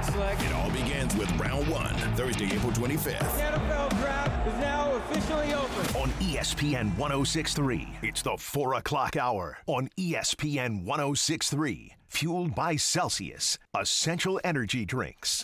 select. It all begins with round one, Thursday, April 25th. NFL draft is now officially open. On ESPN 106.3. It's the 4 o'clock hour on ESPN 106.3. Fueled by Celsius, essential energy drinks.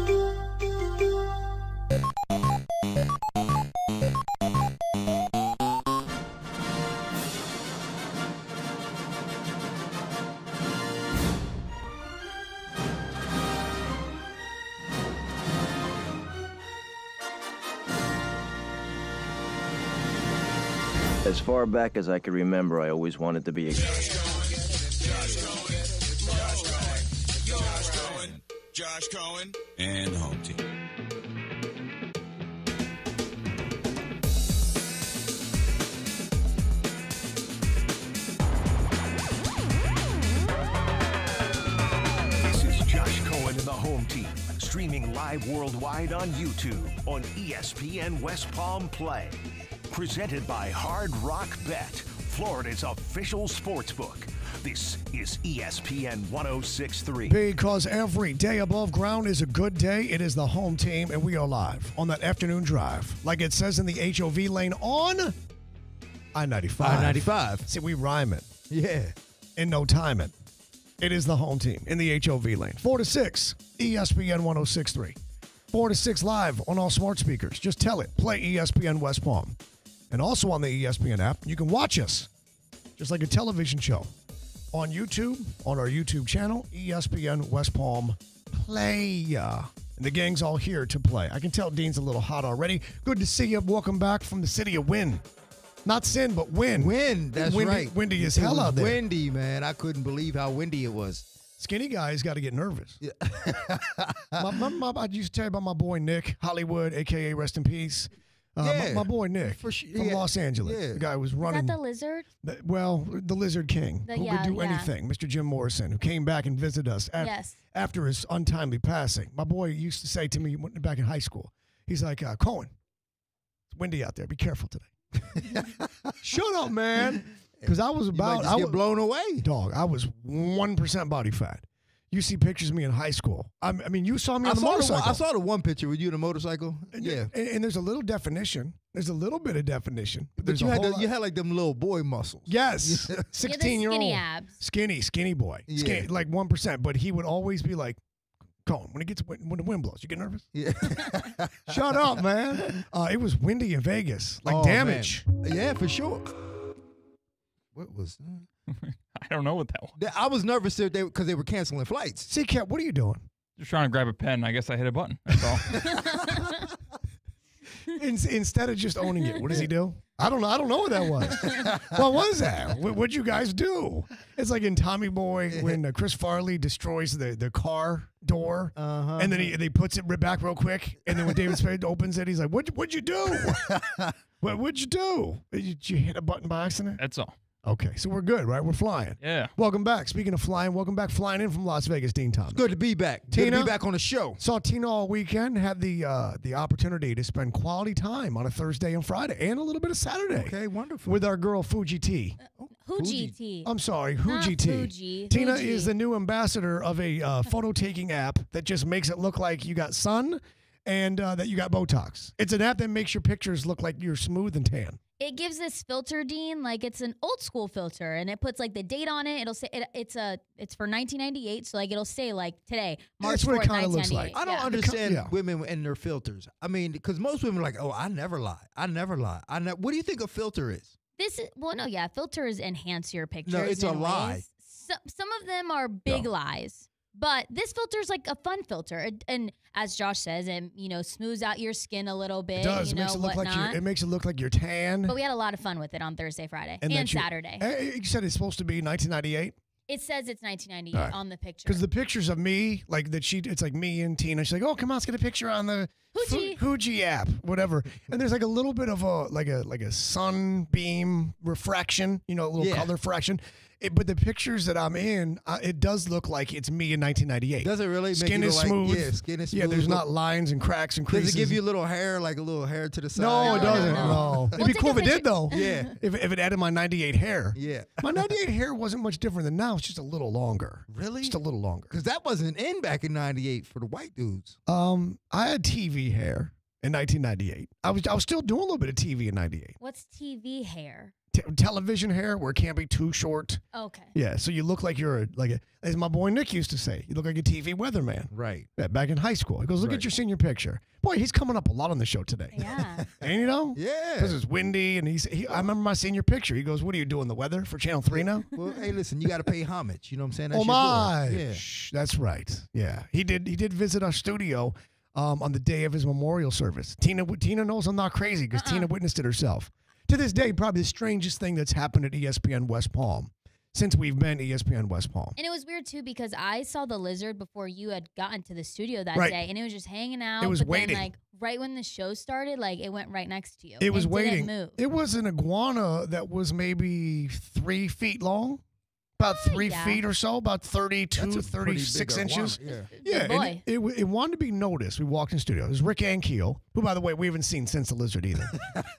As far back as I can remember, I always wanted to be a... Josh Cohen, and the home team. This is Josh Cohen and the home team, streaming live worldwide on YouTube on ESPN West Palm Play. Presented by Hard Rock Bet, Florida's official sportsbook. This is ESPN 106.3. Because every day above ground is a good day. It is the home team, and we are live on that afternoon drive. Like it says in the HOV lane on I-95. I-95. See, we rhyme it. Yeah. In no time it. It is the home team in the HOV lane. 4 to 6, ESPN 106.3. 4 to 6 live on all smart speakers. Just tell it. Play ESPN West Palm. And also on the ESPN app, you can watch us just like a television show on YouTube, on our YouTube channel, ESPN West Palm Play. And the gang's all here to play. I can tell Dean's a little hot already. Good to see you. Welcome back from the city of Win. Not sin, but win. Win, that's right. Windy as hell out there. Windy, man. I couldn't believe how windy it was. Skinny guys got to get nervous. Yeah. I used to tell you about my boy Nick Hollywood, a.k.a. Rest in Peace. My boy Nick from Los Angeles. Yeah. The guy who was running. Is that the lizard? The Lizard King, who could do anything. Mr. Jim Morrison, who came back and visited us after his untimely passing. My boy used to say to me back in high school, he's like, Cohen, it's windy out there. Be careful today. Shut up, man. Because I was I was blown away. Dog, I was 1% body fat. You see pictures of me in high school. I mean, you saw me on the motorcycle. I saw the one picture with you on the motorcycle. Yeah. And there's a little definition. There's a little bit of definition. But you had like them little boy muscles. Yes. 16-year-old. Skinny abs. Skinny boy. Yeah. Skinny, like 1%. But he would always be like, Colin, when the wind blows, you get nervous? Yeah. Shut up, man. It was windy in Vegas. Like damage. Man. Yeah, for sure. What was that? I don't know what that was. I was nervous because they were canceling flights. See, Cat, what are you doing? Just trying to grab a pen. I guess I hit a button. That's all. Instead of just owning it, what does he do? I don't know. I don't know what that was. What was that? What'd you guys do? It's like in Tommy Boy when Chris Farley destroys the car door, and then he puts it back real quick, and then when David Spade opens it, he's like, "What'd you do? What'd you do? Did you hit a button by accident?" That's all. Okay, so we're good, right? We're flying. Yeah. Welcome back. Speaking of flying, welcome back flying in from Las Vegas, Dean Thomas. Good to be back. Tina, Good to be back on the show. Saw Tina all weekend. Had the opportunity to spend quality time on a Thursday and Friday, and a little bit of Saturday. Okay, wonderful. With our girl Fuji T. Fuji T. I'm sorry, Fuji T. Fuji. Tina Fuji. is the new ambassador of a photo taking app that just makes it look like you got sun and that you got Botox. It's an app that makes your pictures look like you're smooth and tan. It gives this filter, Dean, like it's an old school filter, and it puts like the date on it. It'll say it's for 1998, so like it'll say like today, March 4th, That's what it kind of looks like. I don't understand women and their filters. I mean, because most women are like, oh, I never lie. What do you think a filter is? Filters enhance your pictures. No, it's a lie. Some of them are big lies. But this filter is like a fun filter, and as Josh says, it smooths out your skin a little bit. It does. It makes it look like you're tan. But we had a lot of fun with it on Thursday, Friday, and Saturday. You said it's supposed to be 1998. It says it's 1998 on the picture. Because the pictures of me, like it's like me and Tina. She's like, "Oh, come on, let's get a picture on the Fuji app, whatever." And there's like a little bit of a sunbeam refraction, a little color fraction. But the pictures that I'm in, it does look like it's me in 1998. Does it really? Skin make is you look smooth. Like, yeah, skin is smooth. Yeah, there's not lines and cracks and creases. Does it give you a little hair, like a little hair to the side? No, it doesn't. No. It'd be take cool a if it did, picture. though. Yeah. If it added my 98 hair. Yeah. My 98 hair wasn't much different than now. It's just a little longer. Really? Just a little longer. Because that wasn't in back in '98 for the white dudes. I had TV hair in 1998. I was still doing a little bit of TV in 98. What's TV hair? Television hair where it can't be too short. Okay. Yeah, so you look like as my boy Nick used to say, you look like a TV weatherman. Right. Yeah, back in high school. He goes, look at your senior picture. Boy, he's coming up a lot on the show today. Yeah. And you know? Yeah. Because it's windy, and I remember my senior picture. He goes, what are you doing, the weather for Channel 3 now? Well, hey, listen, you got to pay homage. You know what I'm saying? That's Oh, your my. boy. Yeah. That's right. Yeah. He did visit our studio on the day of his memorial service. Tina knows I'm not crazy because Tina witnessed it herself. To this day, probably the strangest thing that's happened at ESPN West Palm since we've been ESPN West Palm. And it was weird, too, because I saw the lizard before you had gotten to the studio that Right. day, and it was just hanging out. It was but waiting. Then, like, right when the show started, like, it went right next to you. It was and waiting. Didn't move. It was an iguana that was maybe 3 feet long, about 3 yeah. feet or so, about 32, That's a pretty 36 big inches. iguana, Yeah, Big and boy. it wanted to be noticed. We walked in the studio. It was Rick Ankiel, who, by the way, we haven't seen since the lizard either.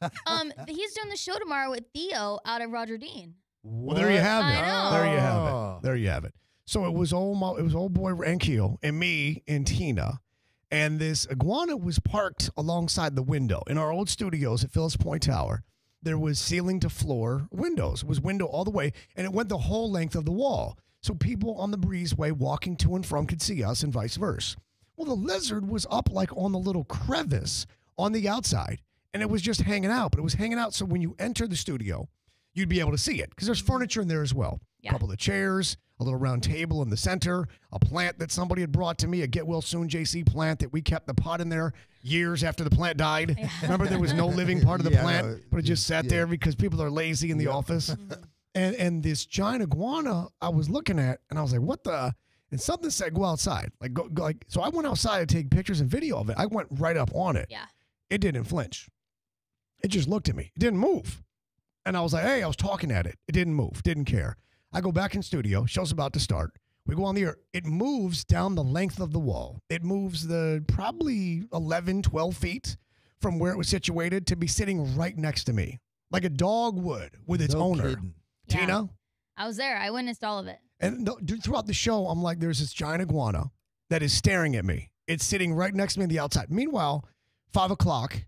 He's doing the show tomorrow with Theo out of Roger Dean. Well, there you have it. I know. There you have Oh. it. There you have it. So it was old boy Ankiel and me and Tina, and this iguana was parked alongside the window in our old studios at Phillips Point Tower. There was ceiling to floor windows. It was window all the way, and it went the whole length of the wall. So people on the breezeway walking to and from could see us and vice versa. Well, the lizard was up like on the little crevice on the outside, and it was just hanging out. But it was hanging out so when you enter the studio, you'd be able to see it because there's furniture in there as well. Yeah. A couple of chairs, a little round table in the center, a plant that somebody had brought to me, a Get Well Soon JC plant that we kept the pot in there years after the plant died. Remember, there was no living part of the Yeah, plant, but it just sat there because people are lazy in the office. And this giant iguana I was looking at, and I was like, what the? And something said, go outside. Go, so I went outside to take pictures and video of it. I went right up on it. Yeah. It didn't flinch. It just looked at me. It didn't move. And I was like, hey, I was talking at it. It didn't move. Didn't care. I go back in studio. Show's about to start. We go on the air. It moves down the length of the wall. It moves the probably 11, 12 feet from where it was situated to be sitting right next to me, like a dog would with its No owner. kidding. Yeah. Tina? I was there. I witnessed all of it. And throughout the show, I'm like, there's this giant iguana that is staring at me. It's sitting right next to me on the outside. Meanwhile, 4 o'clock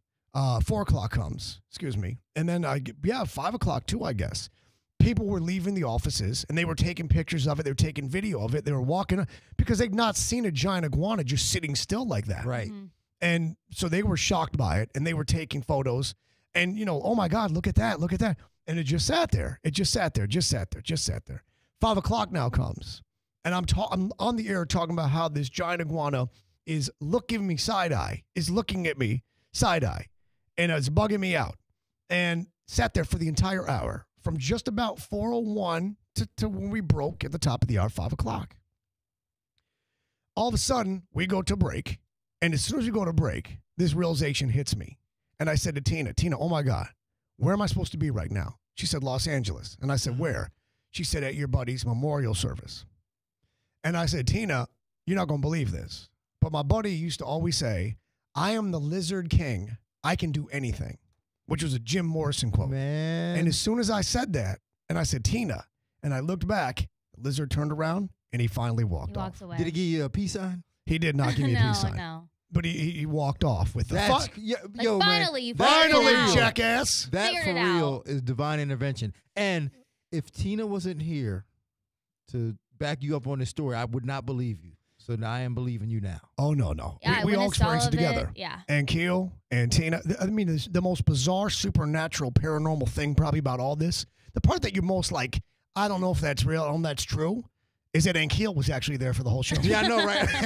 comes, and then 5 o'clock too, I guess. People were leaving the offices, and they were taking pictures of it. They were taking video of it. They were walking because they'd not seen a giant iguana just sitting still like that. Right. And so they were shocked by it, and they were taking photos. And, oh, my God, look at that. Look at that. And it just sat there. It just sat there, just sat there, just sat there. 5 o'clock now comes, and I'm on the air talking about how this giant iguana is giving me side eye, is looking at me side eye, and it's bugging me out. And sat there for the entire hour from just about 4:01 to when we broke at the top of the hour, 5 o'clock. All of a sudden, we go to break, and as soon as we go to break, this realization hits me. And I said to Tina, oh my God, where am I supposed to be right now? She said, Los Angeles. And I said, where? She said, at your buddy's memorial service. And I said, Tina, you're not going to believe this, but my buddy used to always say, I am the lizard king. I can do anything, which was a Jim Morrison quote. Man. And as soon as I said that, and I said, Tina, and I looked back, the lizard turned around, and he finally walked He off. walks away. Did he give you a peace sign? He did not give me a no, peace sign. no. But he walked off with the That's fuck. Like, yo, finally, man. you Finally, figured it out. jackass. That Figured for it out. real is divine intervention. And if Tina wasn't here to back you up on this story, I would not believe you. So now I am believing you now. Oh, no. Yeah, we all witnessed all experienced it of together. Yeah. And Keel and Tina. I mean, the most bizarre, supernatural, paranormal thing probably about all this, the part that you're most like, I don't know if that's real, I don't know if that's true, is that Ankiel was actually there for the whole show. Yeah, I know,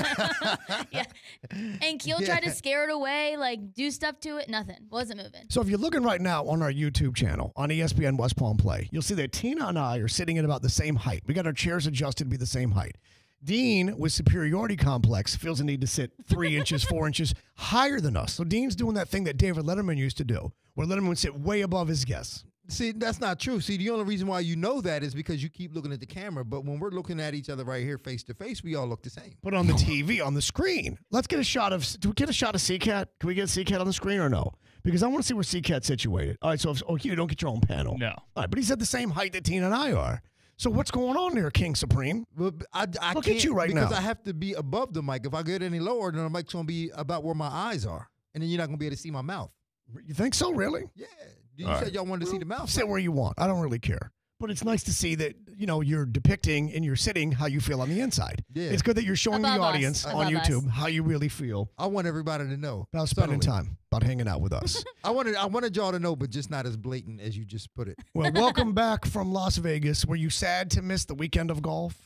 right? Yeah. And Keel tried to scare it away, like do stuff to it. Nothing. Wasn't moving. So if you're looking right now on our YouTube channel, on ESPN West Palm Play, you'll see that Tina and I are sitting at about the same height. We got our chairs adjusted to be the same height. Dean, with superiority complex, feels the need to sit 3 inches, 4 inches higher than us. So Dean's doing that thing that David Letterman used to do, where Letterman would sit way above his guests. See, that's not true. See, the only reason why you know that is because you keep looking at the camera. But when we're looking at each other right here face to face, we all look the same. But on the TV, on the screen, let's get a shot of. Do we get a shot of CCAT? Can we get CCAT on the screen or no? Because I want to see where CCAT's situated. All right, so you don't get your own panel. No. All right, but he's at the same height that Tina and I are. So what's going on there, King Supreme? Well, I Look can't at you right now. because I have to be above the mic. If I get any lower, then the mic's going to be about where my eyes are. And then you're not going to be able to see my mouth. You think so, really? Yeah. You said y'all wanted to see the mouth. Sit where you want. I don't really care. But it's nice to see that, you're depicting in your sitting how you feel on the inside. Yeah. It's good that you're showing Above the us. audience on Above us. YouTube how you really feel I want everybody to know. about spending subtly. time, about hanging out with us. I wanted y'all to know, but just not as blatant as you just put it. Well, welcome back from Las Vegas. Were you sad to miss the weekend of golf?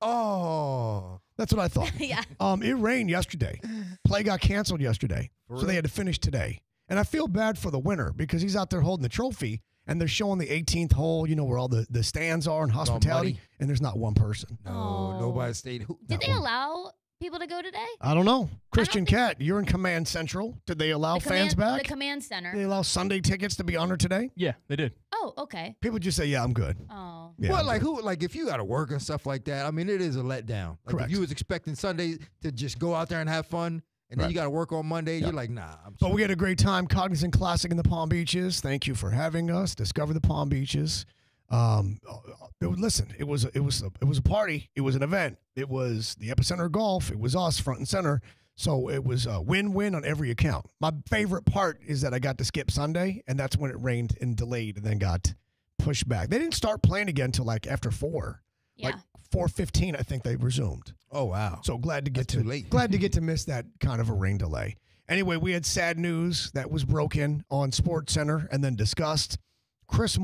Oh. That's what I thought. Yeah. It rained yesterday. Play got canceled yesterday, so they had to finish today. And I feel bad for the winner because he's out there holding the trophy, and they're showing the 18th hole, where all the stands are and hospitality, and there's not one person. No, nobody stayed. Did they allow people to go today? I don't know. Christian Cat, you're in Command Central. Did they allow fans back? The command center. Did they allow Sunday tickets to be honored today? Yeah, they did. Oh, okay. People just say, yeah, I'm good. Oh. Yeah, Well, I'm good. if you got to work and stuff like that, I mean, it is a letdown. Like Correct. if you was expecting Sunday to just go out there and have fun, and then you got to work on Monday, you're like, nah. But we had a great time. Cognizant Classic in the Palm Beaches. Thank you for having us. Discover the Palm Beaches. Listen, it was a party. It was an event. It was the epicenter of golf. It was us front and center. So it was a win-win on every account. My favorite part is that I got to skip Sunday, and that's when it rained and delayed and then got pushed back. They didn't start playing again until like after 4. Yeah. Like 4:15, I think they resumed. Oh, wow. So glad to get That's too late. glad to get to miss that kind of a rain delay. Anyway, we had sad news that was broken on Sports Center and then discussed. Chris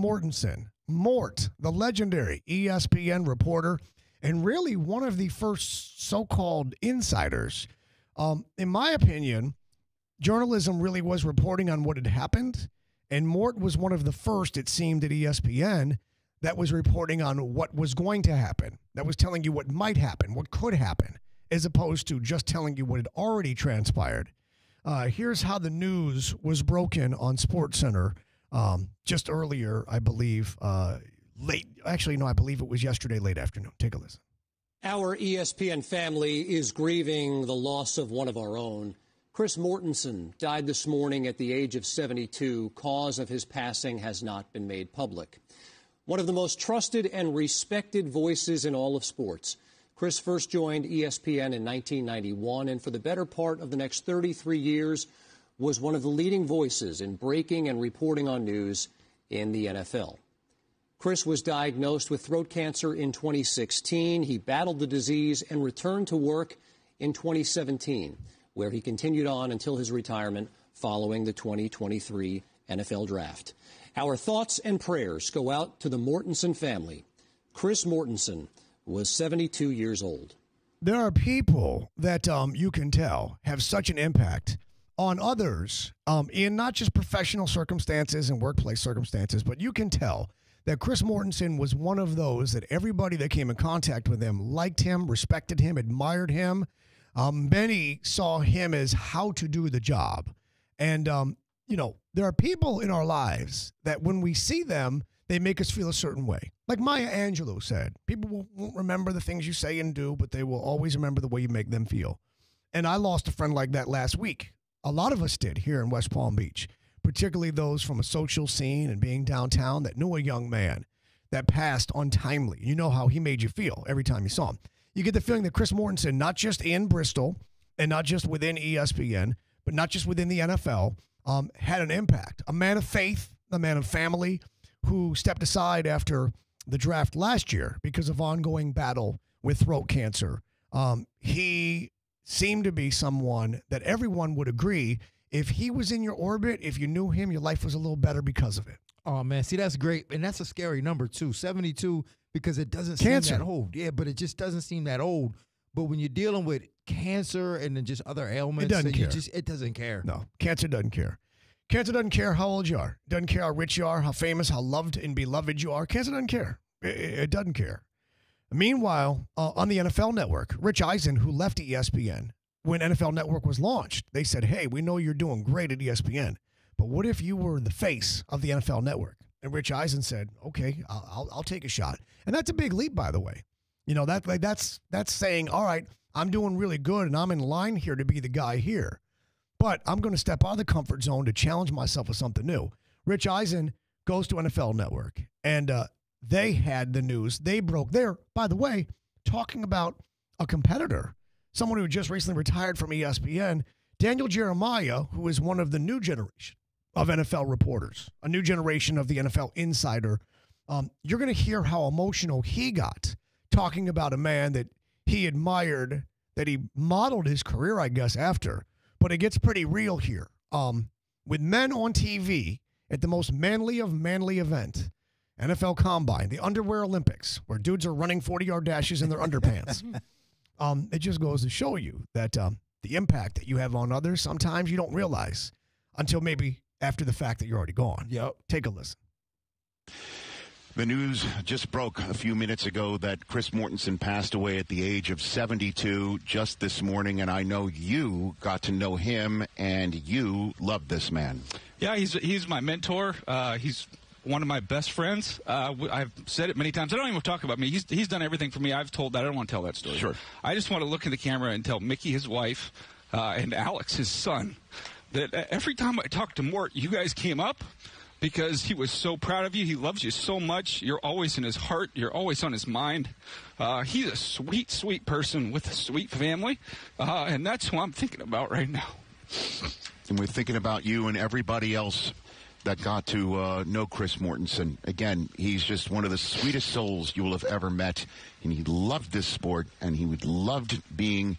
Mort, the legendary ESPN reporter, and really one of the first so-called insiders. In my opinion, journalism really was reporting on what had happened, and Mort was one of the first, it seemed, at ESPN that was reporting on what was going to happen, that was telling you what might happen, what could happen, as opposed to just telling you what had already transpired. Here's how the news was broken on SportsCenter just earlier, I believe, late. Actually, no, I believe it was yesterday late afternoon. Take a listen. Our ESPN family is grieving the loss of one of our own. Chris Mortensen died this morning at the age of 72. Cause of his passing has not been made public. One of the most trusted and respected voices in all of sports. Chris first joined ESPN in 1991, and for the better part of the next 33 years was one of the leading voices in breaking and reporting on news in the NFL. Chris was diagnosed with throat cancer in 2016. He battled the disease and returned to work in 2017, where he continued on until his retirement following the 2023 NFL Draft. Our thoughts and prayers go out to the Mortensen family. Chris Mortensen was 72 years old. There are people that you can tell have such an impact on others in not just professional circumstances and workplace circumstances, but you can tell that Chris Mortensen was one of those that everybody that came in contact with him liked him, respected him, admired him. Many saw him as how to do the job. And, there are people in our lives that when we see them, they make us feel a certain way. Like Maya Angelou said, people won't remember the things you say and do, but they will always remember the way you make them feel. And I lost a friend like that last week. A lot of us did here in West Palm Beach, particularly those from a social scene and being downtown that knew a young man that passed untimely. You know how he made you feel every time you saw him. You get the feeling that Chris Mortensen, not just in Bristol and not just within ESPN, but not just within the NFL, had an impact. A man of faith, a man of family who stepped aside after the draft last year because of ongoing battle with throat cancer. He seemed to be someone that everyone would agree, if he was in your orbit, if you knew him, your life was a little better because of it. Oh, man. See, that's great. And that's a scary number, too. 72, because it doesn't Cancer. seem that old. Yeah, but it just doesn't seem that old. But when you're dealing with cancer and then just other ailments, It doesn't care. It doesn't care. No, cancer doesn't care. Cancer doesn't care how old you are. Doesn't care how rich you are, how famous, how loved and beloved you are. Cancer doesn't care. It doesn't care. Meanwhile, on the NFL Network, Rich Eisen, who left ESPN when NFL Network was launched, they said, hey, we know you're doing great at ESPN, but what if you were the face of the NFL Network? And Rich Eisen said, okay, I'll take a shot. And that's a big leap, by the way. You know, that's saying, all right, I'm doing really good and I'm in line here to be the guy here. But I'm going to step out of the comfort zone to challenge myself with something new. Rich Eisen goes to NFL Network, and they had the news. They broke there, by the way, talking about a competitor, someone who just recently retired from ESPN, Daniel Jeremiah, who is one of the new generation of NFL reporters, a new generation of the NFL insider. You're going to hear how emotional he got talking about a man that he admired, that he modeled his career, I guess, after. But it gets pretty real here. With men on TV at the most manly of manly event, NFL Combine, the Underwear Olympics, where dudes are running 40-yard dashes in their underpants. It just goes to show you that the impact that you have on others, sometimes you don't realize until maybe after the fact that you're already gone. Yep. Take a listen. The news just broke a few minutes ago that Chris Mortensen passed away at the age of 72 just this morning, and I know you got to know him, and you love this man. Yeah, he's my mentor. He's one of my best friends. I've said it many times. I don't even talk about me. He's done everything for me. I've told that. I don't want to tell that story. Sure. I just want to look in the camera and tell Mickey, his wife, and Alex, his son, that every time I talk to Mort, you guys came up because he was so proud of you. He loves you so much. You're always in his heart. You're always on his mind. He's a sweet, sweet person with a sweet family, and that's who I'm thinking about right now. And we're thinking about you and everybody else that got to know Chris Mortensen. Again, he's just one of the sweetest souls you will have ever met, and he loved this sport, and he loved being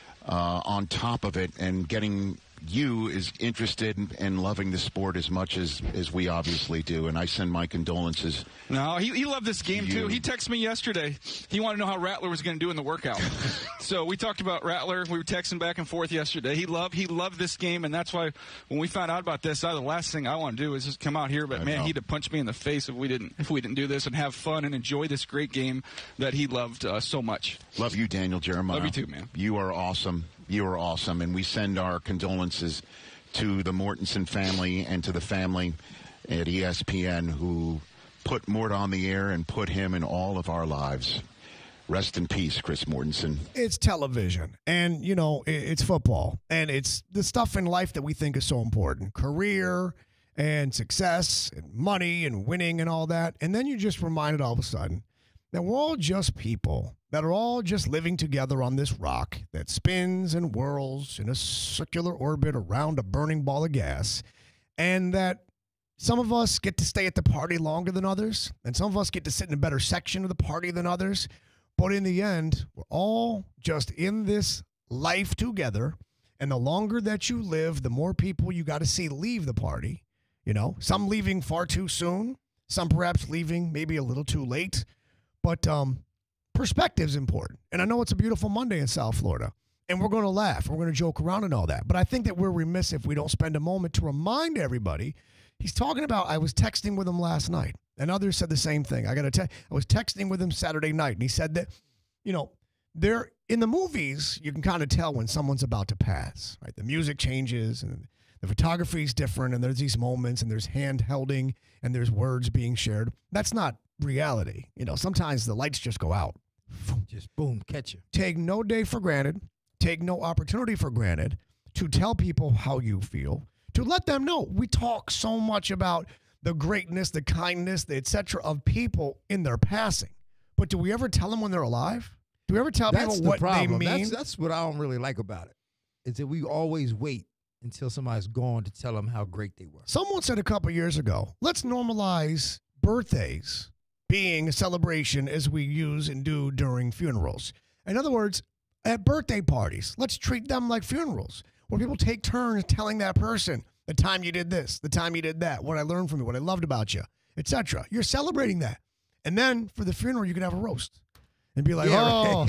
on top of it and getting you is interested in loving the sport as much as we obviously do, and I send my condolences. No, he loved this game too. He texted me yesterday. He wanted to know how Rattler was going to do in the workout. So we talked about Rattler. We were texting back and forth yesterday. He loved this game, and that's why when we found out about this, the last thing I want to do is just come out here. But man, he'd have punched me in the face if we didn't do this and have fun and enjoy this great game that he loved so much. Love you, Daniel Jeremiah. Love you too, man. You are awesome. You are awesome, and we send our condolences to the Mortensen family and to the family at ESPN who put Mort on the air and put him in all of our lives. Rest in peace, Chris Mortensen. It's television, and, you know, it's football, and it's the stuff in life that we think is so important, career and success and money and winning and all that, and then you're just reminded all of a sudden that we're all just people that are all just living together on this rock that spins and whirls in a circular orbit around a burning ball of gas, and that some of us get to stay at the party longer than others, and some of us get to sit in a better section of the party than others. But in the end, we're all just in this life together, and the longer that you live, the more people you got to see leave the party. You know, some leaving far too soon, some perhaps leaving maybe a little too late. But perspective's important. And I know it's a beautiful Monday in South Florida, and we're going to laugh. We're going to joke around and all that. But I think that we're remiss if we don't spend a moment to remind everybody. He's talking about, I was texting with him last night, and others said the same thing. I was texting with him Saturday night, and he said that, you know, they're in the movies, you can kind of tell when someone's about to pass, right? The music changes, and the photography is different, and there's these moments, and there's hand-holding, and there's words being shared. That's not reality. You know, sometimes the lights just go out. Just boom, catch you. Take no day for granted. Take no opportunity for granted to tell people how you feel, to let them know. We talk so much about the greatness, the kindness, the et cetera of people in their passing. But do we ever tell them when they're alive? Do we ever tell people what they mean? That's what I don't really like about it, is that we always wait until somebody's gone to tell them how great they were. Someone said a couple years ago, let's normalize birthdays being a celebration as we use and do during funerals. In other words, at birthday parties, let's treat them like funerals, where people take turns telling that person the time you did this, the time you did that, what I learned from you, what I loved about you, etc. You're celebrating that. And then for the funeral, you can have a roast and be like,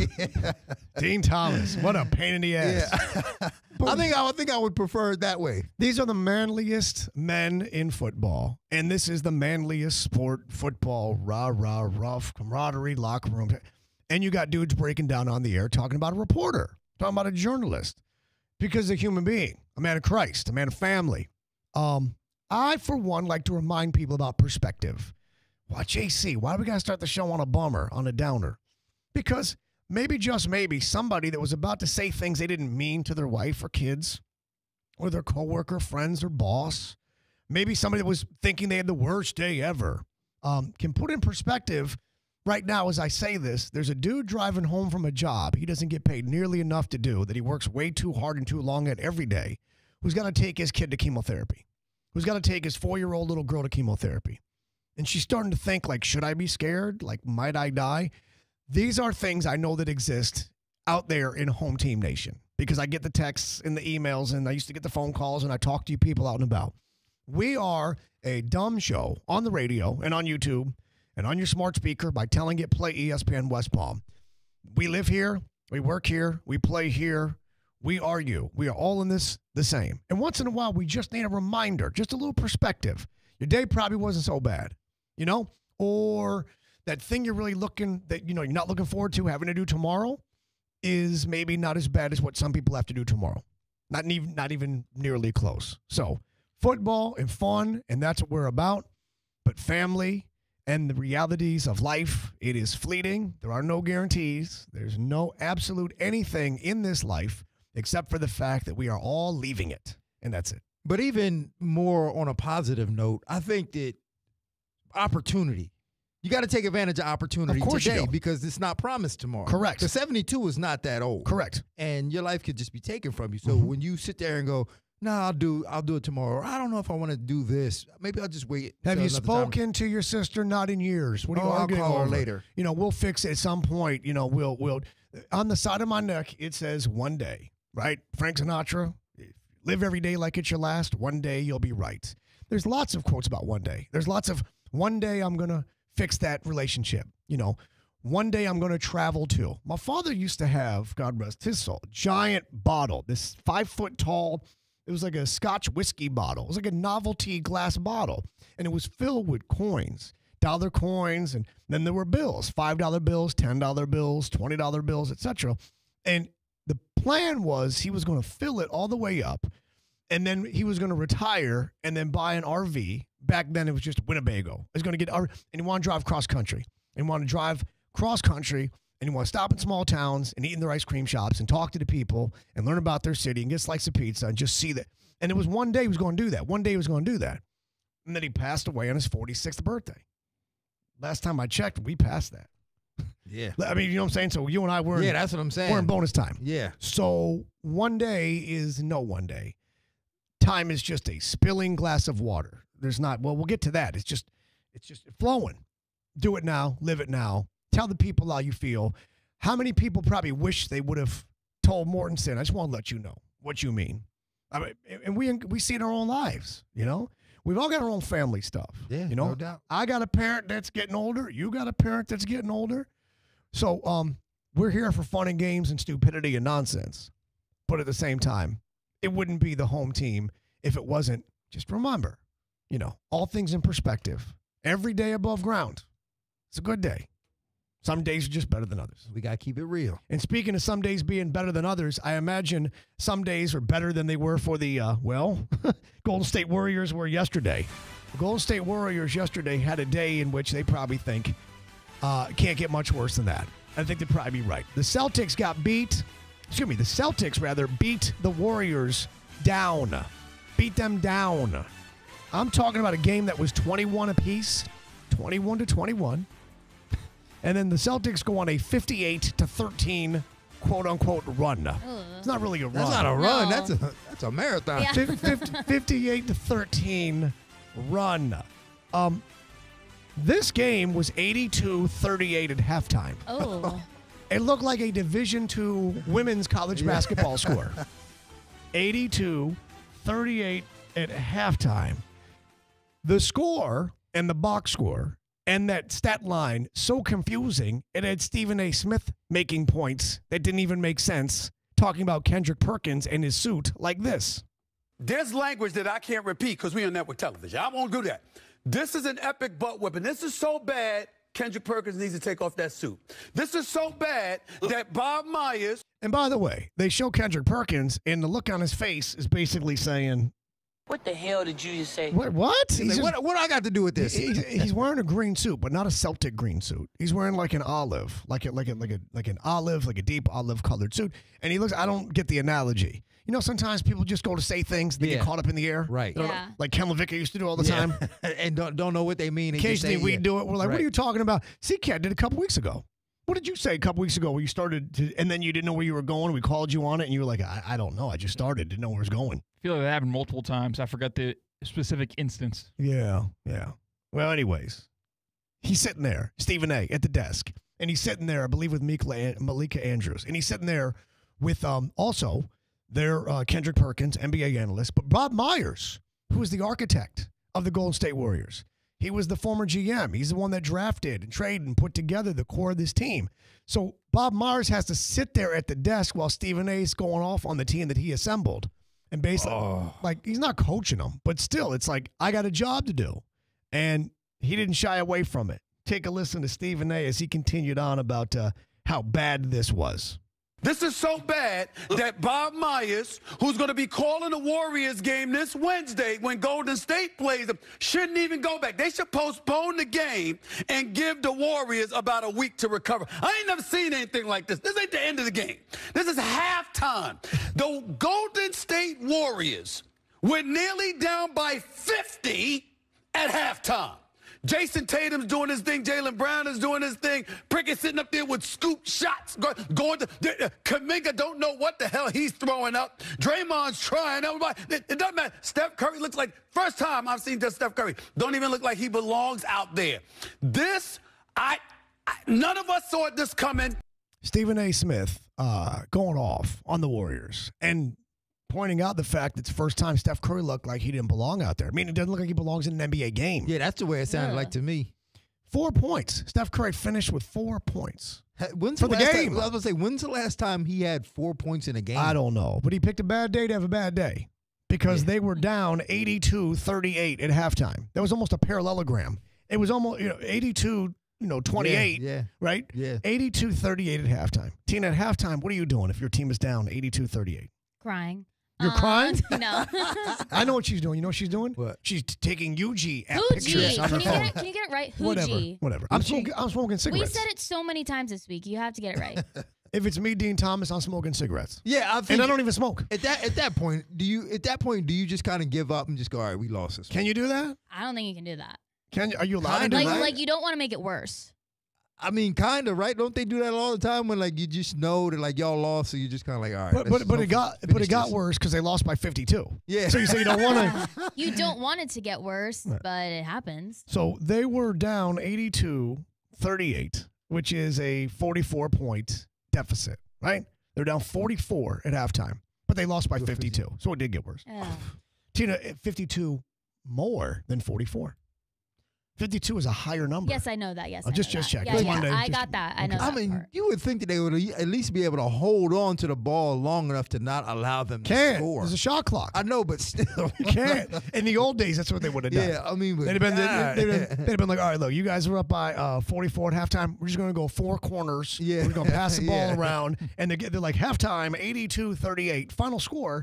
Dean Thomas, what a pain in the ass. Yeah. I think I would prefer it that way. These are the manliest men in football, and this is the manliest sport, football, rough, camaraderie, locker room. And you got dudes breaking down on the air talking about a reporter, talking about a journalist, because a human being, a man of Christ, a man of family. I, for one, like to remind people about perspective. Watch JC. Why do we got to start the show on a bummer, on a downer? Because maybe, just maybe, somebody that was about to say things they didn't mean to their wife or kids or their coworker, friends, or boss, maybe somebody that was thinking they had the worst day ever, can put in perspective. Right now, as I say this, there's a dude driving home from a job he doesn't get paid nearly enough to do, that he works way too hard and too long at every day, who's got to take his kid to chemotherapy, who's got to take his 4-year-old little girl to chemotherapy. And she's starting to think, like, should I be scared? Like, might I die? These are things I know that exist out there in Home Team Nation, because I get the texts and the emails, and I used to get the phone calls, and I talk to you people out and about. We are a dumb show on the radio and on YouTube and on your smart speaker by telling it play ESPN West Palm. We live here. We work here. We play here. We are you. We are all in this the same. And once in a while, we just need a reminder, just a little perspective. Your day probably wasn't so bad, you know? Or that thing you're really you're not looking forward to having to do tomorrow is maybe not as bad as what some people have to do tomorrow. Not even nearly close. So football and fun, and that's what we're about. But family and the realities of life, it is fleeting. There are no guarantees. There's no absolute anything in this life except for the fact that we are all leaving it, and that's it. But even more on a positive note, I think that opportunity, you got to take advantage of opportunity today, because it's not promised tomorrow. Correct. The 72 is not that old. Correct. And your life could just be taken from you. So when you sit there and go, no, I'll do it tomorrow. I don't know if I want to do this. Maybe I'll just wait. Have you spoken to your sister? Not in years. What are you arguing I'll call her over? later. You know, we'll fix it at some point. You know, we'll on the side of my neck, it says one day, right? Frank Sinatra, live every day like it's your last. One day you'll be right. There's lots of quotes about one day. There's lots of one day I'm going to fix that relationship. You know, one day I'm going to travel too. My father used to have, God rest his soul, giant bottle, this 5-foot tall. It was like a Scotch whiskey bottle. It was like a novelty glass bottle, and it was filled with coins, dollar coins, and then there were bills, $5 bills, $10 bills, $20 bills, etc. And the plan was he was going to fill it all the way up, and then he was going to retire and then buy an RV. Back then, it was just Winnebago. He's going to get, and he wanted to drive cross country, and he wanted to drive cross country. And you want to stop in small towns and eat in their ice cream shops and talk to the people and learn about their city and get a slice of pizza and just see that. And it was one day he was going to do that. One day he was going to do that. And then he passed away on his 46th birthday. Last time I checked, we passed that. Yeah. I mean, you know what I'm saying? So you and I were that's what I'm saying. We're in bonus time. Yeah. So one day is no one day. Time is just a spilling glass of water. There's not, well, we'll get to that. It's just flowing. Do it now. Live it now. Tell the people how you feel. How many people probably wish they would have told Mortensen, I just want to let you know what you mean. I mean, and we see it in our own lives, you know? We've all got our own family stuff. Yeah, you know? no doubt. I got a parent that's getting older. You got a parent that's getting older. So we're here for fun and games and stupidity and nonsense. But at the same time, it wouldn't be the home team if it wasn't. Just remember, you know, all things in perspective. Every day above ground. It's a good day. Some days are just better than others. We got to keep it real. And speaking of some days being better than others, I imagine some days are better than they were for the, Golden State Warriors were yesterday. The Golden State Warriors yesterday had a day in which they probably think can't get much worse than that. I think they'd probably be right. The Celtics beat the Warriors down. Beat them down. I'm talking about a game that was 21 apiece, 21-21. And then the Celtics go on a 58-13 quote-unquote run. It's not really a run. That's not a run. No. That's a marathon. Yeah. 58-13 run. This game was 82-38 at halftime. Oh. It looked like a Division II women's college basketball score. 82-38 at halftime. The score and the box score and that stat line, so confusing, it had Stephen A. Smith making points that didn't even make sense, talking about Kendrick Perkins and his suit like this. There's language that I can't repeat because we on network television. I won't do that. This is an epic butt whipping. This is so bad, Kendrick Perkins needs to take off that suit. This is so bad that Bob Myers... And by the way, they show Kendrick Perkins, and the look on his face is basically saying, What the hell did you just say? What? He's like, what do I got to do with this? He's wearing a green suit, but not a Celtic green suit. He's wearing like an olive, like a deep olive colored suit. And he looks. I don't get the analogy. You know, sometimes people just go to say things, they get caught up in the air. Right. Like Ken Levicka used to do all the time. And don't know what they mean. Occasionally we do it. We're like, what are you talking about? C-Cat did a couple weeks ago. What did you say a couple weeks ago where you started to, and then you didn't know where you were going? We called you on it, and you were like, I don't know. I just started. Didn't know where it was going. I feel like that happened multiple times. I forgot the specific instance. Yeah. Well, anyways, he's sitting there, Stephen A., at the desk. And he's sitting there, I believe, with Malika Andrews. And he's sitting there with also their Kendrick Perkins, NBA analyst, but Bob Myers, who is the architect of the Golden State Warriors. He was the former GM. He's the one that drafted and traded and put together the core of this team. So Bob Myers has to sit there at the desk while Stephen A. is going off on the team that he assembled. And basically, like, he's not coaching them, but still, it's like, I got a job to do. And he didn't shy away from it. Take a listen to Stephen A. as he continued on about how bad this was. This is so bad that Bob Myers, who's going to be calling the Warriors game this Wednesday when Golden State plays them, shouldn't even go back. They should postpone the game and give the Warriors about a week to recover. I ain't never seen anything like this. This ain't the end of the game. This is halftime. The Golden State Warriors were nearly down by 50 at halftime. Jason Tatum's doing his thing. Jaylen Brown is doing his thing. Prickett sitting up there with scoop shots. Going to Kuminga don't know what the hell he's throwing up. Draymond's trying. Everybody, it doesn't matter. Steph Curry looks like, first time I've seen Steph Curry, don't even look like he belongs out there. This, none of us saw this coming. Stephen A. Smith going off on the Warriors and pointing out the fact that it's the first time Steph Curry looked like he didn't belong out there. I mean, it doesn't look like he belongs in an NBA game. Yeah, that's the way it sounded like to me. 4 points. Steph Curry finished with 4 points when's for the the last game. Time, I was going to say, when's the last time he had 4 points in a game? I don't know, but he picked a bad day to have a bad day because they were down 82-38 at halftime. That was almost a parallelogram. It was almost 82 28, right? Yeah. 82-38 at halftime. Tina, at halftime, what are you doing if your team is down 82-38? Crying. You're crying? No. I know what she's doing. You know what she's doing? What? She's taking UG at Hoogie. pictures on her phone. Can you get it right? Hoogie. Whatever. I'm smoking cigarettes. We said it so many times this week. You have to get it right. If it's me, Dean Thomas, I'm smoking cigarettes. Yeah, and I don't even smoke. At that point, do you just kind of give up and just go, all right, we lost this one? Can you do that? I don't think you can do that. Are you allowed to do that? Like you don't want to make it worse. I mean, kind of, right? Don't they do that all the time when, like, you just know that, like, y'all lost, so you're just kind of like, all right. But it got worse because they lost by 52. Yeah. So you say you don't want to. You don't want it to get worse, but it happens. So they were down 82-38, which is a 44-point deficit, right? They're down 44 at halftime, but they lost by 52. So it did get worse. Tina, 52 more than 44. 52 is a higher number. Yes, I know that. Yes, just check. Yeah, I got that. I know. I mean, you would think that they would at least be able to hold on to the ball long enough to not allow them to score. There's a shot clock. I know, but still, you can't. In the old days, that's what they would have done. Yeah, I mean, they'd have been like, all right, look, you guys are up by 44 at halftime. We're just going to go 4 corners. Yeah, we're going to pass the ball around, and they're like halftime 82-38. Final score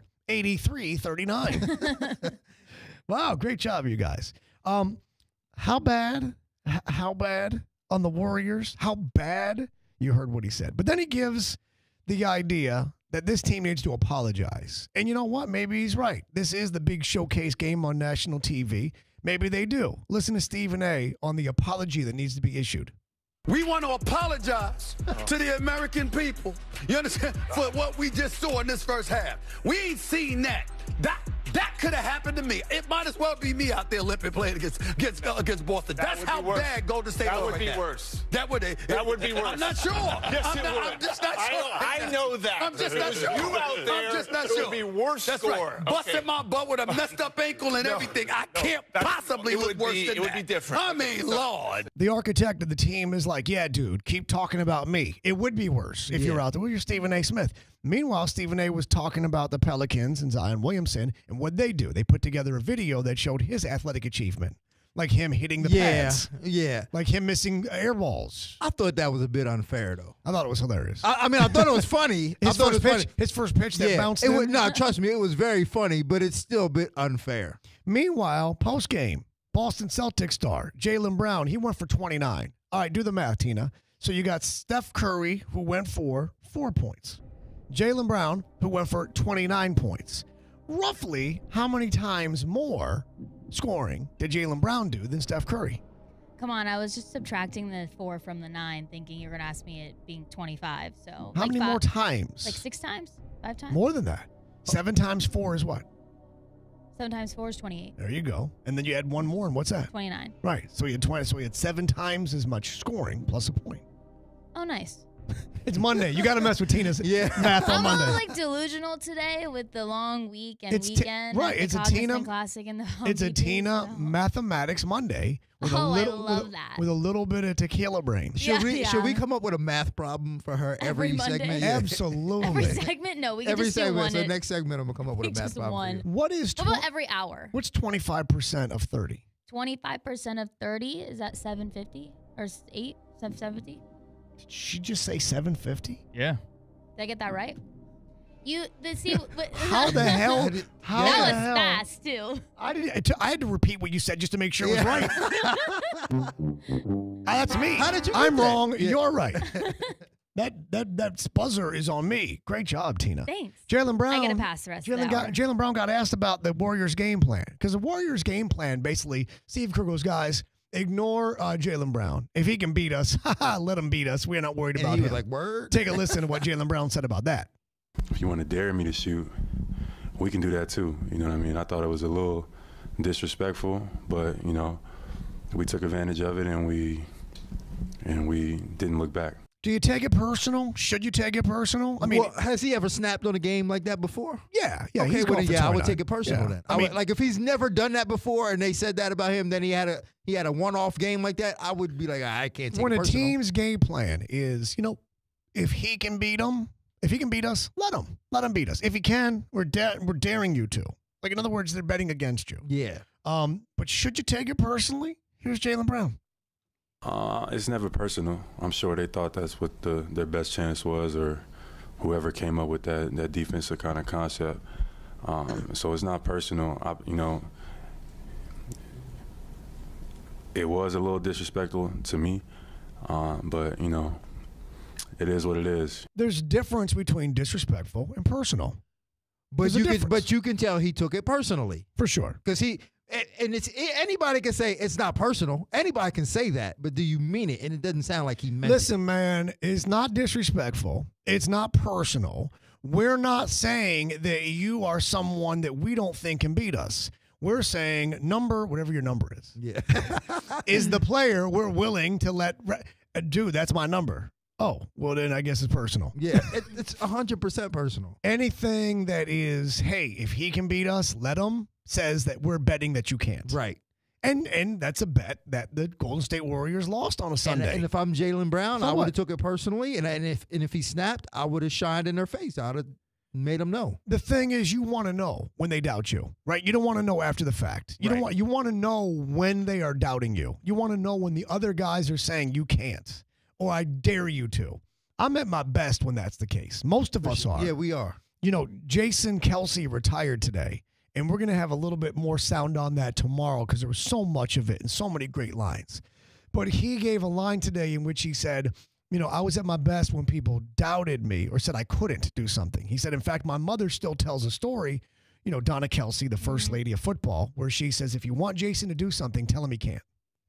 83-39. Wow, great job, you guys. How bad on the Warriors? How bad? You heard what he said. But then he gives the idea that this team needs to apologize. And you know what? Maybe he's right. This is the big showcase game on national TV. Maybe they do. Listen to Stephen A. on the apology that needs to be issued. We want to apologize to the American people, you understand, for what we just saw in this first half. We ain't seen that. That could have happened to me. It might as well be me out there limping playing against Boston. That's how bad Golden State was. That would be worse. That would be worse. I'm not sure. Yes, I'm just not sure. I know that. I'm just not sure. You out there, I'm just not sure. It would be worse. That's score. right. Busting my butt with a messed up ankle and everything. I can't possibly look worse than that. It would be different. I mean, Lord. The architect of the team is like, yeah, dude, keep talking about me. It would be worse if you're out there. Well, you're Stephen A. Smith. Meanwhile, Stephen A. was talking about the Pelicans and Zion Williamson, and what they do. They put together a video that showed his athletic achievement. Like him hitting the pads. Yeah. Like him missing air balls. I thought that was a bit unfair, though. I thought it was hilarious. I mean, I thought it was funny. His first pitch that bounced in. No, trust me, it was very funny, but it's still a bit unfair. Meanwhile, post-game, Boston Celtics star Jaylen Brown, he went for 29. All right, do the math, Tina. So you got Steph Curry, who went for 4 points. Jaylen Brown, who went for 29 points. Roughly, how many times more scoring did Jaylen Brown do than Steph Curry? Come on, I was just subtracting the 4 from the 9, thinking you were going to ask me it being 25. So How many more times? Like 6 times? 5 times? More than that. 7 times 4 is what? 7 times 4 is 28. There you go. And then you add one more, and what's that? 29. Right. So he had 20. So he had 7 times as much scoring plus a point. Oh, nice. It's Monday. You got to mess with Tina's math on I'm Monday. a little delusional today with the long week and It's weekend. right. The It's a Cognizant Tina. Classic and the It's a VPs, Tina so. Mathematics Monday with a Oh, little, I love that. with a little bit of tequila brain. Should we come up with a math problem for her every Monday. segment? Absolutely. Every segment? No, we can Every just do segment. one. So next segment, I'm gonna come up with a math Just problem. one. For you. What is What about every hour? What's 25% of 30? 25% of 30 is that 750 or 770? Did she just say 750? Yeah. Did I get that right? How the hell? How that the was hell? fast too. I had to repeat what you said just to make sure it was right. That's me. How did you? I'm get that? wrong. Yeah. You're right. That buzzer is on me. Great job, Tina. Thanks. Jaylen Brown. I get a pass the rest of the hour. Jaylen Brown got asked about the Warriors' game plan because the Warriors' game plan basically, Steve Kerr goes, guys, ignore Jaylen Brown. If he can beat us, let him beat us. We're not worried about he him. was like, word. Take a listen to what Jaylen Brown said about that. If you want to dare me to shoot, we can do that too. You know what I mean? I thought it was a little disrespectful, but you know, we took advantage of it and we didn't look back. Do you take it personal? Should you take it personal? I mean, well, has he ever snapped on a game like that before? Yeah. Okay, he's well, going for I would 29. take it personal Yeah. then. I mean, like if he's never done that before and they said that about him, then he had a one-off game like that, I would be like, I can't take when it a personal. team's game plan is, if he can beat them, if he can beat us, let him beat us. If he can, we're daring you to. Like, in other words, they're betting against you. Yeah. But should you take it personally? Here's Jaylen Brown. It's never personal. I'm sure they thought that's what their best chance was, or whoever came up with that defensive kind of concept. So it's not personal. It was a little disrespectful to me, but it is what it is. There's a difference between disrespectful and personal. But you can tell he took it personally. For sure. Because anybody can say it's not personal. Anybody can say that, but do you mean it? And it doesn't sound like he meant it. Listen, man, it's not disrespectful. It's not personal. We're not saying that you are someone that we don't think can beat us. We're saying whatever your number is. Yeah. is the player we're willing to let dude, that's my number. Oh, well then I guess it's personal. Yeah, it's 100% personal. Anything that is, hey, if he can beat us, let him, says that we're betting that you can't. Right. And that's a bet that the Golden State Warriors lost on a Sunday. And if I'm Jaylen Brown, So I would what? have took it personally. And if he snapped, I would have shined in their face. I would have made them know. The thing is, you want to know when they doubt you, right? You don't want to know after the fact. You want to know when they are doubting you. You want to know when the other guys are saying you can't, or I dare you to. I'm at my best when that's the case. Most of us are. Yeah, we are. Jason Kelsey retired today, and we're going to have a little bit more sound on that tomorrow because there was so much of it and so many great lines. But he gave a line today in which he said, I was at my best when people doubted me or said I couldn't do something. He said, in fact, my mother still tells a story, Donna Kelsey, the first lady of football, where she says, if you want Jason to do something, tell him he can't.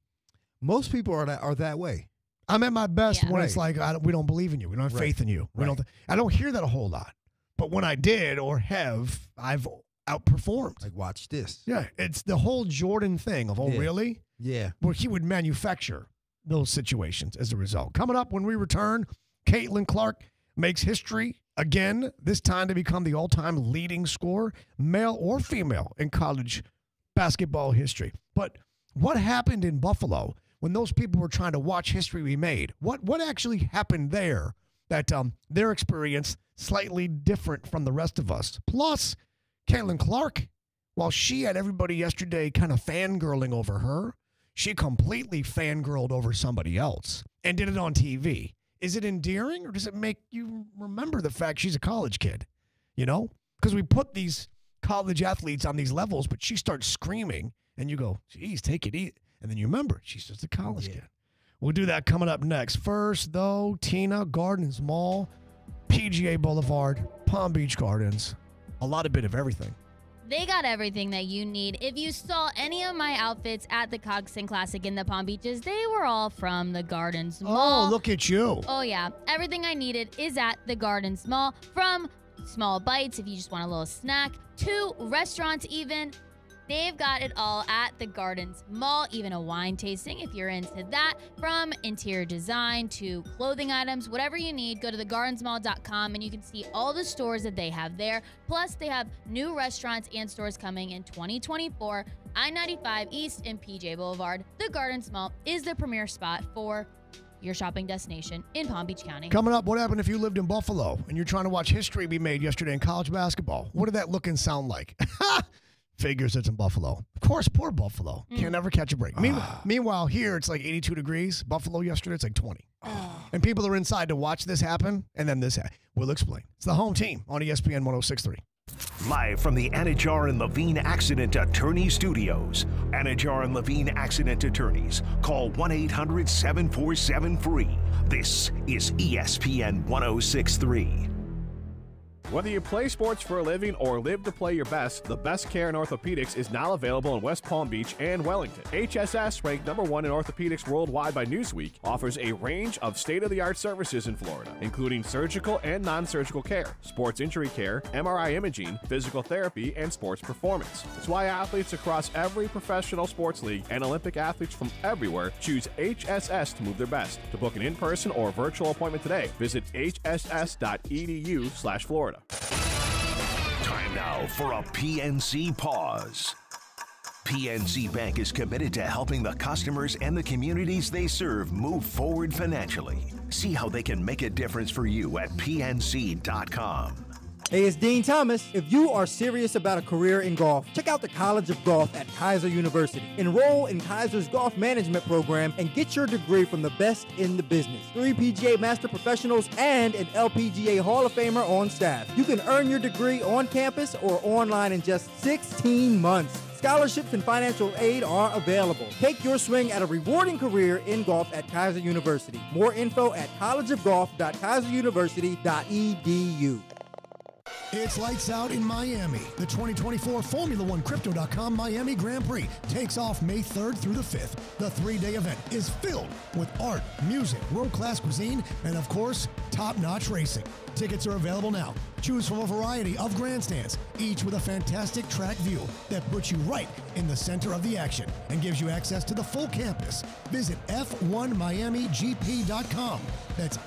Most people are that way. I'm at my best when it's like, we don't believe in you. We don't have faith in you. I don't hear that a whole lot. But when I did or have, I've outperformed. Like, watch this. Yeah, it's the whole Jordan thing of, really? Yeah. Where he would manufacture those situations as a result. Coming up when we return, Caitlin Clark makes history again, this time to become the all-time leading scorer, male or female, in college basketball history. But what happened in Buffalo when those people were trying to watch history be made? What actually happened there that their experience slightly different from the rest of us? Plus, Caitlin Clark, while she had everybody yesterday kind of fangirling over her, She completely fangirled over somebody else and did it on TV. Is it endearing, or does it make you remember the fact she's a college kid? You know? Because we put these college athletes on these levels, but she starts screaming, and you go, geez, take it easy. And then you remember, she's just a college kid. We'll do that coming up next. First, though, Tina, Gardens Mall, PGA Boulevard, Palm Beach Gardens. A lot of bit of everything. They got everything that you need. If you saw any of my outfits at the Coxon Classic in the Palm Beaches, they were all from the Gardens Mall. Oh, look at you. Oh, yeah. Everything I needed is at the Gardens Mall, from small bites if you just want a little snack, to restaurants even. They've got it all at the Gardens Mall, even a wine tasting if you're into that. From interior design to clothing items, whatever you need, go to thegardensmall.com and you can see all the stores that they have there. Plus, they have new restaurants and stores coming in 2024. I-95 East and PJ Boulevard. The Gardens Mall is the premier spot for your shopping destination in Palm Beach County. Coming up, what happened if you lived in Buffalo and you're trying to watch history be made yesterday in college basketball? What did that look and sound like? Figures it's in Buffalo. Of course, poor Buffalo. Can't ever catch a break. Meanwhile, here it's like 82 degrees. Buffalo yesterday, it's like 20. And people are inside to watch this happen, and then this happens. We'll explain. It's the home team on ESPN 106.3. Live from the Anajar and Levine Accident Attorney Studios. Anajar and Levine Accident Attorneys. Call 1-800-747-FREE. This is ESPN 106.3. Whether you play sports for a living or live to play your best, the best care in orthopedics is now available in West Palm Beach and Wellington. HSS, ranked #1 in orthopedics worldwide by Newsweek, offers a range of state-of-the-art services in Florida, including surgical and non-surgical care, sports injury care, MRI imaging, physical therapy, and sports performance. It's why athletes across every professional sports league and Olympic athletes from everywhere choose HSS to move their best. To book an in-person or virtual appointment today, visit hss.edu/Florida. Time now for a PNC pause. PNC Bank is committed to helping the customers and the communities they serve move forward financially. See how they can make a difference for you at PNC.com. Hey, it's Dean Thomas. If you are serious about a career in golf, check out the College of Golf at Kaiser University. Enroll in Kaiser's golf management program and get your degree from the best in the business. 3 PGA Master Professionals and an LPGA Hall of Famer on staff. You can earn your degree on campus or online in just 16 months. Scholarships and financial aid are available. Take your swing at a rewarding career in golf at Kaiser University. More info at collegeofgolf.kaiseruniversity.edu. It's lights out in Miami. The 2024 Formula One Crypto.com Miami Grand Prix takes off May 3rd through the 5th. The 3-day event is filled with art, music, world-class cuisine, and of course, top-notch racing. Tickets are available now. Choose from a variety of grandstands, each with a fantastic track view that puts you right in the center of the action and gives you access to the full campus. Visit F1MiamiGP.com. That's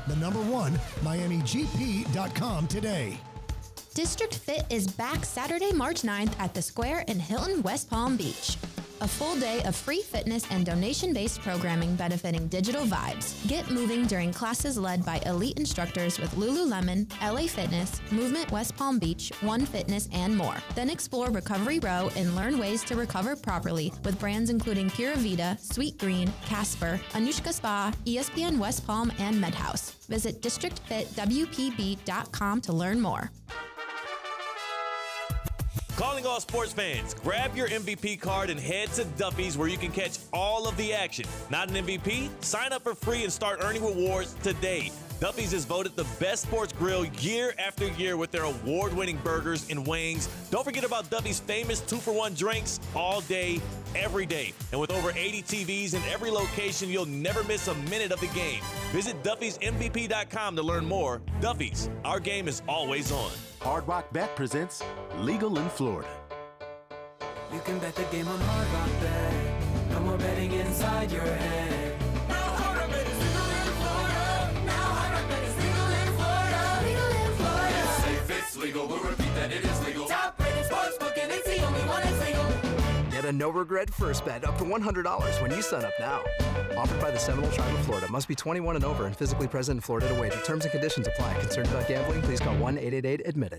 F1MiamiGP.com today. District Fit is back Saturday, March 9th at the Square in Hilton, West Palm Beach. A full day of free fitness and donation-based programming benefiting Digital Vibes. Get moving during classes led by elite instructors with Lululemon, LA Fitness, Movement West Palm Beach, One Fitness, and more. Then explore Recovery Row and learn ways to recover properly with brands including Pura Vida, Sweet Green, Casper, Anushka Spa, ESPN West Palm, and MedHouse. Visit districtfitwpb.com to learn more. Calling all sports fans, grab your MVP card and head to Duffy's where you can catch all of the action. Not an MVP? Sign up for free and start earning rewards today. Duffy's is voted the best sports grill year after year with their award-winning burgers and wings. Don't forget about Duffy's famous 2-for-1 drinks all day, every day. And with over 80 TVs in every location, you'll never miss a minute of the game. Visit Duffy'sMVP.com to learn more. Duffy's, our game is always on. Hard Rock Bet presents Legal in Florida. You can bet the game on Hard Rock Bet. No more betting inside your head. Now Hard Rock Bet is legal in Florida. Now Hard Rock Bet is legal in Florida. Legal in Florida. It's safe, it's legal. We'll repeat that, it is legal. Top rated sportsbook and it's the only one that's legal. Get a no-regret first bet up to $100 when you sign up now. Offered by the Seminole Tribe of Florida. Must be 21 and over and physically present in Florida to wager. Terms and conditions apply. Concerned about gambling? Please call 1-888-ADMIT-IT.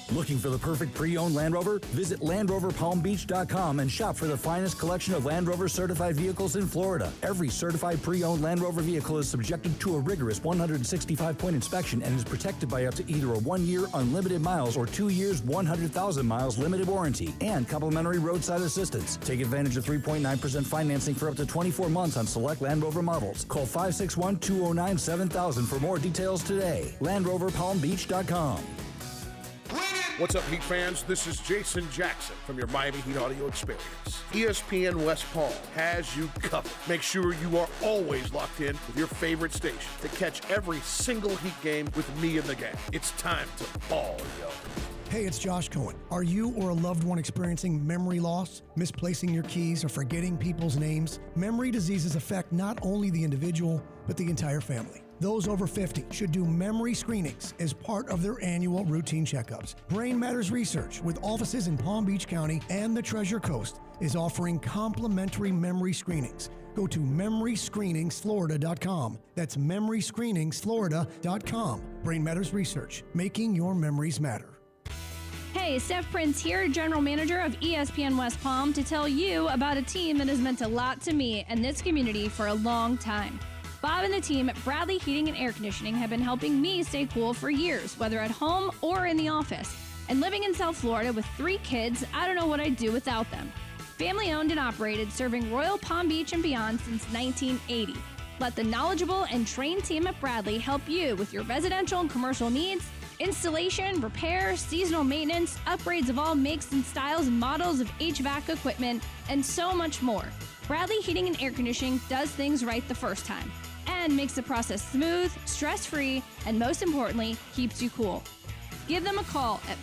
Looking for the perfect pre-owned Land Rover? Visit LandRoverPalmBeach.com and shop for the finest collection of Land Rover certified vehicles in Florida. Every certified pre-owned Land Rover vehicle is subjected to a rigorous 165-point inspection and is protected by up to either a 1-year unlimited miles or 2 years 100,000 miles limited warranty and complimentary roadside assistance. Take advantage of 3.9% financing for up to 24 months on select Land Rover models. Call 561-209-7000 for more details today. LandRoverPalmBeach.com. What's up, Heat fans? This is Jason Jackson from your Miami Heat audio experience. ESPN West Palm has you covered. Make sure you are always locked in with your favorite station to catch every single Heat game with me in the gang. It's time to ball, yo. Hey, it's Josh Cohen. Are you or a loved one experiencing memory loss, misplacing your keys, or forgetting people's names? Memory diseases affect not only the individual, but the entire family. Those over 50 should do memory screenings as part of their annual routine checkups. Brain Matters Research, with offices in Palm Beach County and the Treasure Coast, is offering complimentary memory screenings. Go to memoryscreeningsflorida.com. That's memoryscreeningsflorida.com. Brain Matters Research, making your memories matter. Hey, Steph Prince here, General Manager of ESPN West Palm, to tell you about a team that has meant a lot to me and this community for a long time. Bob and the team at Bradley Heating and Air Conditioning have been helping me stay cool for years, whether at home or in the office. And living in South Florida with 3 kids, I don't know what I'd do without them. Family owned and operated, serving Royal Palm Beach and beyond since 1980. Let the knowledgeable and trained team at Bradley help you with your residential and commercial needs, installation, repair, seasonal maintenance, upgrades of all makes and styles and models of HVAC equipment, and so much more. Bradley Heating and Air Conditioning does things right the first time and makes the process smooth, stress-free, and most importantly, keeps you cool. Give them a call at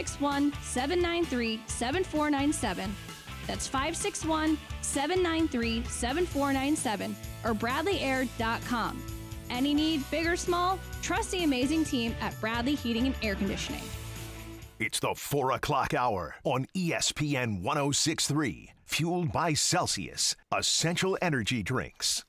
561-793-7497. That's 561-793-7497 or bradleyair.com. Any need, big or small, trust the amazing team at Bradley Heating and Air Conditioning. It's the 4 o'clock hour on ESPN 106.3, fueled by Celsius, essential energy drinks.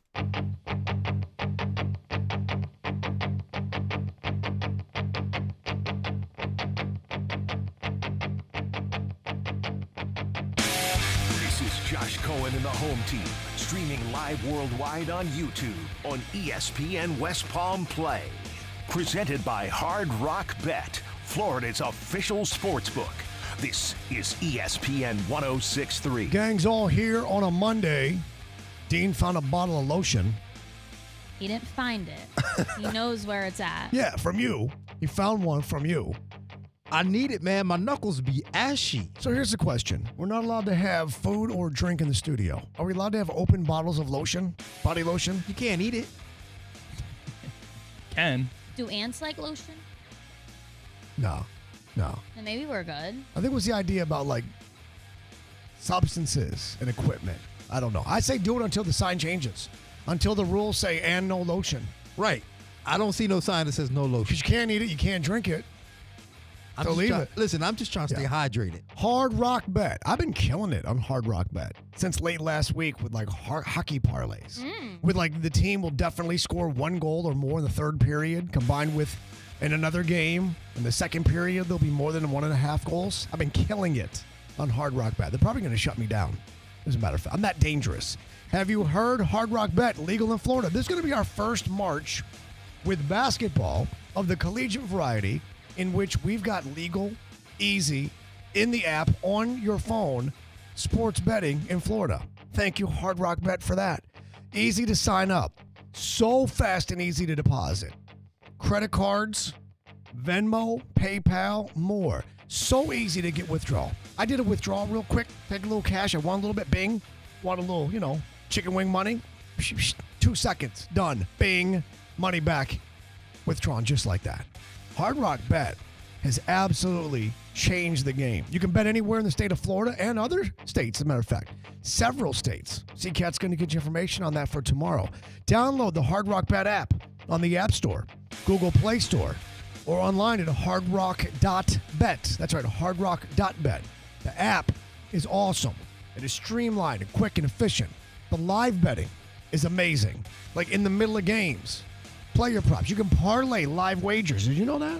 This is Josh Cohen and the Home Team, streaming live worldwide on YouTube on ESPN West Palm Play. Presented by Hard Rock Bet, Florida's official sportsbook. This is ESPN 106.3. Gang's all here on a Monday. Dean found a bottle of lotion. He didn't find it. He knows where it's at. Yeah, from you. He found one from you. I need it, man. My knuckles be ashy. So here's the question. We're not allowed to have food or drink in the studio. Are we allowed to have open bottles of lotion? Body lotion? You can't eat it. Can. Do ants like lotion? No. Then maybe we're good. I think it was the idea about, like, substances and equipment. I don't know. I say do it until the sign changes. Until the rules say, and no lotion. Right. I don't see no sign that says no lotion. Because you can't eat it, you can't drink it. So leave it. Listen, I'm just trying to stay hydrated. Hard Rock Bet. I've been killing it on Hard Rock Bet since late last week with, like, hockey parlays. With, like, the team will definitely score 1 goal or more in the third period, combined with in another game. In the second period, there'll be more than 1.5 goals. I've been killing it on Hard Rock Bet. They're probably going to shut me down, as a matter of fact. I'm that dangerous. Have you heard Hard Rock Bet legal in Florida? This is going to be our first March with basketball of the collegiate variety, in which we've got legal, easy, in the app, on your phone, sports betting in Florida. Thank you, Hard Rock Bet, for that. Easy to sign up. So fast and easy to deposit. Credit cards, Venmo, PayPal, more. So easy to get withdrawal. I did a withdrawal real quick. Take a little cash. I want a little bit. Bing. Want a little, chicken wing money. 2 seconds. Done. Bing. Money back. Withdrawn just like that. Hard Rock Bet has absolutely changed the game. You can bet anywhere in the state of Florida and other states, as a matter of fact. Several states. CCAT's going to get you information on that for tomorrow. Download the Hard Rock Bet app on the App Store, Google Play Store, or online at hardrock.bet. That's right, hardrock.bet. The app is awesome. It is streamlined and quick and efficient. The live betting is amazing. Like in the middle of games. Player props. You can parlay live wagers. Did you know that?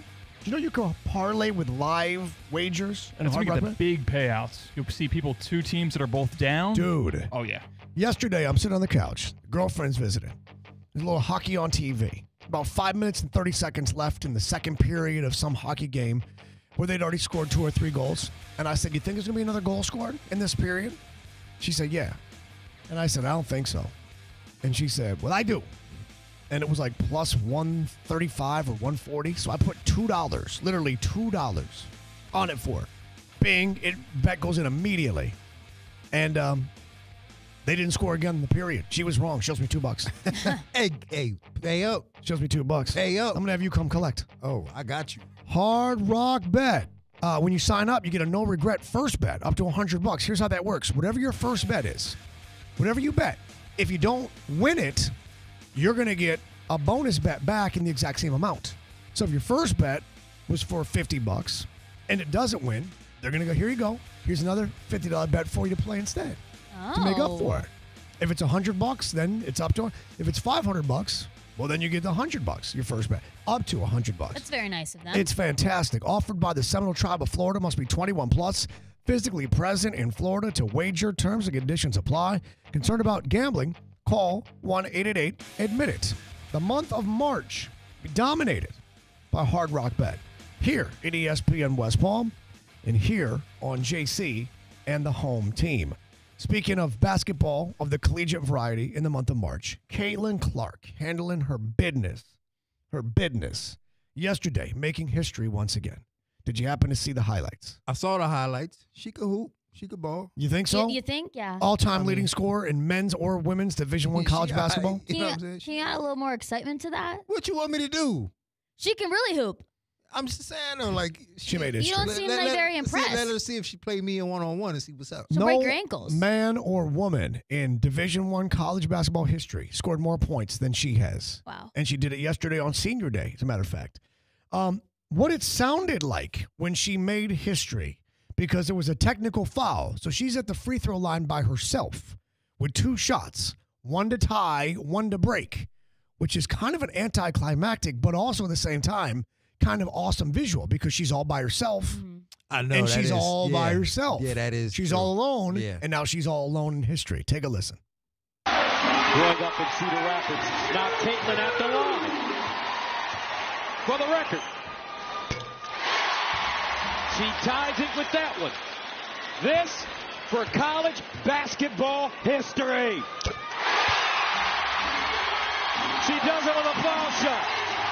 Do you know you can parlay with live wagers and That's when Hard you Rock get the Bet? big payouts. You'll see people, two teams that are both down. Dude. Oh, yeah. Yesterday, I'm sitting on the couch. Girlfriend's visiting. There's a little hockey on TV. About 5 minutes and 30 seconds left in the second period of some hockey game where they'd already scored 2 or 3 goals. And I said, you think there's going to be another goal scored in this period? She said, yeah. And I said, I don't think so. And she said, well, I do. And it was like plus 135 or 140. So I put $2, literally $2 on it for her. Bing, bet goes in immediately. And they didn't score again in the period. She was wrong. She owes me $2. Hey, pay up. She owes me $2. Pay up. I'm going to have you come collect. Oh, I got you. Hard Rock Bet. When you sign up, you get a no-regret first bet up to $100. Here's how that works. Whatever your first bet is, whatever you bet, if you don't win it, you're going to get a bonus bet back in the exact same amount. So if your first bet was for $50 and it doesn't win, they're going to go, here you go. Here's another $50 bet for you to play instead to make up for it. If it's $100, then it's up to, if it's $500, well, then you get the $100, your first bet, up to $100. That's very nice of them. It's fantastic. Offered by the Seminole Tribe of Florida. Must be 21 plus. Physically present in Florida to wager. Terms and conditions apply. Concerned about gambling? Call 1-888-ADMIT-IT. The month of March dominated by Hard Rock Bet. Here at ESPN West Palm and here on JC and the home team. Speaking of basketball of the collegiate variety in the month of March, Caitlin Clark handling her business yesterday, making history once again. Did you happen to see the highlights? I saw the highlights. She could hoop. She could ball. You think so? You think? Yeah. All-time leading scorer in men's or women's Division I college basketball? Can you add a little more excitement to that? What you want me to do? She can really hoop. I'm just saying, though, like she made history. You don't seem like very impressed. Let her see if she played me in one-on-one and see what's up. She'll break your ankles. Man or woman in Division I college basketball history scored more points than she has. Wow. And she did it yesterday on senior day, as a matter of fact. What it sounded like when she made history, because there was a technical foul. So she's at the free throw line by herself with 2 shots, one to tie, one to break, which is kind of an anticlimactic, but also at the same time, kind of awesome visual because she's all by herself. Mm-hmm. I know. And she's all by herself. Yeah, that is. She's true. all alone, Yeah. and now she's all alone in history. Take a listen. Growing up in Cedar Rapids. Now Caitlin at the line. For the record. She ties it with that one. This for college basketball history. She does it with a foul shot.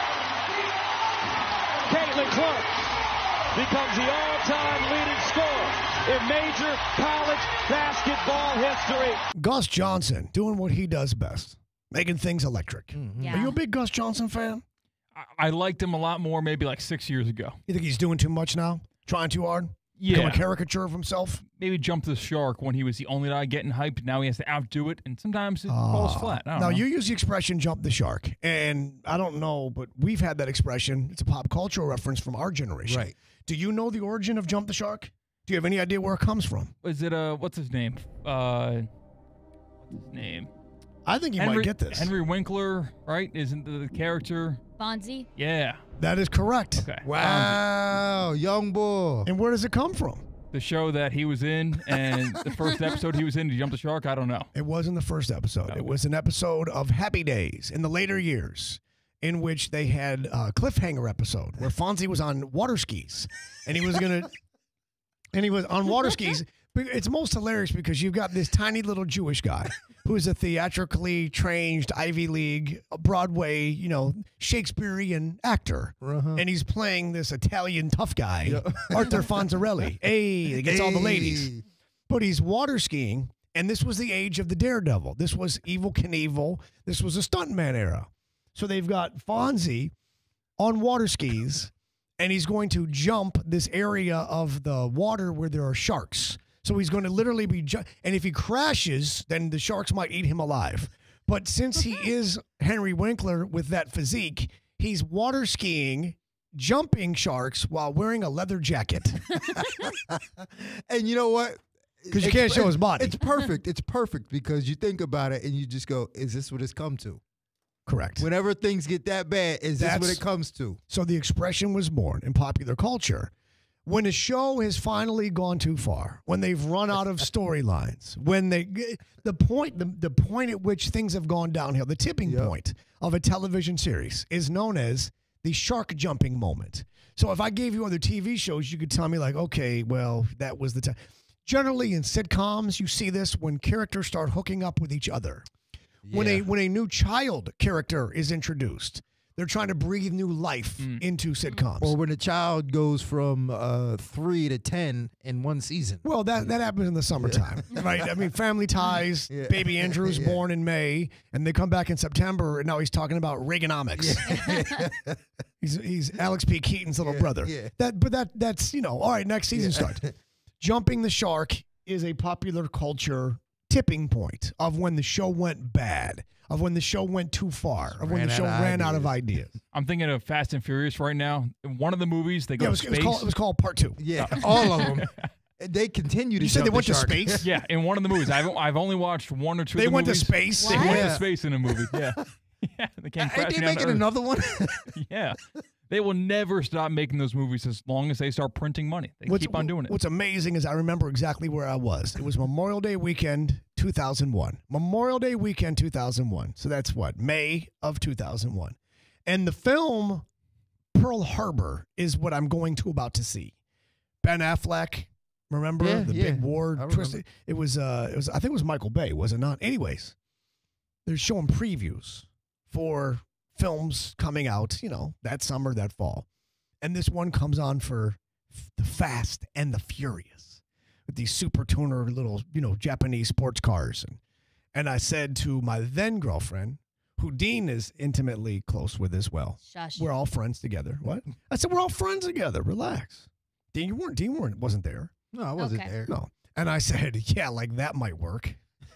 Caitlin Clark becomes the all-time leading scorer in major college basketball history. Gus Johnson doing what he does best, making things electric. Mm-hmm. Yeah. Are you a big Gus Johnson fan? I liked him a lot more maybe like 6 years ago. You think he's doing too much now? Trying too hard? Yeah. Become a caricature of himself? Maybe jump the shark when he was the only guy getting hyped. Now he has to outdo it, and sometimes it falls flat. I don't Now, know. you use the expression jump the shark, and I don't know, but we've had that expression. It's a pop cultural reference from our generation. Right. Do you know the origin of jump the shark? Do you have any idea where it comes from? Is it, what's his name? What's his name? I think you might get this. Henry Winkler, right? Isn't the character? Fonzie? Yeah. That is correct. Okay. Wow, young boy. And where does it come from? The show that he was in and the first episode he was in, he jumped the shark? I don't know. It wasn't the first episode. Okay. It was an episode of Happy Days in the later years in which they had a cliffhanger episode where Fonzie was on water skis and he was going to, and he was on water skis. It's most hilarious because you've got this tiny little Jewish guy who is a theatrically trained Ivy League, Broadway, Shakespearean actor. Uh-huh. And he's playing this Italian tough guy, Arthur Fonzarelli. Hey, he gets all the ladies. But he's water skiing, and this was the age of the daredevil. This was Evel Knievel. This was a stuntman era. So they've got Fonzie on water skis, and he's going to jump this area of the water where there are sharks. So he's going to literally be, and if he crashes, then the sharks might eat him alive. But since he is Henry Winkler with that physique, he's water skiing, jumping sharks while wearing a leather jacket. And you know what? Because you can't show his body. It's perfect. It's perfect because you think about it and you just go, is this what it's come to? Correct. Whenever things get that bad, is this what it comes to? So the expression was born in popular culture. When a show has finally gone too far, when they've run out of storylines, when the point at which things have gone downhill, the tipping point of a television series is known as the shark jumping moment. So if I gave you other TV shows, you could tell me like, okay, well, that was the time. Generally in sitcoms, you see this when characters start hooking up with each other. When a new child character is introduced, they're trying to breathe new life into sitcoms. Or when a child goes from 3 to 10 in one season. Well, that happens in the summertime, right? I mean, Family Ties, baby Andrew's born in May, and they come back in September, and now he's talking about Reaganomics. He's Alex P. Keaton's little brother. That's all right, next season starts. Jumping the shark is a popular culture tipping point of when the show went bad, of when the show went too far, of when the show ran out of ideas. I'm thinking of Fast and Furious right now. In one of the movies, they go to space. It was called Part 2. Yeah, all of them. They continue to. You said they went to space? Yeah, in one of the movies. I've only watched one or two. They of the went movies. to space. They went to space in a movie. Yeah, yeah. They came Ain't crashing they down to making Earth. another one? Yeah. They will never stop making those movies as long as they start printing money. They keep on doing it. What's amazing is I remember exactly where I was. It was Memorial Day weekend, 2001. Memorial Day weekend, 2001. So that's what? May of 2001. And the film Pearl Harbor is what I'm about to see. Ben Affleck, remember the big war twist? It was I think it was Michael Bay, was it not? Anyways, they're showing previews for films coming out, that summer, that fall. And this one comes on for the Fast and the Furious with these super tuner little, Japanese sports cars. And I said to my then girlfriend, who Dean is intimately close with as well. Shush. We're all friends together. What? I said, we're all friends together. Relax. Dean wasn't there. No, I wasn't there. No. And I said, yeah, like that might work.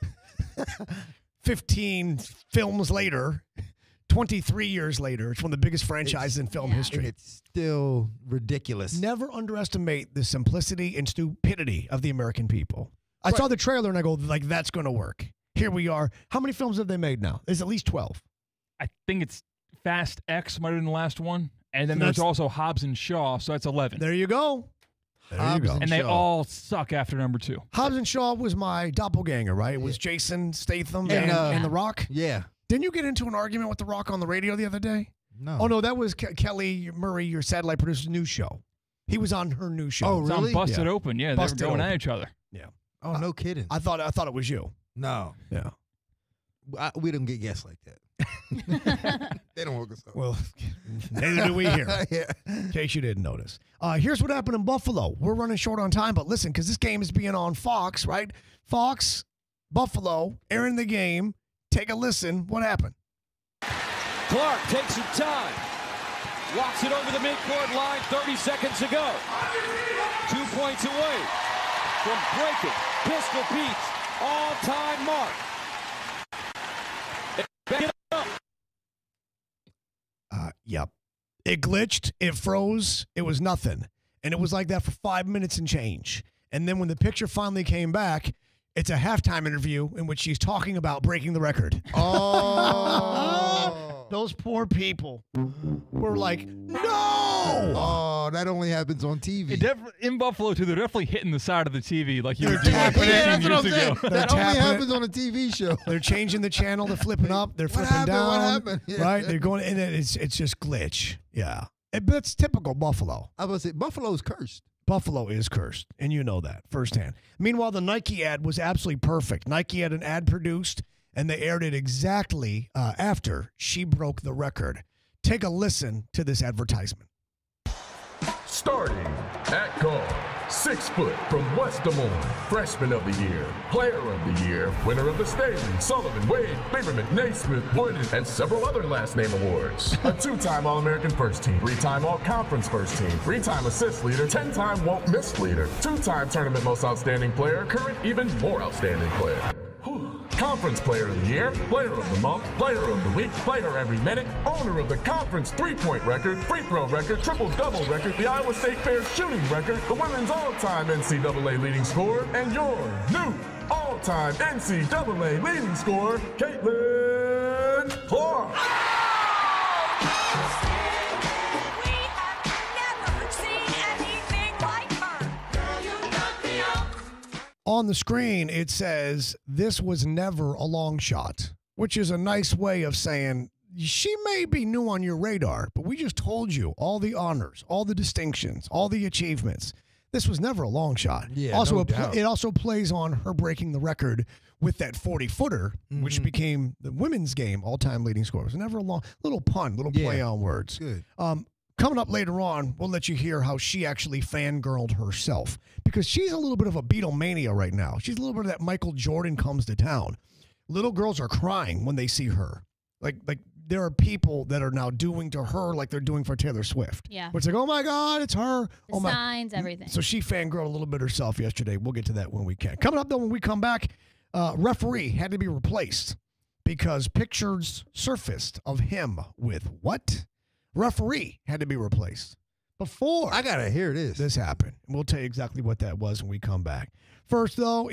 15 films later, 23 years later, it's one of the biggest franchises in film history. It's still ridiculous. Never underestimate the simplicity and stupidity of the American people. I saw the trailer and I go, like, that's going to work. Here we are. How many films have they made now? There's at least 12. I think it's Fast X might have been the last one. And then there's also Hobbs and Shaw, so that's 11. There you go. And they all suck after number 2. Hobbs and Shaw was my doppelganger, right? It was Jason Statham and The Rock. Yeah. Didn't you get into an argument with The Rock on the radio the other day? No. Oh, no, that was Kelly Murray, your satellite producer's new show. He was on her new show. Oh, really? It's on Busted Open. Yeah, Busted they were going Open. at each other. Yeah. Oh, no kidding. I thought it was you. No. Yeah. We don't get guests like that. They don't work us out. Well, neither do we here. In case you didn't notice. Here's what happened in Buffalo. We're running short on time, but listen, because this game is being on Fox, right? Fox, Buffalo, airing the game. Take a listen. What happened? Clark takes some time. Walks it over the midcourt line 30 seconds to go. 2 points away from breaking Pistol Pete's all-time mark. Back it up. Yep. It glitched. It froze. It was nothing. And it was like that for 5 minutes and change. And then when the picture finally came back, it's a halftime interview in which she's talking about breaking the record. Oh. Those poor people were like, no! Oh, that only happens on TV. In Buffalo, too, they're definitely hitting the side of the TV like you were They're tapping it. doing 15 That's what I'm years saying. ago. That only happens on a TV show. They're changing the channel. They're flipping up. They're flipping happened? down. What happened? Yeah. Right? They're going, and it's just glitch. Yeah. But it's typical Buffalo. I was say Buffalo's cursed. Buffalo is cursed, and you know that firsthand. Meanwhile, the Nike ad was absolutely perfect. Nike had an ad produced, and they aired it exactly after she broke the record. Take a listen to this advertisement. Starting at guard, 6 foot from West Des Moines, freshman of the year, player of the year, winner of the Staley, Sullivan, Wade, Lieberman, Naismith, Wood, and several other last name awards. A 2-time All-American first team, 3-time All-Conference first team, 3-time assist leader, 10-time won't miss leader, 2-time tournament most outstanding player, current even more outstanding player. Conference Player of the Year, Player of the Month, Player of the Week, Player every minute, owner of the conference 3-point record, free throw record, triple-double record, the Iowa State Fair shooting record, the women's all-time NCAA leading scorer, and your new all-time NCAA leading scorer, Caitlin Clark. On the screen, it says, this was never a long shot, which is a nice way of saying, she may be new on your radar, but we just told you all the honors, all the distinctions, all the achievements. This was never a long shot. Yeah, also, no doubt. it also plays on her breaking the record with that 40-footer, which became the women's game all-time leading score. It was never a long, little pun, little play on words. Good. Coming up later on, we'll let you hear how she actually fangirled herself, because she's a little bit of a Beatlemania right now. She's a little bit of that Michael Jordan comes to town. Little girls are crying when they see her. Like there are people that are now doing to her like they're doing for Taylor Swift. Yeah. Where it's like, oh my God, it's her. The signs, everything. So she fangirled a little bit herself yesterday. We'll get to that when we can. Coming up, though, when we come back, referee had to be replaced because pictures surfaced of him with what? Referee had to be replaced before. I got to hear this. This happened. And we'll tell you exactly what that was when we come back. First, though,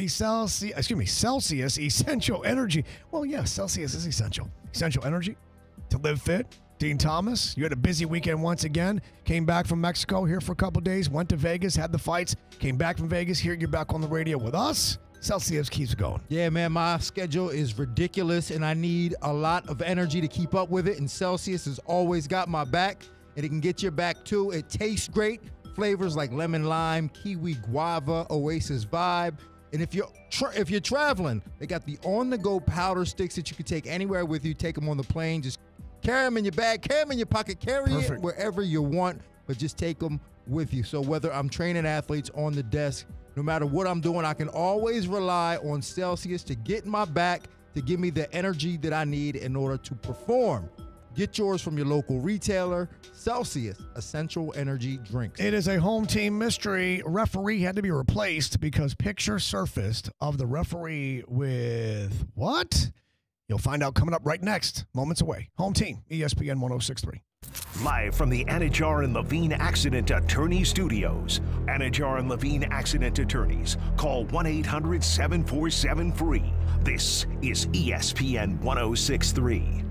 Celsius Essential Energy. Well, yeah, Celsius is essential. Essential energy to live fit. Dean Thomas, you had a busy weekend once again. Came back from Mexico here for a couple days. Went to Vegas, had the fights. Came back from Vegas. Here you're back on the radio with us. Celsius keeps going. Yeah, man, my schedule is ridiculous, and I need a lot of energy to keep up with it, and Celsius has always got my back, and it can get your back, too. It tastes great. Flavors like lemon lime, kiwi guava, oasis vibe. And if you're traveling, they got the on-the-go powder sticks that you can take anywhere with you. Take them on the plane. Just carry them in your bag, carry them in your pocket, carry it wherever you want, but just take them with you. So whether I'm training athletes on the desk, no matter what I'm doing, I can always rely on Celsius to get my back, to give me the energy that I need in order to perform. Get yours from your local retailer. Celsius Essential Energy Drinks. It is a home team mystery. Referee had to be replaced because picture surfaced of the referee with what? You'll find out coming up right next, moments away. Home team, ESPN 106.3. Live from the Anajar and Levine Accident Attorney Studios. Anajar and Levine Accident Attorneys. Call 1-800-747-FREE. This is ESPN 106.3.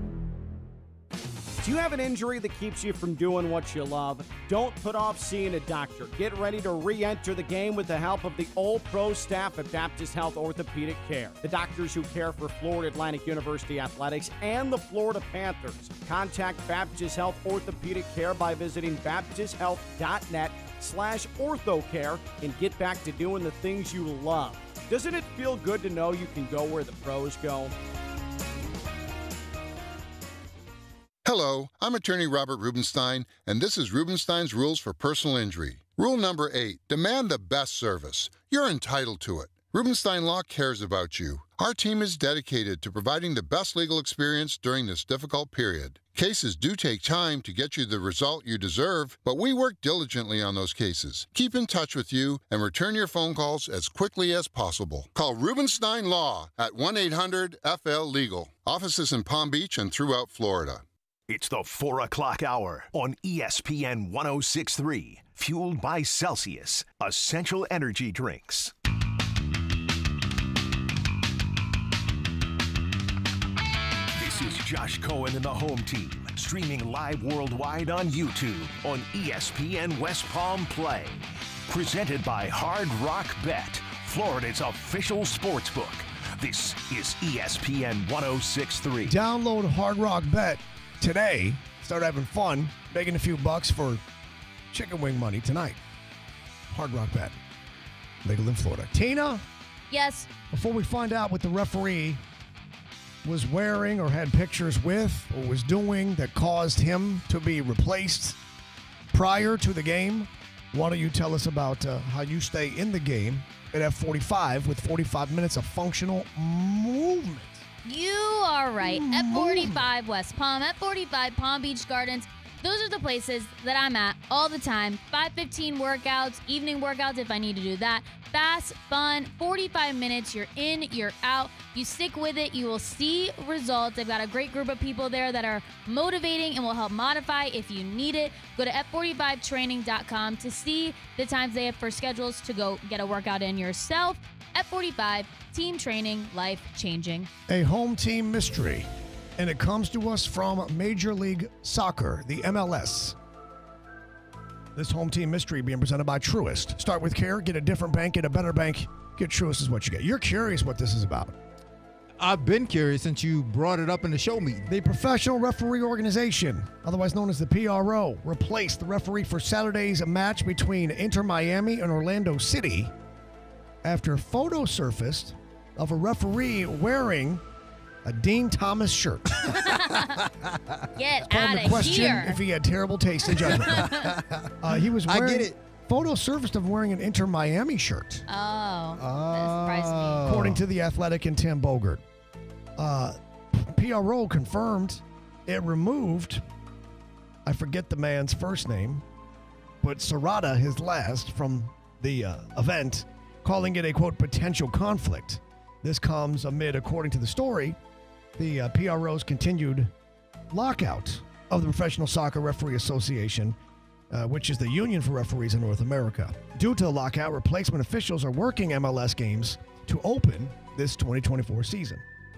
Do you have an injury that keeps you from doing what you love? Don't put off seeing a doctor. Get ready to re-enter the game with the help of the all-pro staff at Baptist Health Orthopedic Care. The doctors who care for Florida Atlantic University Athletics and the Florida Panthers. Contact Baptist Health Orthopedic Care by visiting baptisthealth.net/orthocare and get back to doing the things you love. Doesn't it feel good to know you can go where the pros go? Hello, I'm attorney Robert Rubenstein, and this is Rubenstein's Rules for Personal Injury. Rule number 8, demand the best service. You're entitled to it. Rubenstein Law cares about you. Our team is dedicated to providing the best legal experience during this difficult period. Cases do take time to get you the result you deserve, but we work diligently on those cases. Keep in touch with you and return your phone calls as quickly as possible. Call Rubenstein Law at 1-800-FL-LEGAL. Offices in Palm Beach and throughout Florida. It's the 4 o'clock hour on ESPN 106.3, fueled by Celsius, essential energy drinks. This is Josh Cohen and the Home Team, streaming live worldwide on YouTube on ESPN West Palm Play. Presented by Hard Rock Bet, Florida's official sportsbook. This is ESPN 106.3. Download Hard Rock Bet today. Start having fun, making a few bucks for chicken wing money tonight. Hard Rock Bet. Legal in Florida. Tina? Yes. Before we find out what the referee was wearing or had pictures with or was doing that caused him to be replaced prior to the game, why don't you tell us about how you stay in the game at F45 with 45 minutes of functional movement? You are right. F45 West Palm, F45 Palm Beach Gardens. Those are the places that I'm at all the time. 5:15 workouts, evening workouts if I need to do that. Fast, fun, 45 minutes. You're in, you're out. You stick with it, you will see results. I've got a great group of people there that are motivating and will help modify if you need it. Go to F45training.com to see the times they have for schedules to go get a workout in yourself. F45, team training, life changing. A home team mystery. and it comes to us from Major League Soccer, the MLS. This home team mystery being presented by Truist. Start with care, get a different bank, get a better bank. Get Truist is what you get. You're curious what this is about. I've been curious since you brought it up in the show meeting. The Professional Referee Organization, otherwise known as the PRO, replaced the referee for Saturday's match between Inter Miami and Orlando City after photo surfaced of a referee wearing a Dean Thomas shirt. Get Call out him to of question here. if he had terrible taste in judgment. He was wearing, I get it. Photo surfaced of wearing an Inter Miami shirt. Oh, that surprised me. According to The Athletic and Tim Bogert. PRO confirmed it removed, I forget the man's first name, but Serrata, his last, from the event, calling it a, quote, potential conflict. This comes amid, according to the story, the PRO's continued lockout of the Professional Soccer Referee Association, which is the union for referees in North America. Due to the lockout, replacement officials are working MLS games to open this 2024 season.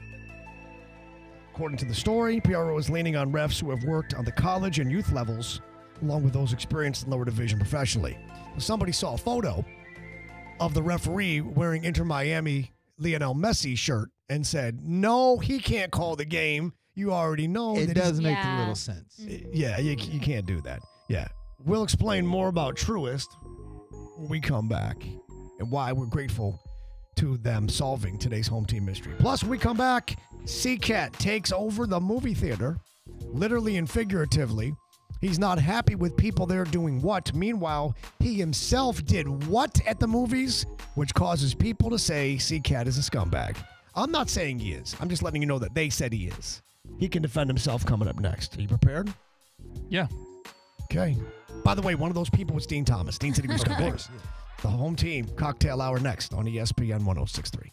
According to the story, PRO is leaning on refs who have worked on the college and youth levels, along with those experienced in lower division professionally. Somebody saw a photo of the referee wearing Inter Miami Lionel Messi shirt and said, no, he can't call the game. You already know. It that does make a little sense. Yeah, you can't do that. Yeah. We'll explain more about Truist when we come back and why we're grateful to them solving today's home team mystery. Plus, when we come back, C-Cat takes over the movie theater, literally and figuratively. He's not happy with people there doing what. Meanwhile, he himself did what at the movies, which causes people to say C-Cat is a scumbag. I'm not saying he is. I'm just letting you know that they said he is. He can defend himself coming up next. Are you prepared? Yeah. Okay. By the way, one of those people was Dean Thomas. Dean said he was a scumbag. The home team cocktail hour next on ESPN 106.3.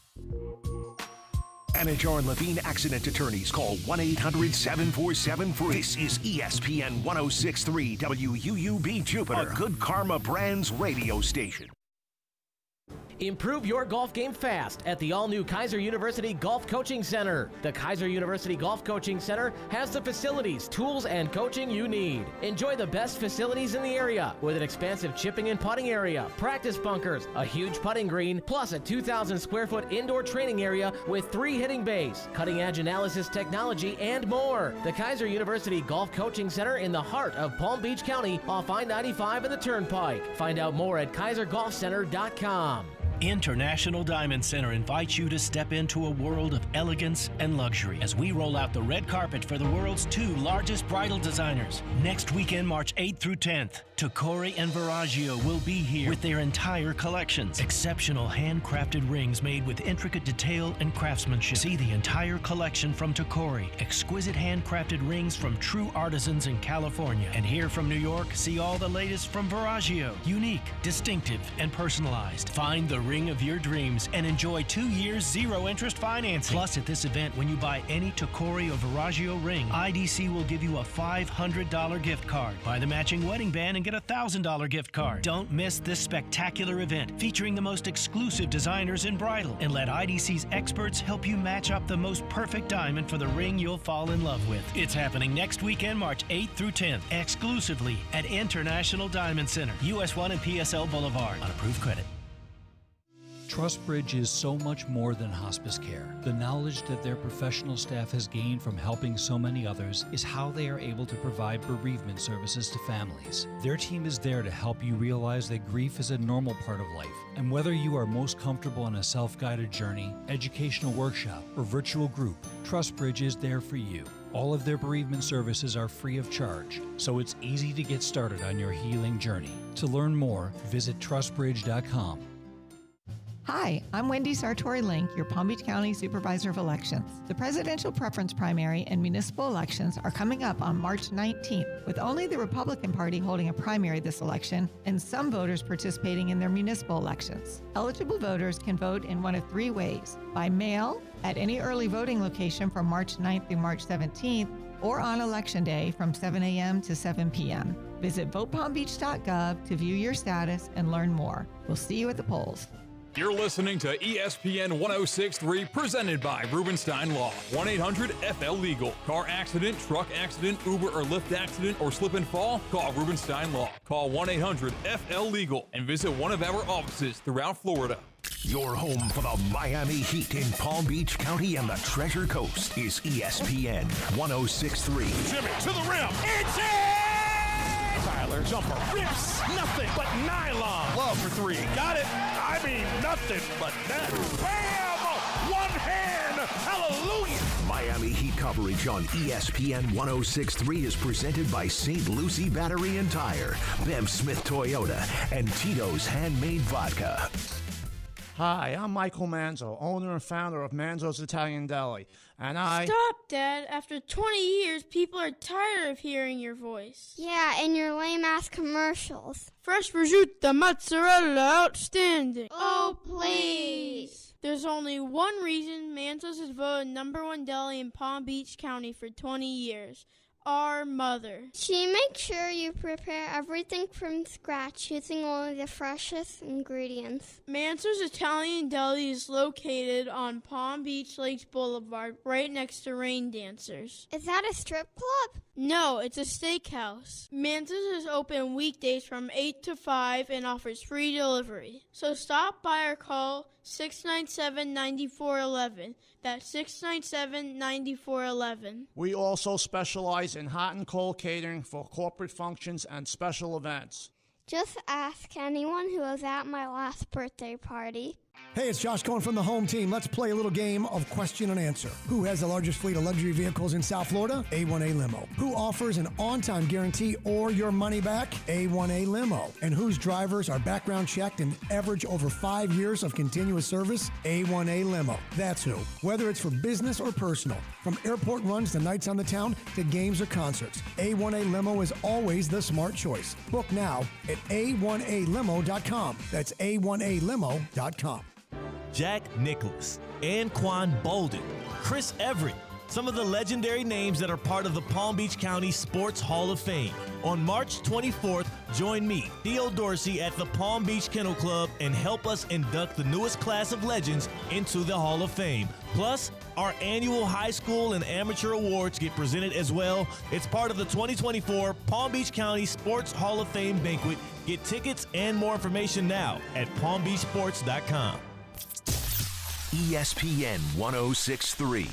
Anajar and Levine Accident Attorneys. Call 1-800-747-FREE. This is ESPN 106.3 WUUB Jupiter, a Good Karma Brands radio station. Improve your golf game fast at the all-new Kaiser University Golf Coaching Center. The Kaiser University Golf Coaching Center has the facilities, tools, and coaching you need. Enjoy the best facilities in the area with an expansive chipping and putting area, practice bunkers, a huge putting green, plus a 2,000 square foot indoor training area with 3 hitting bays, cutting-edge analysis technology, and more. The Kaiser University Golf Coaching Center in the heart of Palm Beach County off I-95 and the Turnpike. Find out more at kaisergolfcenter.com. International Diamond Center invites you to step into a world of elegance and luxury as we roll out the red carpet for the world's 2 largest bridal designers. Next weekend, March 8th through 10th, Tacori and Verragio will be here with their entire collections. Exceptional handcrafted rings made with intricate detail and craftsmanship. See the entire collection from Tacori. Exquisite handcrafted rings from true artisans in California. And here from New York, see all the latest from Verragio. Unique, distinctive, and personalized. Find the ring of your dreams and enjoy 2 years 0-interest financing. Plus, at this event, when you buy any Tacori or Verragio ring, IDC will give you a $500 gift card. Buy the matching wedding band and get a $1,000 gift card. Don't miss this spectacular event featuring the most exclusive designers in bridal, and let IDC's experts help you match up the most perfect diamond for the ring you'll fall in love with. It's happening next weekend, March 8th through 10th, exclusively at International Diamond Center, US 1 and PSL Boulevard, on approved credit. TrustBridge is so much more than hospice care. The knowledge that their professional staff has gained from helping so many others is how they are able to provide bereavement services to families. Their team is there to help you realize that grief is a normal part of life, and whether you are most comfortable on a self-guided journey, educational workshop, or virtual group, TrustBridge is there for you. All of their bereavement services are free of charge, so it's easy to get started on your healing journey. To learn more, visit trustbridge.com. Hi, I'm Wendy Sartori-Link, your Palm Beach County Supervisor of Elections. The presidential preference primary and municipal elections are coming up on March 19th, with only the Republican Party holding a primary this election and some voters participating in their municipal elections. Eligible voters can vote in one of 3 ways: by mail, at any early voting location from March 9th through March 17th, or on Election Day from 7 a.m. to 7 p.m. Visit votepalmbeach.gov to view your status and learn more. We'll see you at the polls. You're listening to ESPN 106.3, presented by Rubenstein Law. 1-800-FL-LEGAL. Car accident, truck accident, Uber or Lyft accident, or slip and fall? Call Rubenstein Law. Call 1-800-FL-LEGAL and visit one of our offices throughout Florida. Your home for the Miami Heat in Palm Beach County and the Treasure Coast is ESPN 106.3. Jimmy to the rim. It's in! Tyler, jumper, rips, nothing but nylon. Love for three. Got it. I mean, nothing but net. Bam! One hand. Hallelujah. Miami Heat coverage on ESPN 106.3 is presented by St. Lucie Battery and Tire, Bev Smith Toyota, and Tito's Handmade Vodka. Hi, I'm Michael Manzo, owner and founder of Manzo's Italian Deli, and Stop, Dad. After 20 years, people are tired of hearing your voice. Yeah, and your lame-ass commercials. Fresh prosciutto, mozzarella, outstanding. Oh, please. There's only one reason Manzo's is voted #1 deli in Palm Beach County for 20 years. Our mother. She makes sure you prepare everything from scratch using only the freshest ingredients. Mansour's Italian Deli is located on Palm Beach Lakes Boulevard, right next to Rain Dancers. Is that a strip club? No, it's a steakhouse. Mansour's is open weekdays from 8 to 5 and offers free delivery. So stop by or call 697-9411. That's 697-9411. we also specialize in hot and cold catering for corporate functions and special events. Just ask anyone who was at my last birthday party. Hey, it's Josh Cohen from the Home Team. Let's play a little game of question and answer. Who has the largest fleet of luxury vehicles in South Florida? A1A Limo. Who offers an on-time guarantee or your money back? A1A Limo. And whose drivers are background checked and average over 5 years of continuous service? A1A Limo. That's who. Whether it's for business or personal, from airport runs to nights on the town to games or concerts, A1A Limo is always the smart choice. Book now at A1ALimo.com. That's A1ALimo.com. Jack Nicklaus, Anquan Bolden, Chris Everett, some of the legendary names that are part of the Palm Beach County Sports Hall of Fame. On March 24th, join me, Theo Dorsey, at the Palm Beach Kennel Club and help us induct the newest class of legends into the Hall of Fame. Plus, our annual high school and amateur awards get presented as well. It's part of the 2024 Palm Beach County Sports Hall of Fame banquet. Get tickets and more information now at palmbeachsports.com. ESPN 106.3.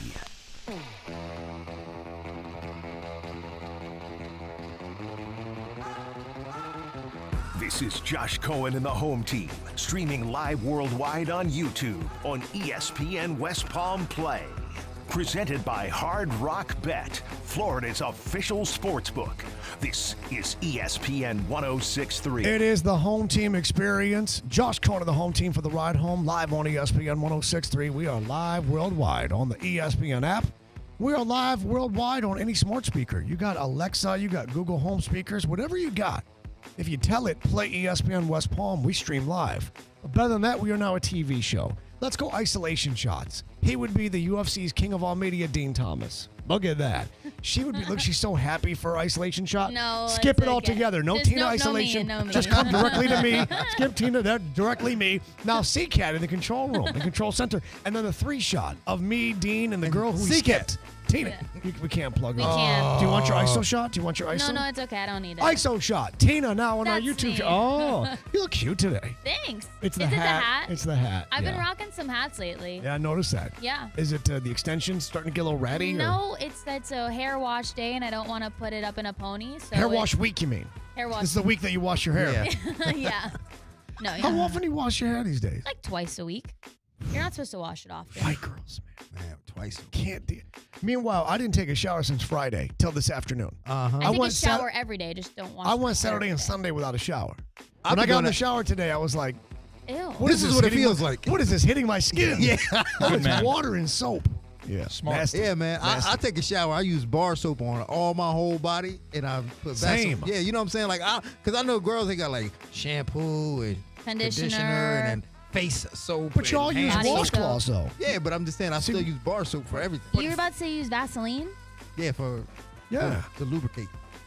This is Josh Cohen and the Home Team, streaming live worldwide on YouTube on ESPN West Palm Play. Presented by Hard Rock Bet, Florida's official sportsbook. This is ESPN 106.3. It is the Home Team experience. Josh Cohen of the Home Team for the ride home, live on ESPN 106.3. We are live worldwide on the ESPN app. We are live worldwide on any smart speaker. You got Alexa, you got Google Home speakers, whatever you got. If you tell it, play ESPN West Palm, we stream live. But better than that, we are now a TV show. Let's go isolation shots. He would be the UFC's king of all media, Dean Thomas. Look at that. She would be, look, she's so happy for her isolation shot. No, Skip it all together. No Just Tina no isolation. me, no me. Just come directly to me. Skip Tina, that directly me. Now CCAT in the control room, the control center. And then the 3-shot of me, Dean, and the girl who skipped. Tina, we can't plug her. We can't. Do you want your ISO shot? Do you want your ISO? No, it's okay. I don't need it. ISO shot. Tina now on our That's YouTube me. channel. Oh, you look cute today. Thanks. It's the Is hat. it the hat? It's the hat. I've been yeah. rocking some hats lately. Yeah, I noticed that. Yeah. Is it the extensions starting to get a little ratty? No, it's a hair wash day, and I don't want to put it up in a pony. So Hair wash week, you mean? Hair wash. This is the week that you wash your hair. Yeah. No. How Yeah. often do you wash your hair these days? Like twice a week. You're not supposed to wash it often. White girls, Man, twice. can't do. Meanwhile, I didn't take a shower since Friday till this afternoon. I take a shower every day. Just don't wash. I my went hair Saturday every and day. Sunday without a shower. I've When I been got in doing the that. shower today, I was like, Ew. "What This is what it hitting feels my- like. What is this hitting my skin?" Yeah. Oh, it's man. water and soap. Yeah, nasty. Yeah, man. Nasty. I take a shower. I use bar soap on all my whole body, and I put Same. Vaseline. Yeah, you know what I'm saying? Like, because I know girls, they got like shampoo and Conditioner. and then face soap. But y'all and use hand soap. washcloths though. Yeah, but I'm just saying, I still use bar soap for everything. You were about to say use Vaseline? Yeah, for Yeah. to lubricate.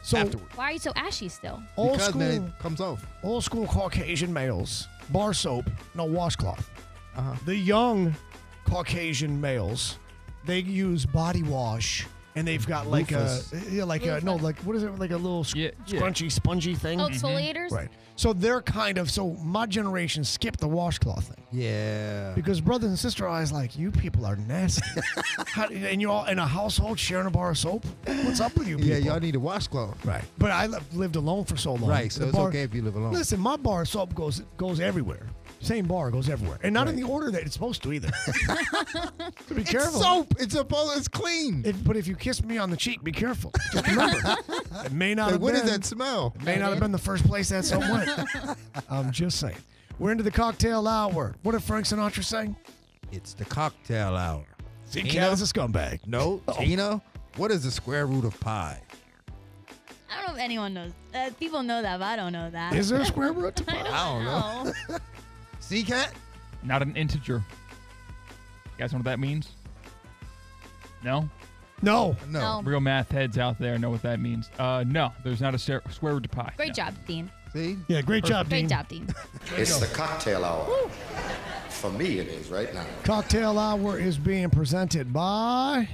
So afterwards. Why are you so ashy still? Because then it comes off. Old school Caucasian males, bar soap, no washcloth. Uh-huh. The young Caucasian males, they use body wash, and they've got like Loofahs. what is it, like a little scrunchy, spongy thing? Oh, exfoliators? Right. So they're so my generation skipped the washcloth thing. Yeah. Because brothers and sister eyes like, you people are nasty. And you're all in a household sharing a bar of soap? What's up with you people? Yeah, y'all need a washcloth. Right. But I lived alone for so long. Right, so The it's bar- okay if you live alone. Listen, my bar of soap goes everywhere. Same bar goes everywhere. And not in the order that it's supposed to either. So be careful. It's soap. It's clean. But if you kiss me on the cheek, be careful. Just remember, it may not have What been. is that smell? It may not have been the first place that soap went. I'm just saying. We're into the cocktail hour. What did Frank Sinatra say? It's the cocktail hour. See, Cat is a scumbag. No, Tina, what is the square root of pi? I don't know if anyone knows. People know that, but I don't know that. Is there a square root to pi? I don't know. See, Cat? Not an integer. You guys know what that means? No? No. No. Real math heads out there know what that means. No, there's not a square root to pi. Great job, Dean. See? Yeah, great job, Dean. Great job, Dean. It's the cocktail hour. For me, it is right now. Cocktail hour is being presented by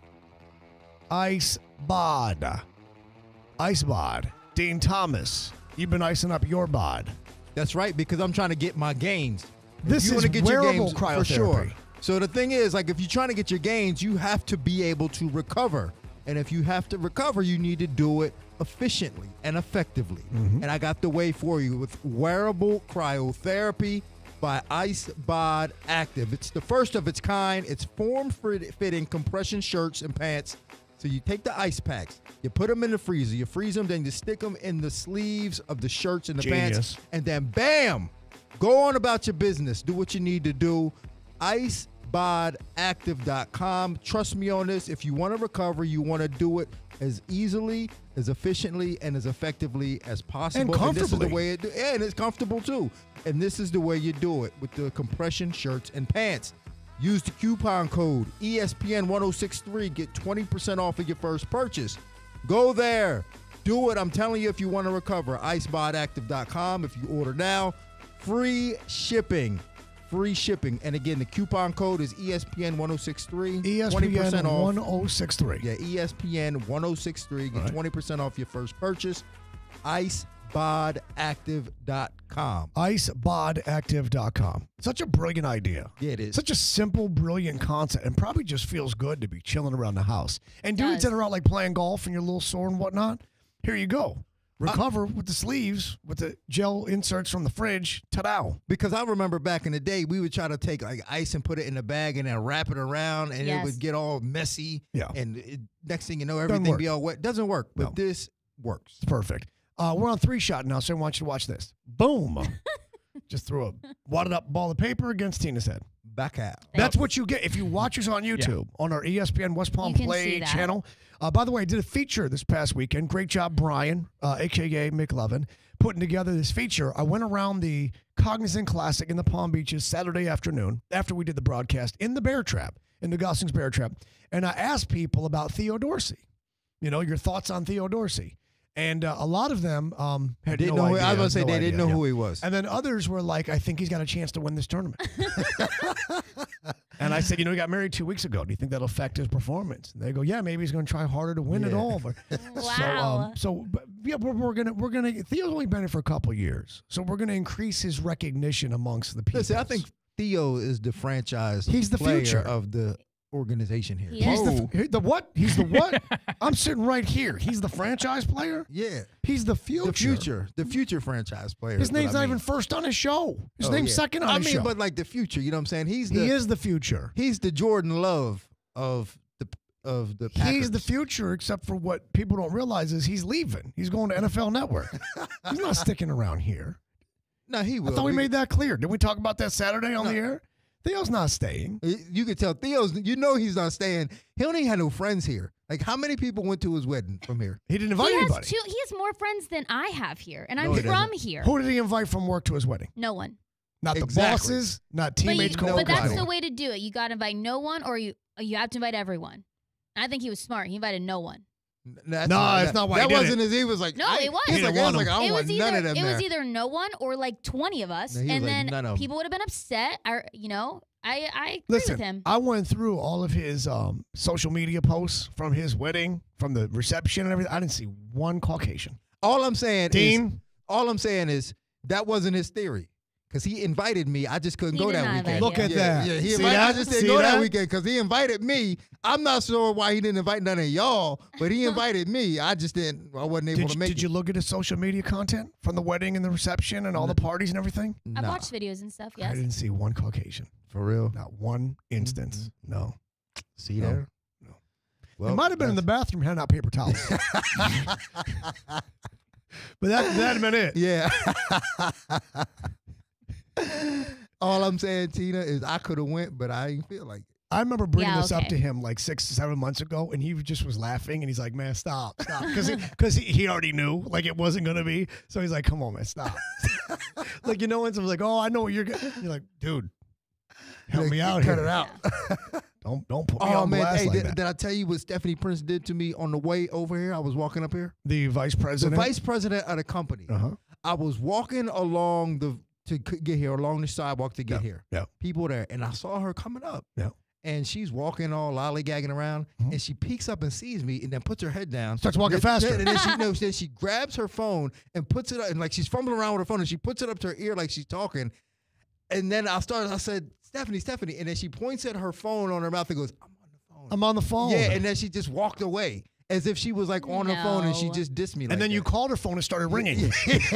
Ice Bod. Ice Bod. Dean Thomas, you've been icing up your bod. That's right, because I'm trying to get my gains. This you is wanna get your wearable gains, for sure. cryotherapy. So the thing is, like, if you're trying to get your gains, you have to be able to recover. And if you have to recover, you need to do it efficiently and effectively. Mm-hmm. And I got the way for you with wearable cryotherapy by Ice Bod Active. It's the first of its kind. It's form-fitting compression shirts and pants. So you take the ice packs, you put them in the freezer, you freeze them, then you stick them in the sleeves of the shirts and the pants, and then bam, go on about your business. Do what you need to do. IceBodActive.com. Trust me on this. If you want to recover, you want to do it as easily, as efficiently, and as effectively as possible. And comfortably. this is the way and it's comfortable too. And this is the way you do it with the compression shirts and pants. Use the coupon code ESPN1063. Get 20% off of your first purchase. Go there. Do it. I'm telling you, if you want to recover, IceBodActive.com. If you order now, free shipping. Free shipping. And again, the coupon code is ESPN1063. ESPN 1063. Yeah, ESPN 1063. Get 20% off your first purchase. IceBodActive.com. IceBodActive.com. Such a brilliant idea. Yeah, it is. Such a simple, brilliant concept, and probably just feels good to be chilling around the house. And dudes that are out like playing golf and you're a little sore and whatnot, here you go. Recover with the sleeves, with the gel inserts from the fridge. Ta-da. Because I remember back in the day, we would try to take like ice and put it in a bag and then wrap it around, and it would get all messy. Yeah. And next thing you know, everything be all wet. Doesn't work, but this works. It's perfect. We're on 3-shot now, so I want you to watch this. Boom. Just threw a wadded up ball of paper against Tina's head. Back out. That's what you get if you watch us on YouTube on our ESPN West Palm Play channel. By the way, I did a feature this past weekend. Great job, Brian, a.k.a. McLovin, putting together this feature. I went around the Cognizant Classic in the Palm Beaches Saturday afternoon after we did the broadcast in the Bear Trap, in the Gosling's Bear Trap, and I asked people about Theo Dorsey. You know, your thoughts on Theo Dorsey. And a lot of them had Didn't no know idea. I was going to say no they idea, didn't know who he was. And then others were like, I think he's got a chance to win this tournament. And I said, you know, he got married 2 weeks ago. Do you think that'll affect his performance? And they go, yeah, maybe he's going to try harder to win it all. But, Wow. we're gonna. Theo's only been here for a couple years, so we're gonna increase his recognition amongst the people. Listen, I think Theo is the franchise. He's the player future of the organization here. He's the what? He's the what? I'm sitting right here. He's the franchise player? Yeah. He's the future. The future franchise player. His is what name's I not mean. even first on his show. His Oh, name's yeah. second on his show. but like the future, you know what I'm saying? He is the future. He's the Jordan Love of the Packers. He's the future, except for what people don't realize is he's leaving. He's going to NFL Network. He's not sticking around here. No, he will. I thought we made that clear. Didn't we talk about that Saturday on the air? Theo's not staying. You can tell Theo's, you know he's not staying. He don't even have no friends here. Like, how many people went to his wedding from here? He didn't invite anybody. He has more friends than I have here, and No, I'm he from doesn't. here. Who did he invite from work to his wedding? No one. Not the Exactly. bosses, not teammates, But coworkers. that's the way to do it. You got to invite no one, or you have to invite everyone. I think he was smart. He invited no one. It's not why that he did wasn't it. his. He was like, No, it was. He's like, I don't want none of them It there. was either no one or like 20 of us, No, he was and like, then none of 'em. people would have been upset. I agree Listen, with him. I went through all of his social media posts from his wedding, from the reception and everything. I didn't see one Caucasian. All I'm saying is that wasn't his theory. Because he invited me. I just couldn't He go did that not weekend. invite Look you. at that. Yeah, See I that? just didn't See go that that? weekend because he invited me. I'm not sure why he didn't invite none of y'all, but he invited me. I just didn't. I wasn't able to make it. Did you look at his social media content from the wedding and the reception and all the parties and everything? I've watched videos and stuff, I yes. didn't see one Caucasian. For real? Not one instance. No. See there? No. Well, it might have been in the bathroom handing out paper towels. But that'd have been it. Yeah. All I'm saying, Tina, is I could have went, but I didn't feel like it. I remember bringing Yeah, this up okay. to him like 6 to 7 months ago, and he just was laughing, and he's like, man, stop. Because he already knew, like, it wasn't going to be. So he's like, come on, man, stop. Like, when someone's like, oh, I know what you're going to. You're like, dude, help me out here. Cut it out. Don't put me Oh, on man. blast Hey, like did that. I tell you what Stephanie Prince did to me on the way over here? I was walking up here. The vice The president. vice president of the company. Uh-huh. I was walking along to get here, along the sidewalk to get here. Yeah. People there, and I saw her coming up. Yeah. And she's walking all lollygagging around, and she peeks up and sees me, and then puts her head down. Starts walking faster. And then she grabs her phone and puts it up, and like she's fumbling around with her phone, and she puts it up to her ear like she's talking. And then I said, Stephanie, and then she points at her phone on her mouth and goes, I'm on the phone. yeah, and then she just walked away as if she was like on her phone and she just dissed me like And then that. you called her phone and started ringing.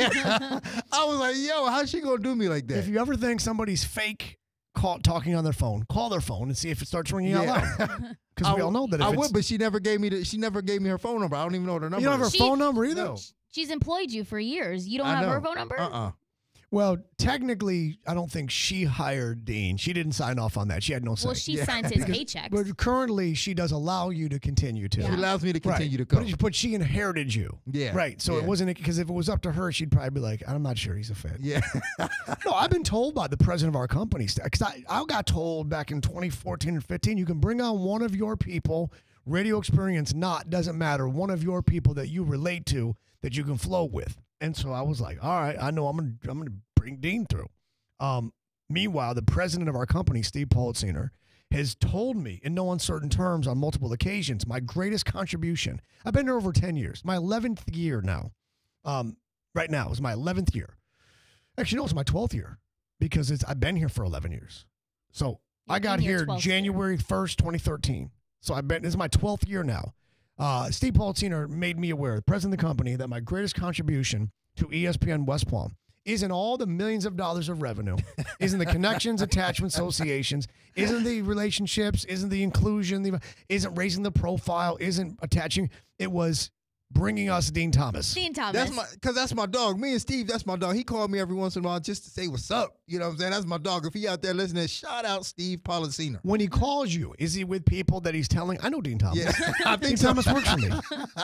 I was like, yo, how's she going to do me like that? If you ever think somebody's fake talking on their phone, call their phone and see if it starts ringing out loud. Because we all know that if I it's, would, but she never gave me her phone number. I don't even know what her number you don't have is. her phone number either? No. She's employed you for years. You don't I have her know. phone number? Well, technically, I don't think she hired Dean. She didn't sign off on that. She had no say. Well, she signs his paychecks. But currently, she does allow you to continue to. She allows me to continue Right. to go. But she inherited you. Yeah. Right. So it Yeah. wasn't, because if it was up to her, she'd probably be like, I'm not sure he's a fit. Yeah. No, I've been told by the president of our company, because I got told back in 2014 and 15, you can bring on one of your people, radio experience doesn't matter, one of your people that you relate to that you can flow with. And so I was like, all right, I know I'm gonna bring Dean through. Meanwhile, the president of our company, Steve Politziner, has told me in no uncertain terms on multiple occasions, my greatest contribution, I've been here over 10 years, my 11th year now. Right now is my 11th year. Actually, no, it's my 12th year because I've been here for 11 years. So I got here January 1st, 2013. So this is my 12th year now. Steve Politziner made me aware, the president of the company, that my greatest contribution to ESPN West Palm isn't all the millions of dollars of revenue, isn't the connections, attachment, associations, isn't the relationships, isn't the inclusion, isn't raising the profile, isn't attaching. It was bringing us Dean Thomas. Dean Thomas. That's my dog. Me and Steve, that's my dog. He called me every once in a while just to say what's up. You know what I'm saying? That's my dog. If he out there listening, shout out Steve Politziner. When he calls you, is he with people that he's telling? I know Dean Thomas. Yeah. I think Dean so. Thomas works for me.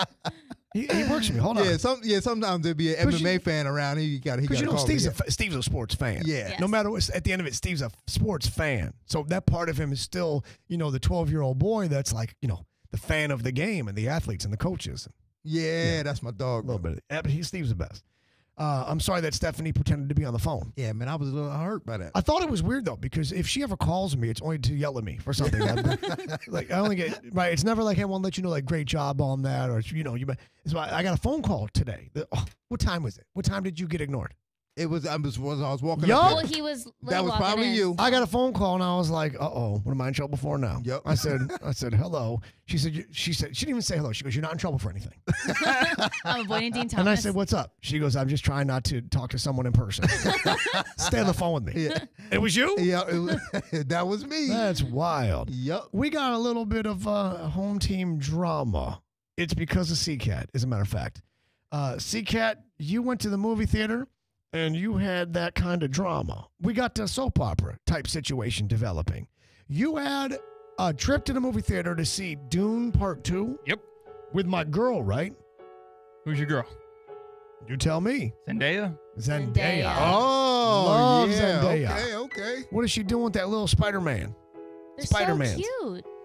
He works for me. Hold on. Sometimes there'd be an MMA fan around. He got to Because call me. Steve's a sports fan. Yeah. Yes. No matter what, at the end of it, Steve's a sports fan. So that part of him is still, the 12-year-old boy that's like, the fan of the game and the athletes and the coaches. Yeah, that's my dog. A little bit. Yeah, but Steve's the best. I'm sorry that Stephanie pretended to be on the phone. Yeah, man, I was a little hurt by that. I thought it was weird, though, because if she ever calls me, it's only to yell at me for something. Like, I only get, right, it's never like, hey, I want to let you know, like, great job on that, or, it's why I got a phone call today. What time was it? What time did you get ignored? I was walking Yup. up Well, he was That was probably in. you. I got a phone call and I was like, "Uh-oh, what am I in trouble for now?" Yep. I said, "Hello." She said, she didn't even say hello. She goes, "You're not in trouble for anything." I'm avoiding Dean Thomas. And I said, "What's up?" She goes, "I'm just trying not to talk to someone in person." Stay on the phone with me. Yeah. It was you? Yeah, that was me. That's wild. Yep. We got a little bit of home team drama. It's because of CCAT, as a matter of fact. CCAT, you went to the movie theater and you had that kind of drama. We got the soap opera type situation developing. You had a trip to the movie theater to see Dune Part 2. Yep. With my girl, right? Who's your girl? You tell me. Zendaya? Zendaya. Oh, Love yeah. Zendaya. Okay. What is she doing with that little Spider-Man? They're Spider-Man. so cute.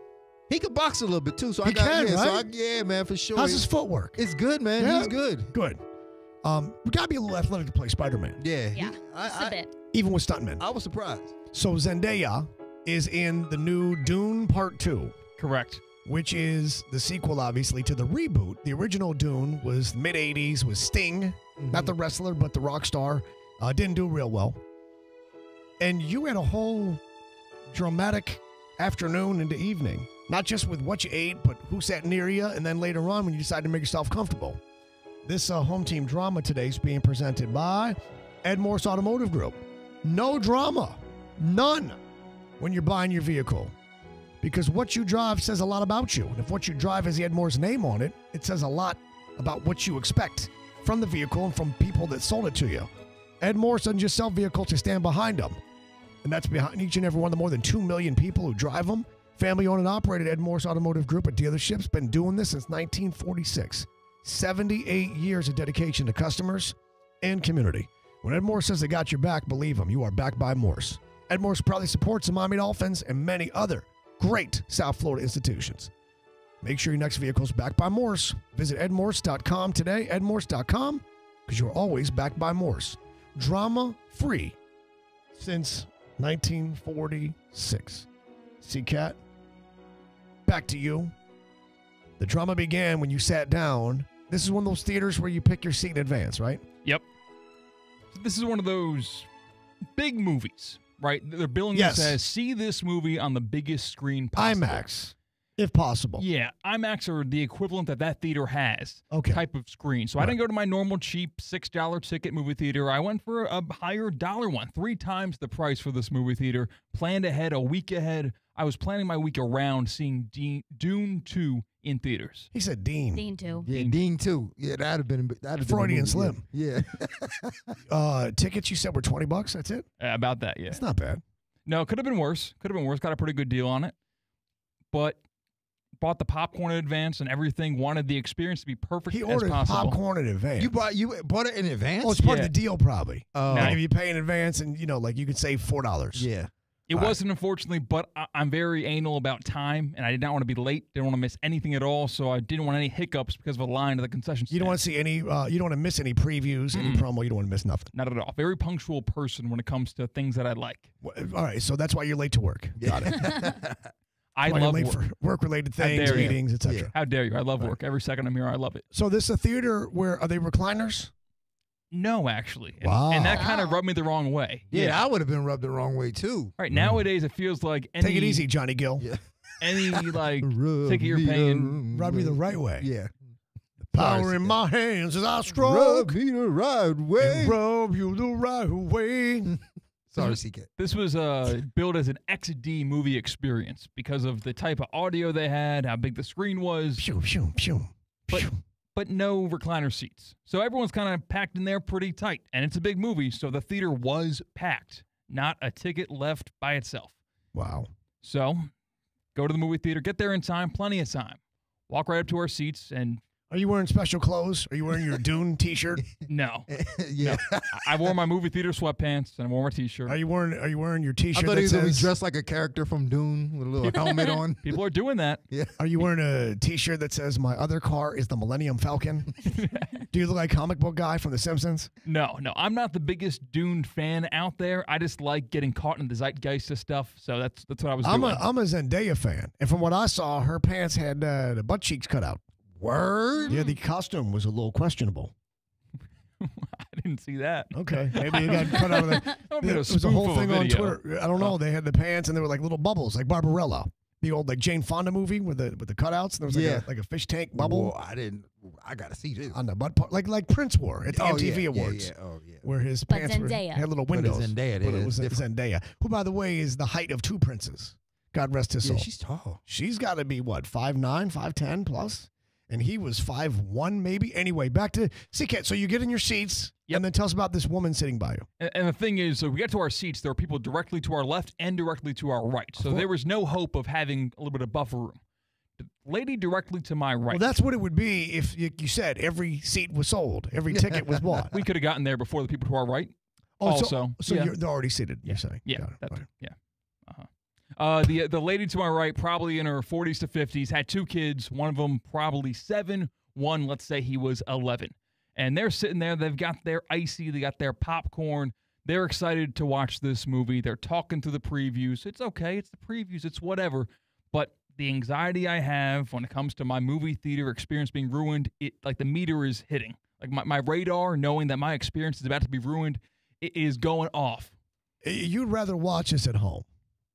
He could box a little bit too, so He can, right? yeah, man, for sure. How's his footwork? It's good, man. Yeah? He's good. Good. We gotta be a little athletic to play Spider-Man. Yeah. Yeah, just a bit. Even with stuntmen. I was surprised. So Zendaya is in the new Dune Part 2. Correct. Which is the sequel, obviously, to the reboot. The original Dune was mid-'80s, was Sting, not the wrestler, but the rock star. Didn't do real well. And you had a whole dramatic afternoon into evening. Not just with what you ate, but who sat near you, and then later on when you decided to make yourself comfortable. This home team drama today is being presented by Ed Morse Automotive Group. No drama. None when you're buying your vehicle. Because what you drive says a lot about you. And if what you drive has Ed Moore's name on it, it says a lot about what you expect from the vehicle and from people that sold it to you. Ed Morse doesn't just sell vehicles to stand behind them. And that's behind each and every one of the more than 2 million people who drive them. Family-owned and operated Ed Morse Automotive Group at dealerships. Been doing this since 1946. 78 years of dedication to customers and community. When Ed Morse says they got your back, believe him. You are backed by Morse. Ed Morse proudly supports the Miami Dolphins and many other great South Florida institutions. Make sure your next vehicle is backed by Morse. Visit edmorse.com today, edmorse.com, because you're always backed by Morse. Drama-free since 1946. See, Kat? Back to you. The drama began when you sat down. This is one of those theaters where you pick your seat in advance, right? Yep. So this is one of those big movies, right? They're billing Yes. this as, see this movie on the biggest screen possible. IMAX, if possible. Yeah, IMAX are the equivalent that theater has. Okay. Type of screen. So I didn't go to my normal cheap $6 ticket movie theater. I went for a higher dollar one, 3 times the price for this movie theater. Planned ahead, a week ahead. I was planning my week around seeing Dune 2 in theaters. He said Dean. Dean 2. Yeah, Dean 2. Yeah, that'd have been Freudian Slim. Yeah. Tickets you said were $20. That's it. About that, yeah. It's not bad. No, it could have been worse. Got a pretty good deal on it. But bought the popcorn in advance and everything. Wanted the experience to be perfect He as ordered possible. popcorn in advance. You bought it in advance? Oh, it's part of the deal, probably. Oh. Like if you pay in advance and, like you could save $4. Yeah. It wasn't, unfortunately, but I'm very anal about time, and I did not want to be late. Didn't want to miss anything at all, so I didn't want any hiccups because of a line to the concession stand. You don't want to see any, you don't want to miss any previews, any promo. You don't want to miss nothing. Not at all. Very punctual person when it comes to things that I like. All right, so that's why you're late to work. Got it. I Why love you're late work. for work-related things, meetings, etc. Yeah. How dare you? I love work. Every second I'm here, I love it. So this is a theater where, are they recliners? No, actually. Wow. And that kind of rubbed me the wrong way. Yeah, I would have been rubbed the wrong way, too. Right, nowadays it feels like any... Take it easy, Johnny Gill. Yeah. Any, ticket you're paying... Rub me the right way. Yeah. Power in my hands as I stroke. Rub me the right way. And rub you the right way. Sorry, CK. This was billed as an XD movie experience because of the type of audio they had, how big the screen was. Pew, pew, pew. But no recliner seats. So everyone's kind of packed in there pretty tight. And it's a big movie, so the theater was packed. Not a ticket left by itself. Wow. So go to the movie theater, get there in time, plenty of time. Walk right up to our seats and... Are you wearing special clothes? Are you wearing your Dune t-shirt? No. Yeah. No. I wore my movie theater sweatpants and I wore my t-shirt. Are you wearing your t-shirt I thought that he was going to be says... dressed like a character from Dune with a little helmet on. People are doing that. Yeah. Are you wearing a t-shirt that says, my other car is the Millennium Falcon? Do you look like comic book guy from The Simpsons? No. I'm not the biggest Dune fan out there. I just like getting caught in the zeitgeist of stuff. So that's what I was doing. I'm a Zendaya fan. And from what I saw, her pants had the butt cheeks cut out. Word? Yeah, the costume was a little questionable. I didn't see that. Okay, maybe it got cut out of the... It was a whole thing on Twitter. I don't know. They had the pants and they were like little bubbles, like Barbarella. The old Jane Fonda movie with the cutouts. There was like a fish tank bubble. Whoa, I got to see this. On the butt part, like Prince wore at the MTV Awards. Yeah. Oh, yeah. Where his But pants Zendaya. had little windows. But Zendaya, But it was Zendaya, who, by the way, is the height of 2 princes. God rest his soul. Yeah, she's tall. She's got to be, what, 5'9", 5'10 plus? And he was 5'1", maybe. Anyway, back to CK. So you get in your seats, and then tell us about this woman sitting by you. And the thing is, so we get to our seats, there are people directly to our left and directly to our right. So there was no hope of having a little bit of buffer room. The lady directly to my right. Well, that's what it would be if you said every seat was sold, every ticket was bought. We could have gotten there before the people to our right. Oh, also. so they're already seated, you're saying. Yeah. Got it. Yeah. The lady to my right, probably in her 40s to 50s, had 2 kids. One of them probably 7. One, let's say he was 11. And they're sitting there. They've got their icy. They got their popcorn. They're excited to watch this movie. They're talking through the previews. It's okay. It's the previews. It's whatever. But the anxiety I have when it comes to my movie theater experience being ruined, like the meter is hitting. Like my radar, knowing that my experience is about to be ruined, it is going off. You'd rather watch this at home.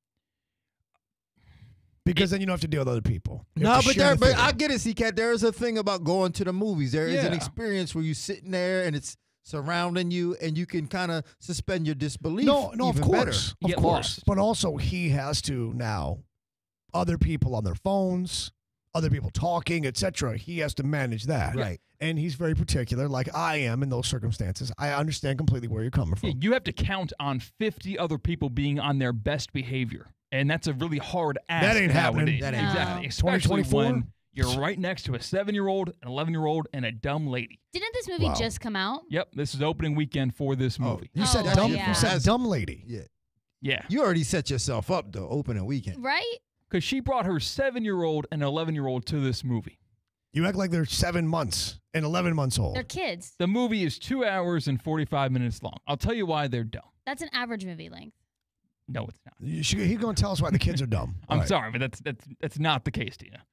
Because then you don't have to deal with other people. No, but I get it, C-Cat. There is a thing about going to the movies. There is an experience where you're sitting there and it's surrounding you and you can kind of suspend your disbelief. No, of course. Of course. But also he has to now, other people on their phones, other people talking, etc. He has to manage that. Right. And he's very particular, like I am in those circumstances. I understand completely where you're coming from. Yeah, you have to count on 50 other people being on their best behavior. And that's a really hard ask. That ain't happening. That ain't exactly. Especially 2024? When you're right next to a 7-year-old, an 11-year-old, and a dumb lady. Didn't this movie just come out? Yep, this is opening weekend for this movie. You said dumb. Yeah. You said dumb lady. Yeah. Yeah. You already set yourself up though, opening weekend. Right? Because she brought her 7-year-old and 11-year-old to this movie. You act like they're 7 months and 11 months old. They're kids. The movie is 2 hours and 45 minutes long. I'll tell you why they're dumb. That's an average movie length. No, it's not. He's going to tell us why the kids are dumb. I'm sorry, but that's not the case, Tina.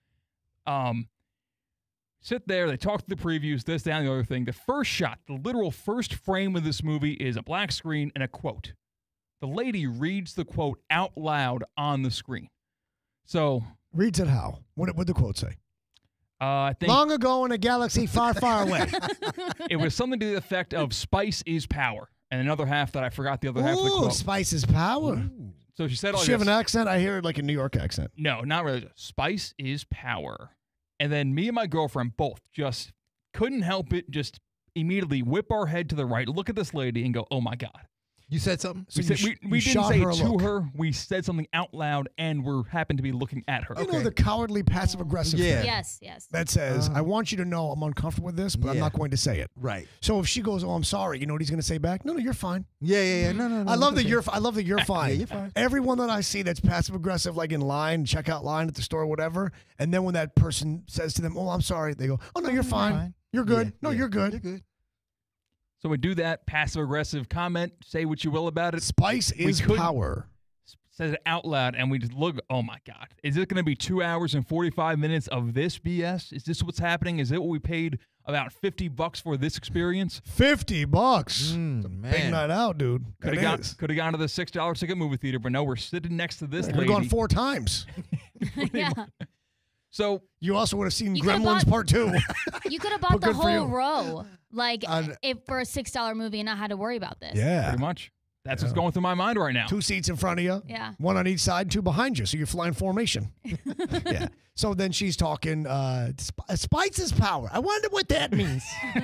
Sit there, they talk through the previews, this, that, and the other thing. The first shot, the literal first frame of this movie is a black screen and a quote. The lady reads the quote out loud on the screen. So reads it how? What did the quote say? I think long ago in a galaxy far, far away. It was something to the effect of "Spice is power," and another half that I forgot the other half of the quote. Spice is power. Ooh. So she said, "Does she have an accent? I hear it like a New York accent." No, not really. Spice is power. And then me and my girlfriend both just couldn't help it. Just immediately whip our head to the right, look at this lady, and go, "Oh my God." You said something? So we didn't say it to her. We said something out loud, and we happened to be looking at her. You know the cowardly passive-aggressive thing? Yes. That says, I want you to know I'm uncomfortable with this, but I'm not going to say it. Right. So if she goes, "Oh, I'm sorry," you know what he's going to say back? "No, you're fine." Yeah. No. I love that you're fine. Yeah, you're fine. Everyone that I see that's passive-aggressive, like in line, checkout line at the store, whatever, and then when that person says to them, "Oh, I'm sorry," they go, "Oh, no, you're fine. You're good. You're good. You're good." So we do that passive-aggressive comment, say what you will about it. Spice is power. Says it out loud, and we just look, oh, my God. Is it going to be 2 hours and 45 minutes of this BS? Is this what's happening? Is it what we paid about $50 for this experience? $50? Big night out, dude. Could have gone to the $6 ticket movie theater, but no, we're sitting next to this lady. We've gone 4 times. Yeah. So you also would have seen Gremlins Part 2. You could have bought the whole row, like if for a $6 movie, and not had to worry about this. Yeah, pretty much. That's what's going through my mind right now. 2 seats in front of you. Yeah. 1 on each side, 2 behind you, so you're flying formation. Yeah. So then she's talking. Spice is power. I wonder what that means.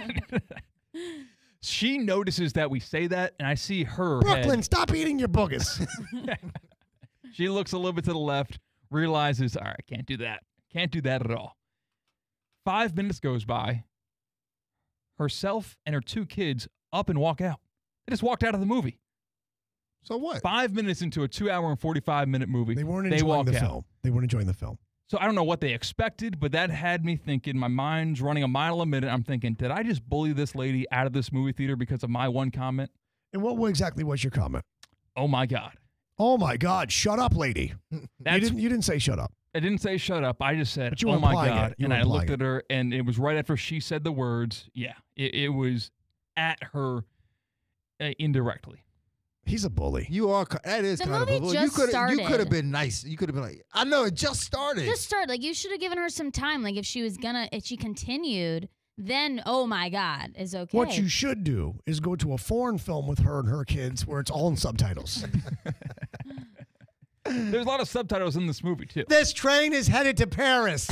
She notices that we say that, and I see her. Brooklyn, stop eating your boogers. She looks a little bit to the left, realizes, all right, I can't do that. Can't do that at all. 5 minutes goes by. Herself and her 2 kids up and walk out. They just walked out of the movie. So what? 5 minutes into a 2 hour and 45-minute movie. They weren't enjoying the film. They weren't enjoying the film. So I don't know what they expected, but that had me thinking, my mind's running a mile a minute. I'm thinking, did I just bully this lady out of this movie theater because of my one comment? And what exactly was your comment? Oh, my God. Oh, my God. Shut up, lady. You didn't say shut up. I didn't say shut up. I just said, oh, my God. And I looked at her, and it was right after she said the words. Yeah, it was at her indirectly. He's a bully. You are. That is The kind of a movie bully. just started. You could have been nice. You could have been like, I know it just started. Just started. Like, you should have given her some time. Like, if she continued, then, oh my God, is okay. What you should do is go to a foreign film with her and her kids where it's all in subtitles. There's a lot of subtitles in this movie, too. This train is headed to Paris.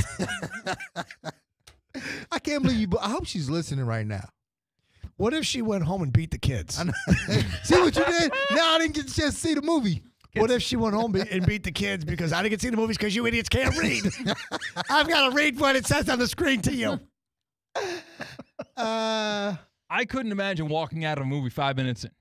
I can't believe you. I hope she's listening right now. What if she went home and beat the kids? See what you did? Now I didn't get a chance to see the movie. What if she went home and beat the kids because I didn't get to see the movies because you idiots can't read? I've got to read what it says on the screen to you. I couldn't imagine walking out of a movie 5 minutes in.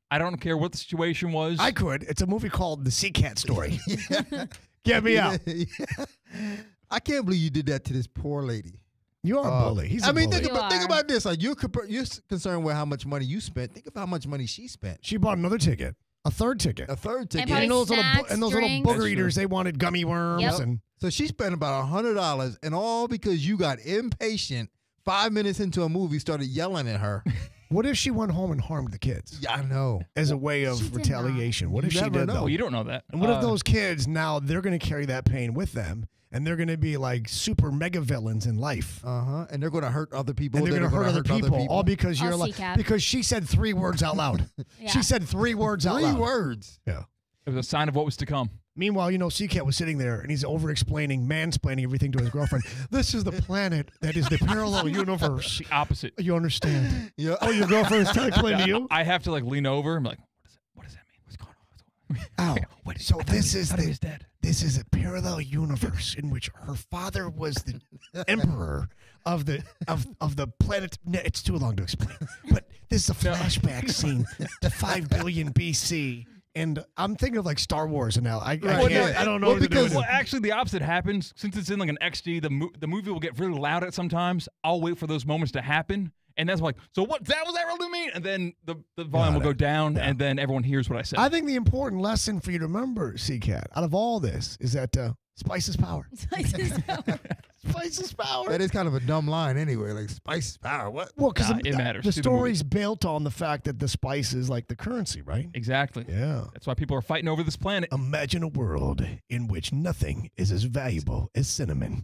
I don't care what the situation was. I could. It's a movie called The Sea Cat Story. Get me out. I can't believe you did that to this poor lady. You are a bully. He's a bully. Think about this. Like you're concerned with how much money you spent. Think of how much money she spent. She bought another ticket. A third ticket. And those snacks, little drinks. booger eaters, they wanted gummy worms. Yep. And so she spent about $100, and all because you got impatient 5 minutes into a movie, started yelling at her. What if she went home and harmed the kids? Yeah, I know. As a way of retaliation. What if she did, though? Well, you don't know that. And what if those kids, now they're going to carry that pain with them, and they're going to be like super mega villains in life. And they're going to hurt other people. And they're going to hurt other people, all because you're like, CCAP. because she said 3 words out loud. Yeah. She said 3 words out loud. 3 words. Yeah. It was a sign of what was to come. Meanwhile, C-Cat was sitting there, and he's over-explaining, mansplaining everything to his girlfriend. This is the planet that is the parallel universe. The opposite. You understand? Yeah. Oh, your girlfriend's trying to explain to you? I have to lean over. I'm like, what does that mean? What's going on? Oh, so this is dead. This is a parallel universe in which her father was the emperor of the planet. No, it's too long to explain. But this is a flashback scene to 5 billion BC. And I'm thinking of like Star Wars now. I don't know. Well, actually, the opposite happens. Since it's in like an XD, the movie will get really loud at sometimes. I'll wait for those moments to happen, and that's like, so what? That was that really mean? And then the volume will go down, and then everyone hears what I said. I think the important lesson for you to remember, C-Cat, out of all this, is that spice is power. Spice is power. Spice is power. That is kind of a dumb line anyway. Like, spice is power. What? Well, because it matters. The story's built on the fact that the spice is like the currency, right? Exactly. Yeah. That's why people are fighting over this planet. Imagine a world in which nothing is as valuable as cinnamon.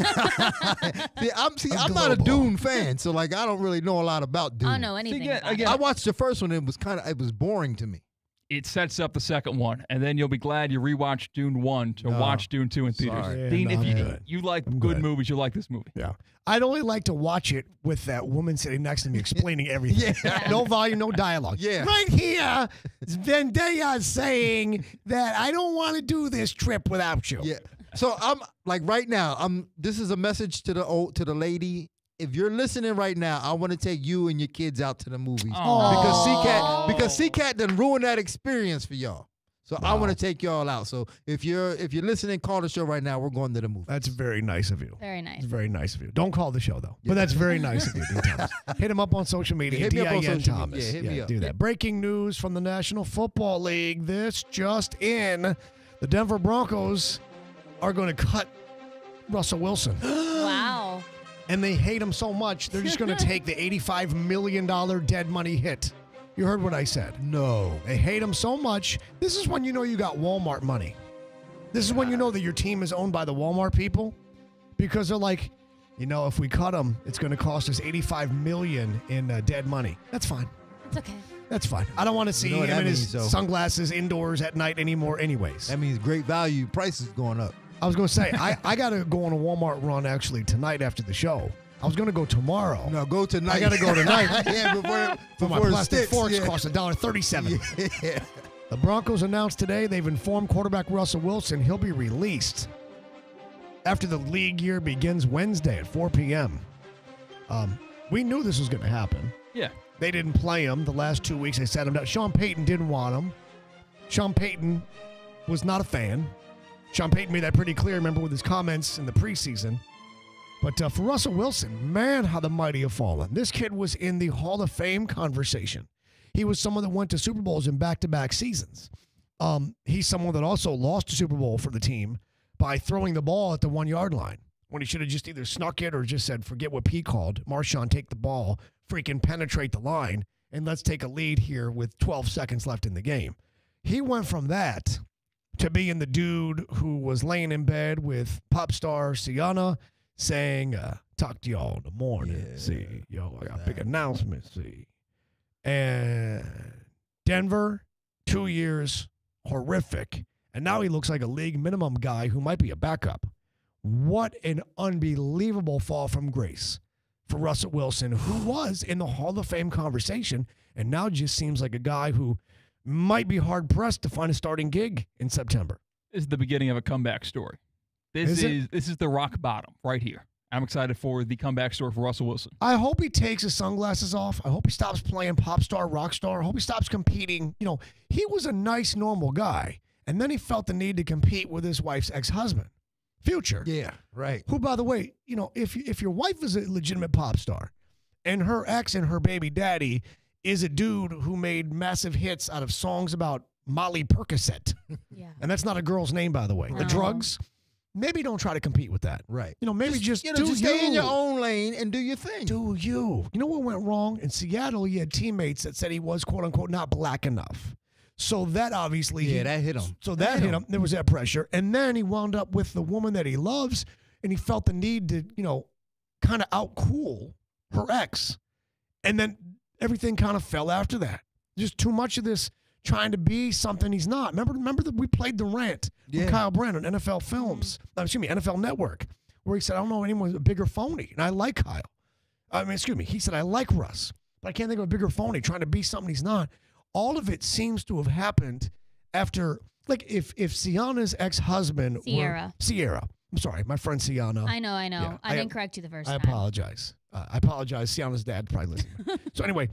I'm not a Dune fan, so like I don't really know a lot about Dune. I don't know anything. Again, I watched the first one. It was boring to me. It sets up the second one, and then you'll be glad you rewatched Dune 1 to watch Dune 2 in theaters. Sorry. Dean, Yeah, if you like good movies, you'll like this movie. Yeah. I'd only like to watch it with that woman sitting next to me explaining everything. No volume, no dialogue. Yeah. Right here, Zendaya saying that I don't want to do this trip without you. Yeah. So I'm like right now, this is a message to the lady. If you're listening right now, I want to take you and your kids out to the movies. Because C-Cat done ruined that experience for y'all. So I want to take y'all out. So if you're listening, call the show right now. We're going to the movie. That's very nice of you. Very nice. It's very nice of you. Don't call the show, though. But that's very nice of you, Dean Thomas. Hit him up on social media. Hit me up on DIN social Thomas. media. Hit me up. Do that. Breaking news from the National Football League. This just in. The Denver Broncos are going to cut Russell Wilson. Wow. And they hate him so much, they're just going to take the $85 million dead money hit. You heard what I said. No. They hate him so much. This is when you know you got Walmart money. This is when you know that your team is owned by the Walmart people. Because they're like, if we cut him, it's going to cost us $85 million in dead money. That's fine. It's okay. That's fine. I don't want to see him in his sunglasses indoors at night anymore anyways. That means great value. Price is going up. I was going to say, I got to go on a Walmart run actually tonight after the show. I was going to go tomorrow. No, go tonight. I got to go tonight. Yeah, before my plastic forks cost $1.37. Yeah. The Broncos announced today they've informed quarterback Russell Wilson he'll be released after the league year begins Wednesday at 4 p.m. We knew this was going to happen. Yeah. They didn't play him the last 2 weeks. They sat him down. Sean Payton didn't want him. Sean Payton was not a fan. Sean Payton made that pretty clear, remember, with his comments in the preseason. But for Russell Wilson, man, how the mighty have fallen. This kid was in the Hall of Fame conversation. He was someone that went to Super Bowls in back-to-back seasons. He's someone that also lost a Super Bowl for the team by throwing the ball at the 1-yard line when he should have just either snuck it or just said, forget what P called. Marshawn, take the ball, freaking penetrate the line, and let's take a lead here with 12 seconds left in the game. He went from that to being the dude who was laying in bed with pop star Sienna saying, talk to y'all in the morning. Yeah, see, yo, I got a big announcement. See. And Denver, 2 years, horrific. And now he looks like a league minimum guy who might be a backup. What an unbelievable fall from grace for Russell Wilson, who was in the Hall of Fame conversation and now just seems like a guy who might be hard-pressed to find a starting gig in September. This is the beginning of a comeback story. This is the rock bottom right here. I'm excited for the comeback story for Russell Wilson. I hope he takes his sunglasses off. I hope he stops playing pop star, rock star. I hope he stops competing. You know, he was a nice, normal guy, and then he felt the need to compete with his wife's ex-husband, Future. Yeah, right. Who, by the way, you know, if your wife is a legitimate pop star and her ex and her baby daddy is a dude who made massive hits out of songs about Molly Percocet, and that's not a girl's name, by the way, the drugs, maybe don't try to compete with that. Right. You know, maybe just stay in your own lane and do your thing. Do you. You know what went wrong? In Seattle, he had teammates that said he was, quote unquote, not black enough. So that obviously. that hit him. So that hit him. There was that pressure. And then he wound up with the woman that he loves, and he felt the need to, you know, kind of outcool her ex. And then everything kind of fell after that. Just too much of this trying to be something he's not. Remember that we played the rant from Kyle Brandt on NFL Films, NFL Network, where he said, I don't know anyone with a bigger phony, and I like Kyle. He said, I like Russ, but I can't think of a bigger phony trying to be something he's not. All of it seems to have happened after, like, if Sienna's ex-husband Sierra. I'm sorry, my friend Sienna. I know. Yeah, I didn't correct you the first time. I apologize. Sienna's dad probably listening. So anyway,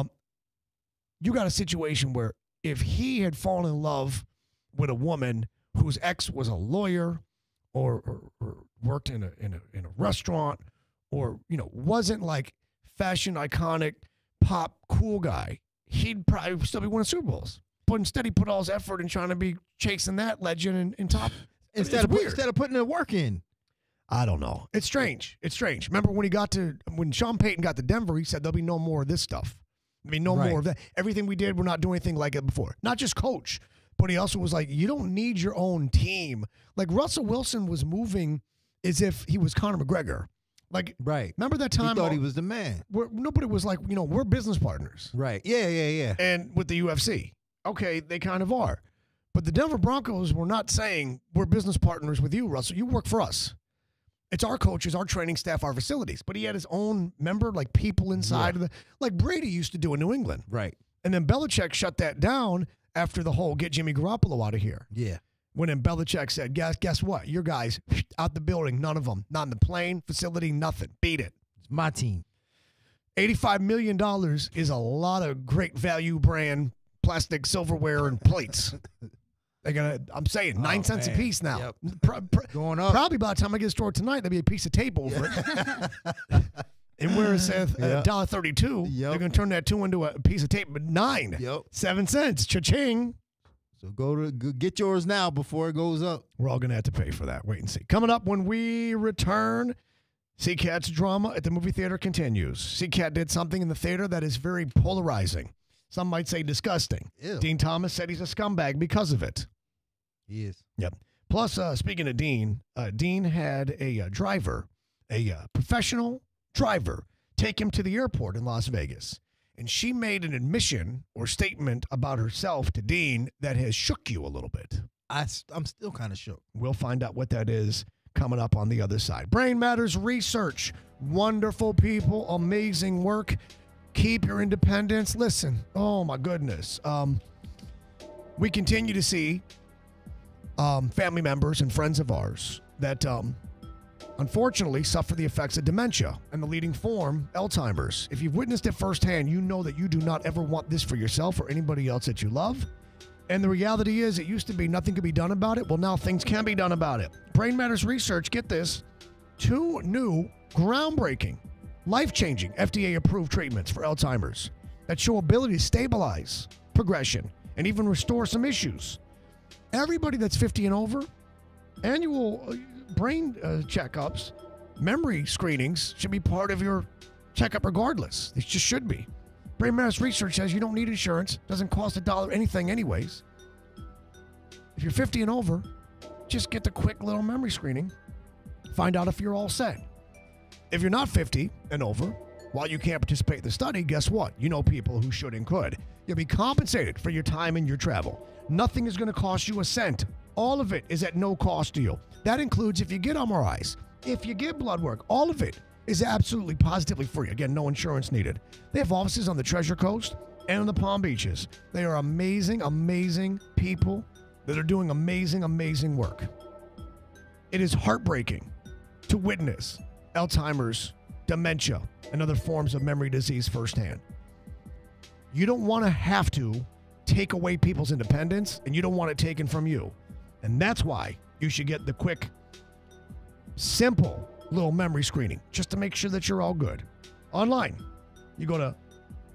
you got a situation where if he had fallen in love with a woman whose ex was a lawyer or worked in a restaurant or, you know, wasn't like fashion iconic pop cool guy, he'd probably still be winning Super Bowls. But instead he put all his effort in trying to be chasing that legend in top. Instead of putting the work in. I don't know. It's strange. Remember when Sean Payton got to Denver, he said there'll be no more of this stuff. No more of that. Everything we did, we're not doing anything like it before. Not just coach, but he also was like, you don't need your own team. Like Russell Wilson was moving as if he was Conor McGregor. Like, remember that time? He thought he was the man. Nobody was like, you know, we're business partners. Right. Yeah. And with the UFC. Okay, they kind of are. But the Denver Broncos were not saying, we're business partners with you, Russell. You work for us. It's our coaches, our training staff, our facilities. But he had his own, like people inside of the, like Brady used to do in New England. Right. And then Belichick shut that down after the whole get Jimmy Garoppolo out of here. Yeah. When then Belichick said, guess what? Your guys out the building, none of them. Not in the plane, facility, nothing. Beat it. It's my team. $85 million is a lot of great value brand plastic silverware and plates. I'm saying 9 cents a piece now. Yep. Going up. Probably by the time I get to the store tonight, there'll be a piece of tape over it. And where it says $1.32, they're going to turn that 2 into a piece of tape, but 7 cents. Cha-ching. So go get yours now before it goes up. We're all going to have to pay for that. Wait and see. Coming up when we return, C-Cat's drama at the movie theater continues. C-Cat did something in the theater that is very polarizing. Some might say disgusting. Ew. Dean Thomas said he's a scumbag because of it. He is. Yep. Plus, speaking of Dean, Dean had a driver, a professional driver, take him to the airport in Las Vegas. And she made an admission or statement about herself to Dean that has shook you a little bit. I'm still kind of shook. We'll find out what that is coming up on the other side. Brain Matters Research. Wonderful people, amazing work. Keep your independence. Listen, oh my goodness. We continue to see family members and friends of ours that unfortunately suffer the effects of dementia and the leading form, Alzheimer's. If you've witnessed it firsthand, you know that you do not ever want this for yourself or anybody else that you love. And the reality is it used to be nothing could be done about it. Well, now things can be done about it. Brain Matters Research, get this, 2 new groundbreaking, life-changing FDA-approved treatments for Alzheimer's that show ability to stabilize progression and even restore some issues. Everybody that's 50 and over, annual brain checkups, memory screenings should be part of your checkup regardless. It just should be. Brain Matters Research says you don't need insurance. Doesn't cost $1 anything anyways. If you're 50 and over, just get the quick little memory screening. Find out if you're all set. If you're not 50 and over, while you can't participate in the study, guess what? You know people who should and could. You'll be compensated for your time and your travel. Nothing is going to cost you a cent. All of it is at no cost to you. That includes if you get MRIs, if you get blood work, all of it is absolutely positively free. Again, no insurance needed. They have offices on the Treasure Coast and on the Palm Beaches. They are amazing, amazing people that are doing amazing, amazing work. It is heartbreaking to witness Alzheimer's, dementia, and other forms of memory disease firsthand. You don't want to have to take away people's independence, and you don't want it taken from you. And that's why you should get the quick, simple little memory screening, just to make sure that you're all good. Online, you go to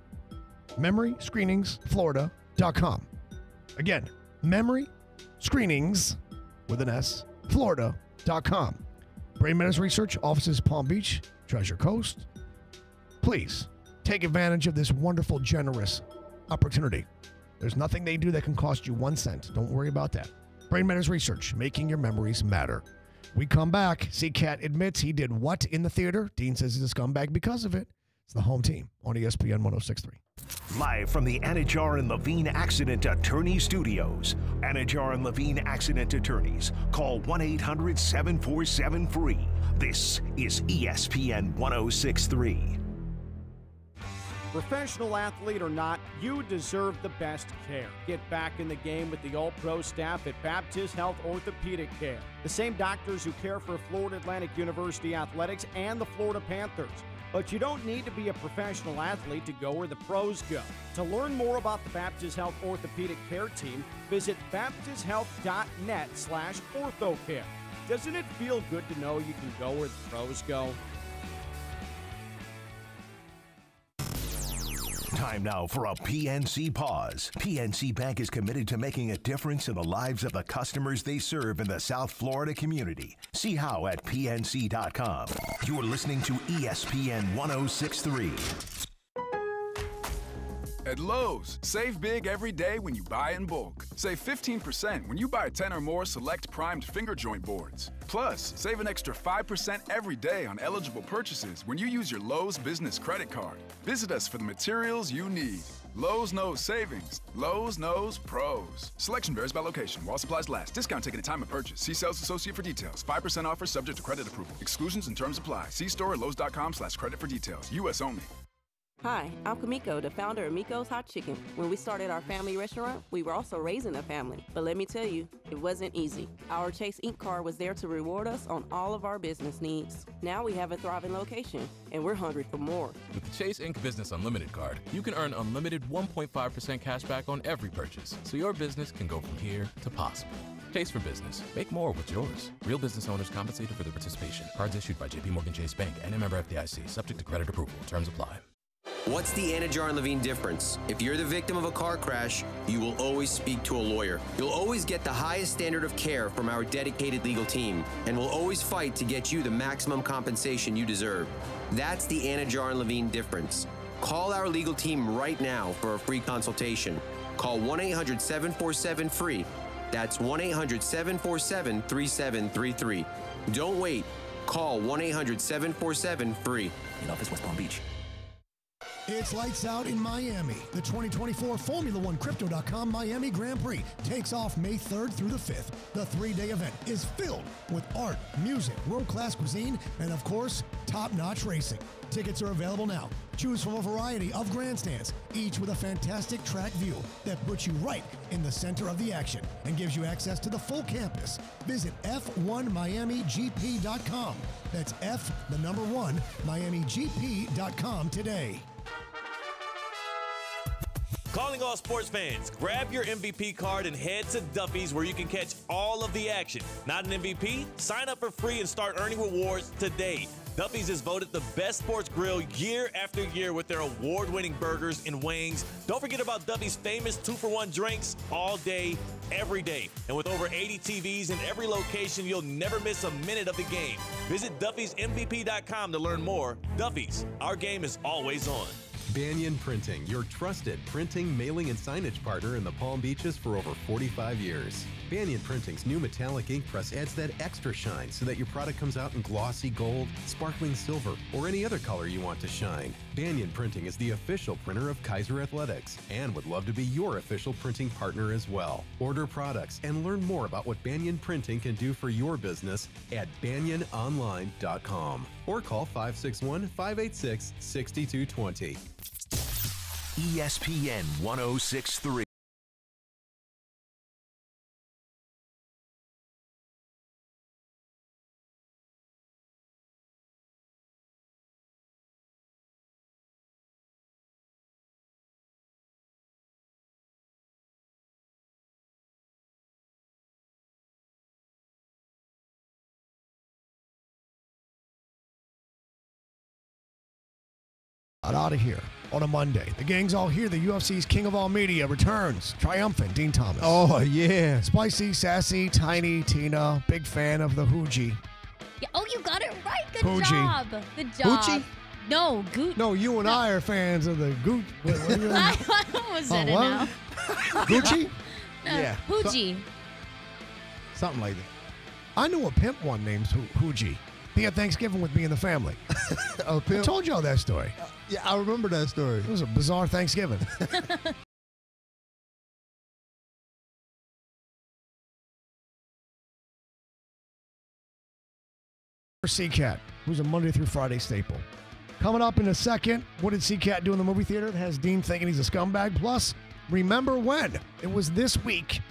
memoryscreeningsflorida.com. Again, memoryscreenings with an S, Florida.com. Brain Matters Research, offices Palm Beach, Treasure Coast. Please take advantage of this wonderful, generous opportunity. There's nothing they do that can cost you 1 cent. Don't worry about that. Brain Matters Research, making your memories matter. We come back. C-Cat admits he did what in the theater? Dean says he's a scumbag because of it. It's the Home Team on ESPN 106.3. Live from the Anajar and Levine Accident Attorney Studios. Anajar and Levine Accident Attorneys. Call 1-800-747-FREE. This is ESPN 106.3. Professional athlete or not, you deserve the best care. Get back in the game with the all-pro staff at Baptist Health Orthopedic Care. The same doctors who care for Florida Atlantic University Athletics and the Florida Panthers. But you don't need to be a professional athlete to go where the pros go. To learn more about the Baptist Health Orthopedic Care team, visit baptisthealth.net/orthocare. Doesn't it feel good to know you can go where the pros go? Time now for a PNC pause. PNC Bank is committed to making a difference in the lives of the customers they serve in the South Florida community. See how at pnc.com. You're listening to ESPN 106.3. At Lowe's, save big every day when you buy in bulk. Save 15% when you buy 10 or more select primed finger joint boards. Plus, save an extra 5% every day on eligible purchases when you use your Lowe's business credit card. Visit us for the materials you need. Lowe's knows savings. Lowe's knows pros. Selection varies by location. While supplies last. Discount taken at time of purchase. See sales associate for details. 5% offer subject to credit approval. Exclusions and terms apply. See store at lowes.com/credit for details. U.S. only. Hi, I'm Kamiko, the founder of Miko's Hot Chicken. When we started our family restaurant, we were also raising a family. But let me tell you, it wasn't easy. Our Chase Ink card was there to reward us on all of our business needs. Now we have a thriving location, and we're hungry for more. With the Chase Ink Business Unlimited card, you can earn unlimited 1.5% cash back on every purchase, so your business can go from here to possible. Chase for business. Make more with yours. Real business owners compensated for their participation. Cards issued by JPMorgan Chase Bank and a member FDIC, subject to credit approval. Terms apply. What's the Anajar and Levine difference? If you're the victim of a car crash, you will always speak to a lawyer. You'll always get the highest standard of care from our dedicated legal team, and we'll always fight to get you the maximum compensation you deserve. That's the Anajar and Levine difference. Call our legal team right now for a free consultation. Call 1-800-747-FREE. That's 1-800-747-3733. Don't wait. Call 1-800-747-FREE. In office, West Palm Beach. It's lights out in Miami. The 2024 Formula One Crypto.com Miami Grand Prix takes off May 3rd through the 5th. The 3-day event is filled with art, music, world-class cuisine, and of course, top-notch racing. Tickets are available now. Choose from a variety of grandstands, each with a fantastic track view that puts you right in the center of the action and gives you access to the full campus. Visit F1MiamiGP.com. That's F1 MiamiGP.com today. Calling all sports fans, grab your MVP card and head to Duffy's where you can catch all of the action. Not an MVP? Sign up for free and start earning rewards today. Duffy's is voted the best sports grill year after year with their award-winning burgers and wings. Don't forget about Duffy's famous 2-for-1 drinks all day, every day. And with over 80 TVs in every location, you'll never miss a minute of the game. Visit Duffy'sMVP.com to learn more. Duffy's, our game is always on. Banyan Printing, your trusted printing, mailing, and signage partner in the Palm Beaches for over 45 years. Banyan Printing's new metallic ink press adds that extra shine so that your product comes out in glossy gold, sparkling silver, or any other color you want to shine. Banyan Printing is the official printer of Kaiser Athletics and would love to be your official printing partner as well. Order products and learn more about what Banyan Printing can do for your business at banyanonline.com or call 561-586-6220. ESPN 106.3. got out of here on a Monday. The gang's all here. The UFC's king of all media returns. Triumphant, Dean Thomas. Oh, yeah. Spicy, sassy, tiny, Tina. Big fan of the Hoogie. Yeah, oh, you got it right. Good Hoogie. job. Good job. Hoochie? No, Goot. No, you and I are fans of the Goot. I almost said it now. Gucci? No, Yeah. Hoochie. Something like that. I knew a pimp one named Hoogie. He had Thanksgiving with me and the family. A pimp? I told y'all that story. Yeah, I remember that story. It was a bizarre Thanksgiving. C-Cat, who's a Monday through Friday staple. Coming up in a second, what did C-Cat do in the movie theater? It has Dean thinking he's a scumbag. Plus, remember when? It was this week,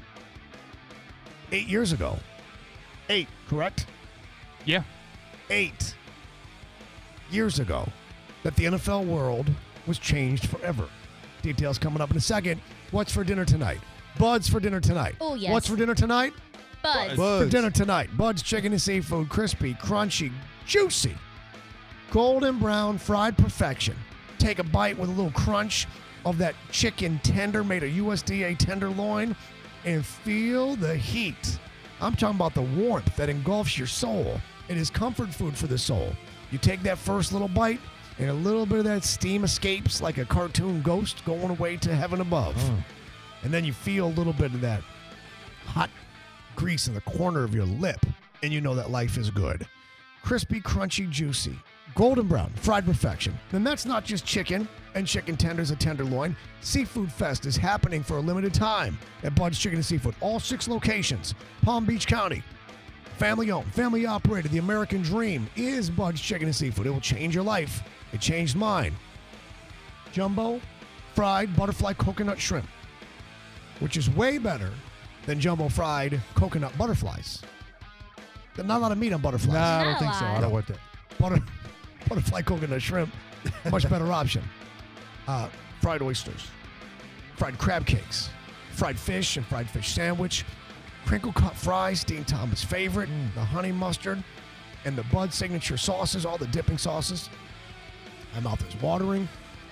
8 years ago. 8, correct? Yeah. 8 years ago that the NFL world was changed forever. Details coming up in a second. What's for dinner tonight? Bud's for dinner tonight. Oh, yes. What's for dinner tonight? Buzz. For dinner tonight, Bud's chicken and seafood, crispy, crunchy, juicy, golden brown, fried perfection. Take a bite with a little crunch of that chicken tender made of USDA tenderloin and feel the heat. I'm talking about the warmth that engulfs your soul. It is comfort food for the soul. You take that first little bite, and a little bit of that steam escapes like a cartoon ghost going away to heaven above. And then you feel a little bit of that hot grease in the corner of your lip, and you know that life is good. Crispy, crunchy, juicy, golden brown, fried perfection. And that's not just chicken and chicken tenders and tenderloin. Seafood Fest is happening for a limited time at Bud's Chicken and Seafood. All 6 locations, Palm Beach County. Family owned, family operated. The American dream is Bud's Chicken and Seafood. It will change your life. It changed mine. Jumbo fried butterfly coconut shrimp, which is way better than jumbo fried coconut butterflies. There's not a lot of meat on butterflies. Nah, I don't think so. I don't want that. Butterfly coconut shrimp, much better option. Fried oysters, fried crab cakes, fried fish and fried fish sandwich, crinkle cut fries, Dean Thomas' favorite, the honey mustard, and the Bud signature sauces, all the dipping sauces. My mouth is watering.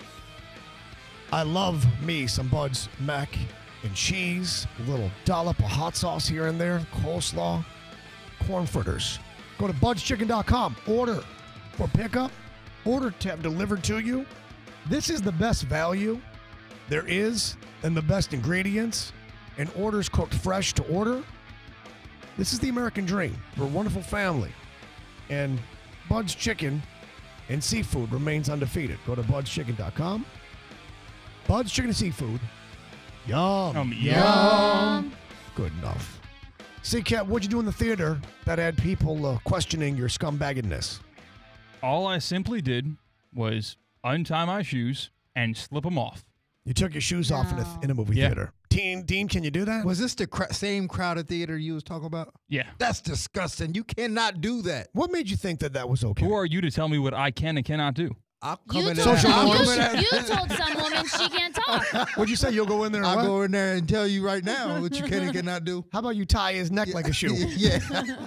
I love me some Bud's mac and cheese, a little dollop of hot sauce here and there, coleslaw, corn fritters. Go to budschicken.com, order for pickup, order to have delivered to you. This is the best value there is and the best ingredients, and orders cooked fresh to order. This is the American dream for a wonderful family. And Bud's Chicken and Seafood remains undefeated. Go to budschicken.com. Bud's Chicken and Seafood. Yum. Yum. Good enough. C-Cat, what'd you do in the theater that had people questioning your scumbaggedness? All I simply did was untie my shoes and slip them off. You took your shoes off in a movie theater. Dean, can you do that? Was this the same crowded theater you was talking about? Yeah. That's disgusting. You cannot do that. What made you think that was okay? Who are you to tell me what I can and cannot do? I'll You come in told, there. you told some woman she can't talk. What'd you say? You'll go in there and I'll what? go in there and tell you right now what you can and cannot do. How about you tie his neck like a shoe? Yeah.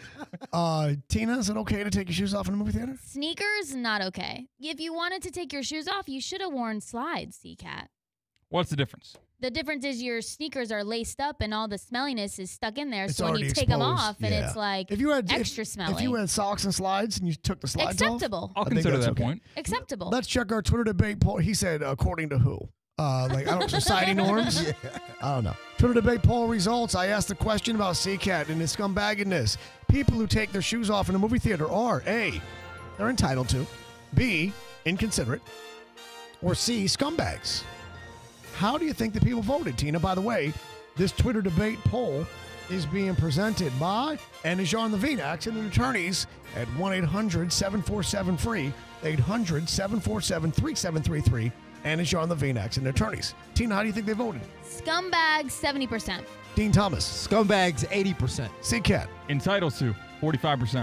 Tina, is it okay to take your shoes off in a movie theater? Sneakers, not okay. If you wanted to take your shoes off, you should have worn slides, C-Cat. What's the difference? The difference is your sneakers are laced up and all the smelliness is stuck in there. It's So when you already take them exposed. off, and Yeah. it's like If you had extra smelly. If you had socks and slides and you took the slides Acceptable. off, I'll I think consider that's that okay. point. Acceptable. Let's check our Twitter debate poll. He said, according to who? Like, I don't society norms? Yeah. I don't know. Twitter debate poll results. I asked the question about C-Cat and his scumbaggedness. People who take their shoes off in a movie theater are A, they're entitled to, B, inconsiderate, or C, scumbags. How do you think the people voted, Tina? By the way, this Twitter debate poll is being presented by Anajar Levine, accident attorneys at 1-800-747-FREE, 800-747-3733, Anajar Levine, accident attorneys. Tina, how do you think they voted? Scumbags, 70%. Dean Thomas. Scumbags, 80%. C-Cat. Entitled to 45%.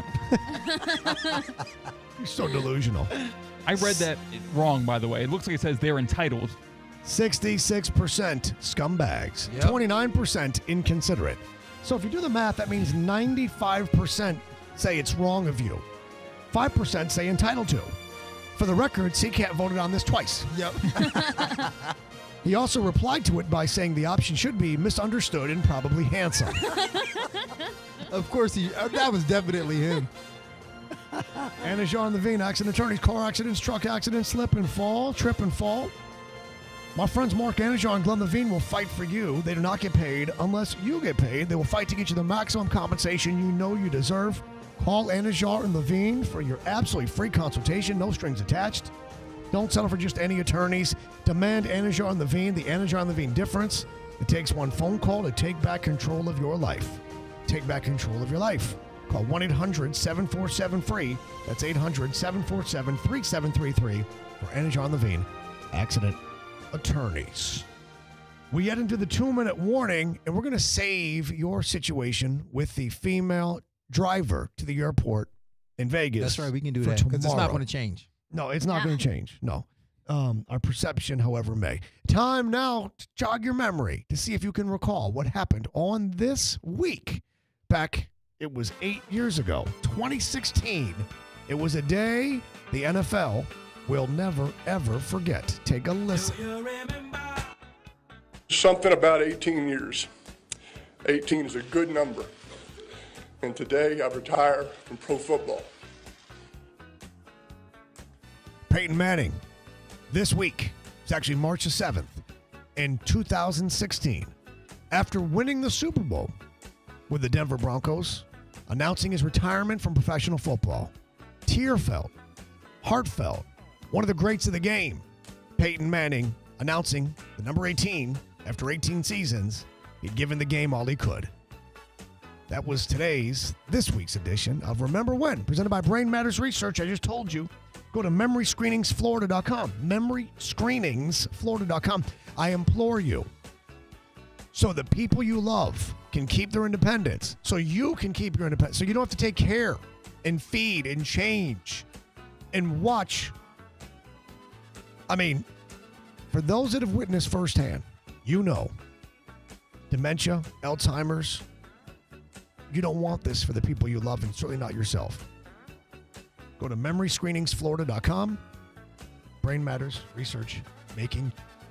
You're so delusional. I read that wrong, by the way. It looks like it says they're entitled. 66% scumbags, 29% inconsiderate. So if you do the math, that means 95% say it's wrong of you. 5% say entitled to. For the record, CCAT voted on this twice. Yep. He also replied to it by saying the option should be misunderstood and probably handsome. Of course, that was definitely him. Anna Jean Levine, accident attorneys, car accidents, truck accidents, slip and fall, trip and fall. My friends Mark Anajar and Glenn Levine will fight for you. They do not get paid unless you get paid. They will fight to get you the maximum compensation you know you deserve. Call Anajar and Levine for your absolutely free consultation, no strings attached. Don't settle for just any attorneys. Demand Anajar and Levine, the Anajar and Levine difference. It takes one phone call to take back control of your life. Take back control of your life. Call 1-800-747-FREE. That's 800-747-3733 for Anajar and Levine, accident attorneys. We get into the 2-minute warning, and we're going to save your situation with the female driver to the airport in Vegas. That's right. We can do that because it's not going to change. No, it's not going to change. No. Our perception, however, may. Time now to jog your memory to see if you can recall what happened on this week. Back, it was 8 years ago, 2016. It was a day the NFL will never, ever forget. Take a listen. Something about 18 years. 18 is a good number. And today I retire from pro football. Peyton Manning, this week, it's actually March the 7th, in 2016, after winning the Super Bowl with the Denver Broncos, announcing his retirement from professional football. Tearfelt, heartfelt, one of the greats of the game, Peyton Manning, announcing the number 18, after 18 seasons, he'd given the game all he could. That was this week's edition of Remember When, presented by Brain Matters Research. I just told you, go to memoryscreeningsflorida.com, memoryscreeningsflorida.com. I implore you, so the people you love can keep their independence, so you can keep your independence, so you don't have to take care and feed and change and watch. I mean, for those that have witnessed firsthand, you know, dementia, Alzheimer's, you don't want this for the people you love and certainly not yourself. Go to memoryscreeningsflorida.com. Brain Matters Research, making,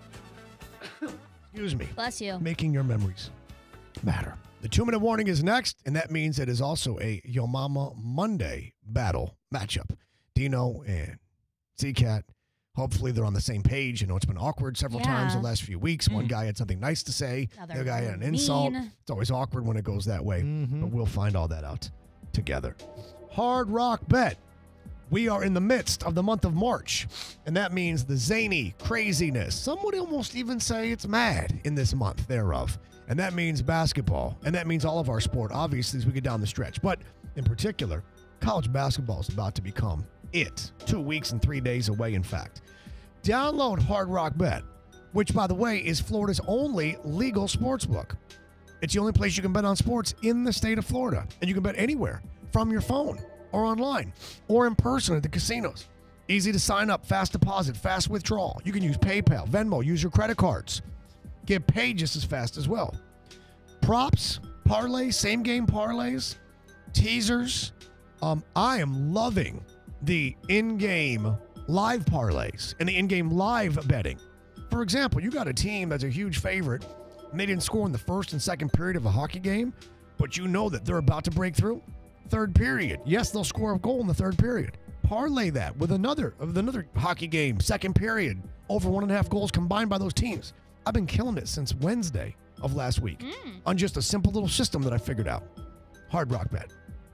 Bless you. Making your memories matter. The 2-minute warning is next, and that means it is also a Yo Mama Monday battle matchup. Dino and C-Cat, hopefully they're on the same page. You know, it's been awkward several times the last few weeks. One guy had something nice to say. The other guy had an insult. It's always awkward when it goes that way, but we'll find all that out together. Hard Rock Bet. We are in the midst of the month of March, and that means the zany craziness. Some would almost even say it's mad in this month thereof. And that means basketball, and that means all of our sport, obviously, as we get down the stretch. But in particular, college basketball is about to become it. 2 weeks and 3 days away, in fact. Download Hard Rock Bet, which, by the way, is Florida's only legal sports book. It's the only place you can bet on sports in the state of Florida, and you can bet anywhere from your phone or online or in person at the casinos. Easy to sign up, fast deposit, fast withdrawal. You can use PayPal, Venmo, use your credit cards. Get paid just as fast as well. Props, parlays, same game parlays, teasers. I am loving the in-game live parlays and the in-game live betting. For example, you got a team that's a huge favorite and they didn't score in the first and second period of a hockey game, but you know that they're about to break through. Third period. Yes, they'll score a goal in the third period. Parlay that with another hockey game, second period, over 1.5 goals combined by those teams. I've been killing it since Wednesday of last week on just a simple little system that I figured out. Hard Rock Bet.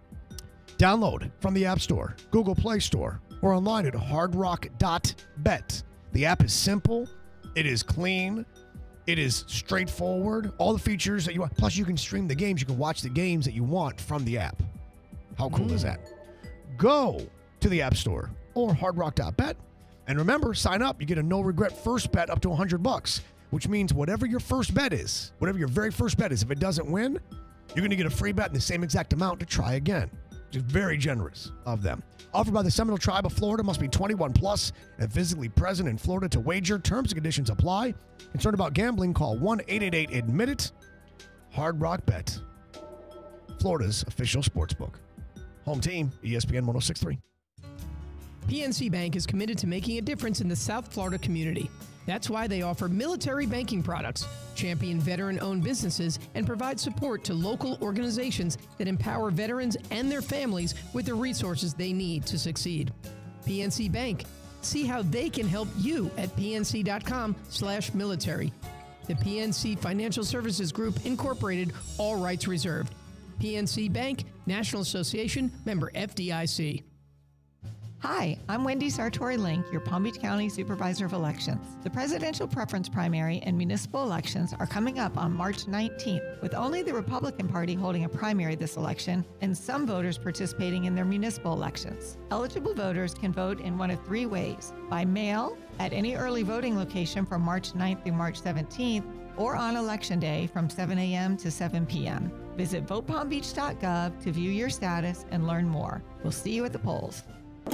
Download from the App Store, Google Play Store, or online at hardrock.bet. The app is simple. It is clean. It is straightforward. All the features that you want. Plus, you can stream the games. You can watch the games that you want from the app. How cool is that? Go to the App Store or hardrock.bet. And remember, sign up. You get a no-regret first bet up to $100. Which means whatever your first bet is, whatever your very first bet is, if it doesn't win, you're going to get a free bet in the same exact amount to try again. Just very generous of them. Offered by the Seminole Tribe of Florida, must be 21 plus and physically present in Florida to wager. Terms and conditions apply. Concerned about gambling, call 1-888-ADMIT-IT. Hard Rock Bet. Florida's official sports book. Home team, ESPN 106.3. PNC Bank is committed to making a difference in the South Florida community. That's why they offer military banking products, champion veteran-owned businesses, and provide support to local organizations that empower veterans and their families with the resources they need to succeed. PNC Bank. See how they can help you at pnc.com/military. The PNC Financial Services Group, Incorporated, all rights reserved. PNC Bank, National Association, member FDIC. Hi, I'm Wendy Sartori-Link, your Palm Beach County Supervisor of Elections. The presidential preference primary and municipal elections are coming up on March 19th, with only the Republican Party holding a primary this election and some voters participating in their municipal elections. Eligible voters can vote in one of three ways: by mail, at any early voting location from March 9th through March 17th, or on Election Day from 7 a.m. to 7 p.m. Visit votepalmbeach.gov to view your status and learn more. We'll see you at the polls.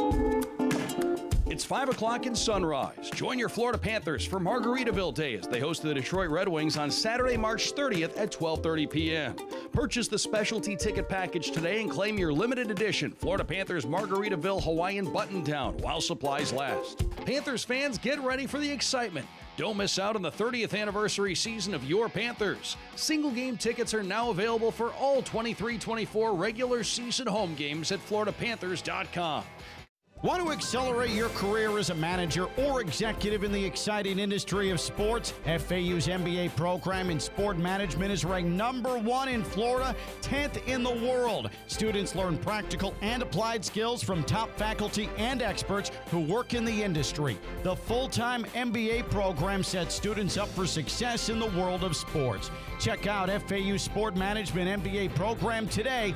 It's 5 o'clock in Sunrise. Join your Florida Panthers for Margaritaville Day as they host the Detroit Red Wings on Saturday, March 30th at 12:30 p.m. Purchase the specialty ticket package today and claim your limited edition Florida Panthers Margaritaville Hawaiian button-down while supplies last. Panthers fans, get ready for the excitement. Don't miss out on the 30th anniversary season of your Panthers. Single game tickets are now available for all 23-24 regular season home games at floridapanthers.com. Want to accelerate your career as a manager or executive in the exciting industry of sports? FAU's MBA program in sport management is ranked #1 in Florida, 10th in the world. Students learn practical and applied skills from top faculty and experts who work in the industry. The full-time MBA program sets students up for success in the world of sports. Check out FAU's Sport Management MBA program today,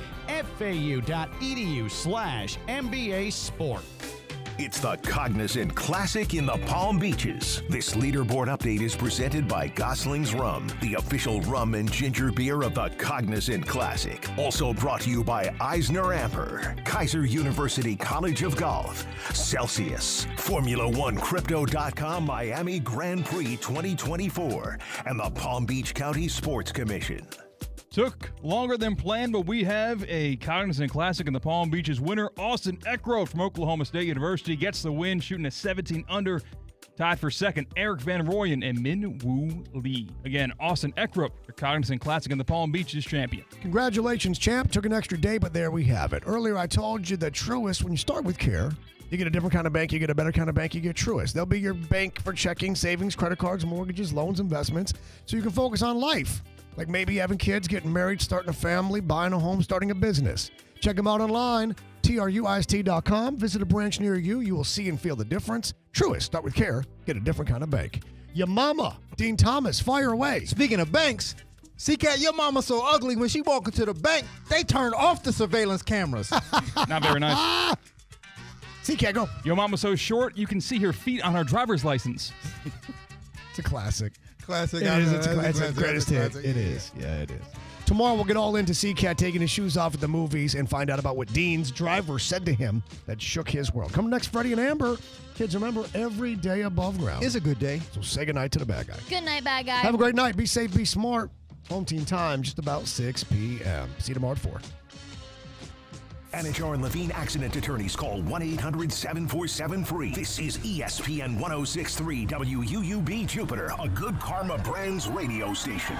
fau.edu/MBA Sport. It's the Cognizant Classic in the Palm Beaches. This leaderboard update is presented by Gosling's Rum, the official rum and ginger beer of the Cognizant Classic. Also brought to you by Eisner Amper, Kaiser University College of Golf, Celsius, Formula1Crypto.com Miami Grand Prix 2024, and the Palm Beach County Sports Commission. Took longer than planned, but we have a Cognizant Classic in the Palm Beaches winner. Austin Eckroat from Oklahoma State University gets the win, shooting a 17 under. Tied for second, Eric Van Rooyen and Min Woo Lee. Again, Austin Eckroat, the Cognizant Classic in the Palm Beaches champion. Congratulations, champ. Took an extra day, but there we have it. Earlier, I told you that Truist, when you start with Care, you get a different kind of bank, you get a better kind of bank, you get Truist. They'll be your bank for checking, savings, credit cards, mortgages, loans, investments, so you can focus on life. Like maybe having kids, getting married, starting a family, buying a home, starting a business. Check them out online, truist.com. Visit a branch near you. You will see and feel the difference. Truist, start with Care. Get a different kind of bank. Your mama, Dean Thomas, fire away. Speaking of banks, C-Cat, your mama's so ugly, when she walk into the bank, they turn off the surveillance cameras. Not very nice. C-Cat, go. Your mama's so short, you can see her feet on her driver's license. It's a classic. Classic. It is. It's a greatest hit. It is. Yeah, it is. Tomorrow we'll get all into C-Cat taking his shoes off at the movies and find out about what Dean's driver said to him that shook his world. Coming next, Freddie and Amber. Kids, remember, every day above ground is a good day. So say goodnight to the bad guy. Good night, bad guy. Have a great night. Be safe, be smart. Home team time, just about 6 p.m. See you tomorrow at 4. Anijar and Levine Accident Attorneys. Call 1-800-747-FREE. This is ESPN 106.3 WUUB Jupiter, a Good Karma Brands radio station.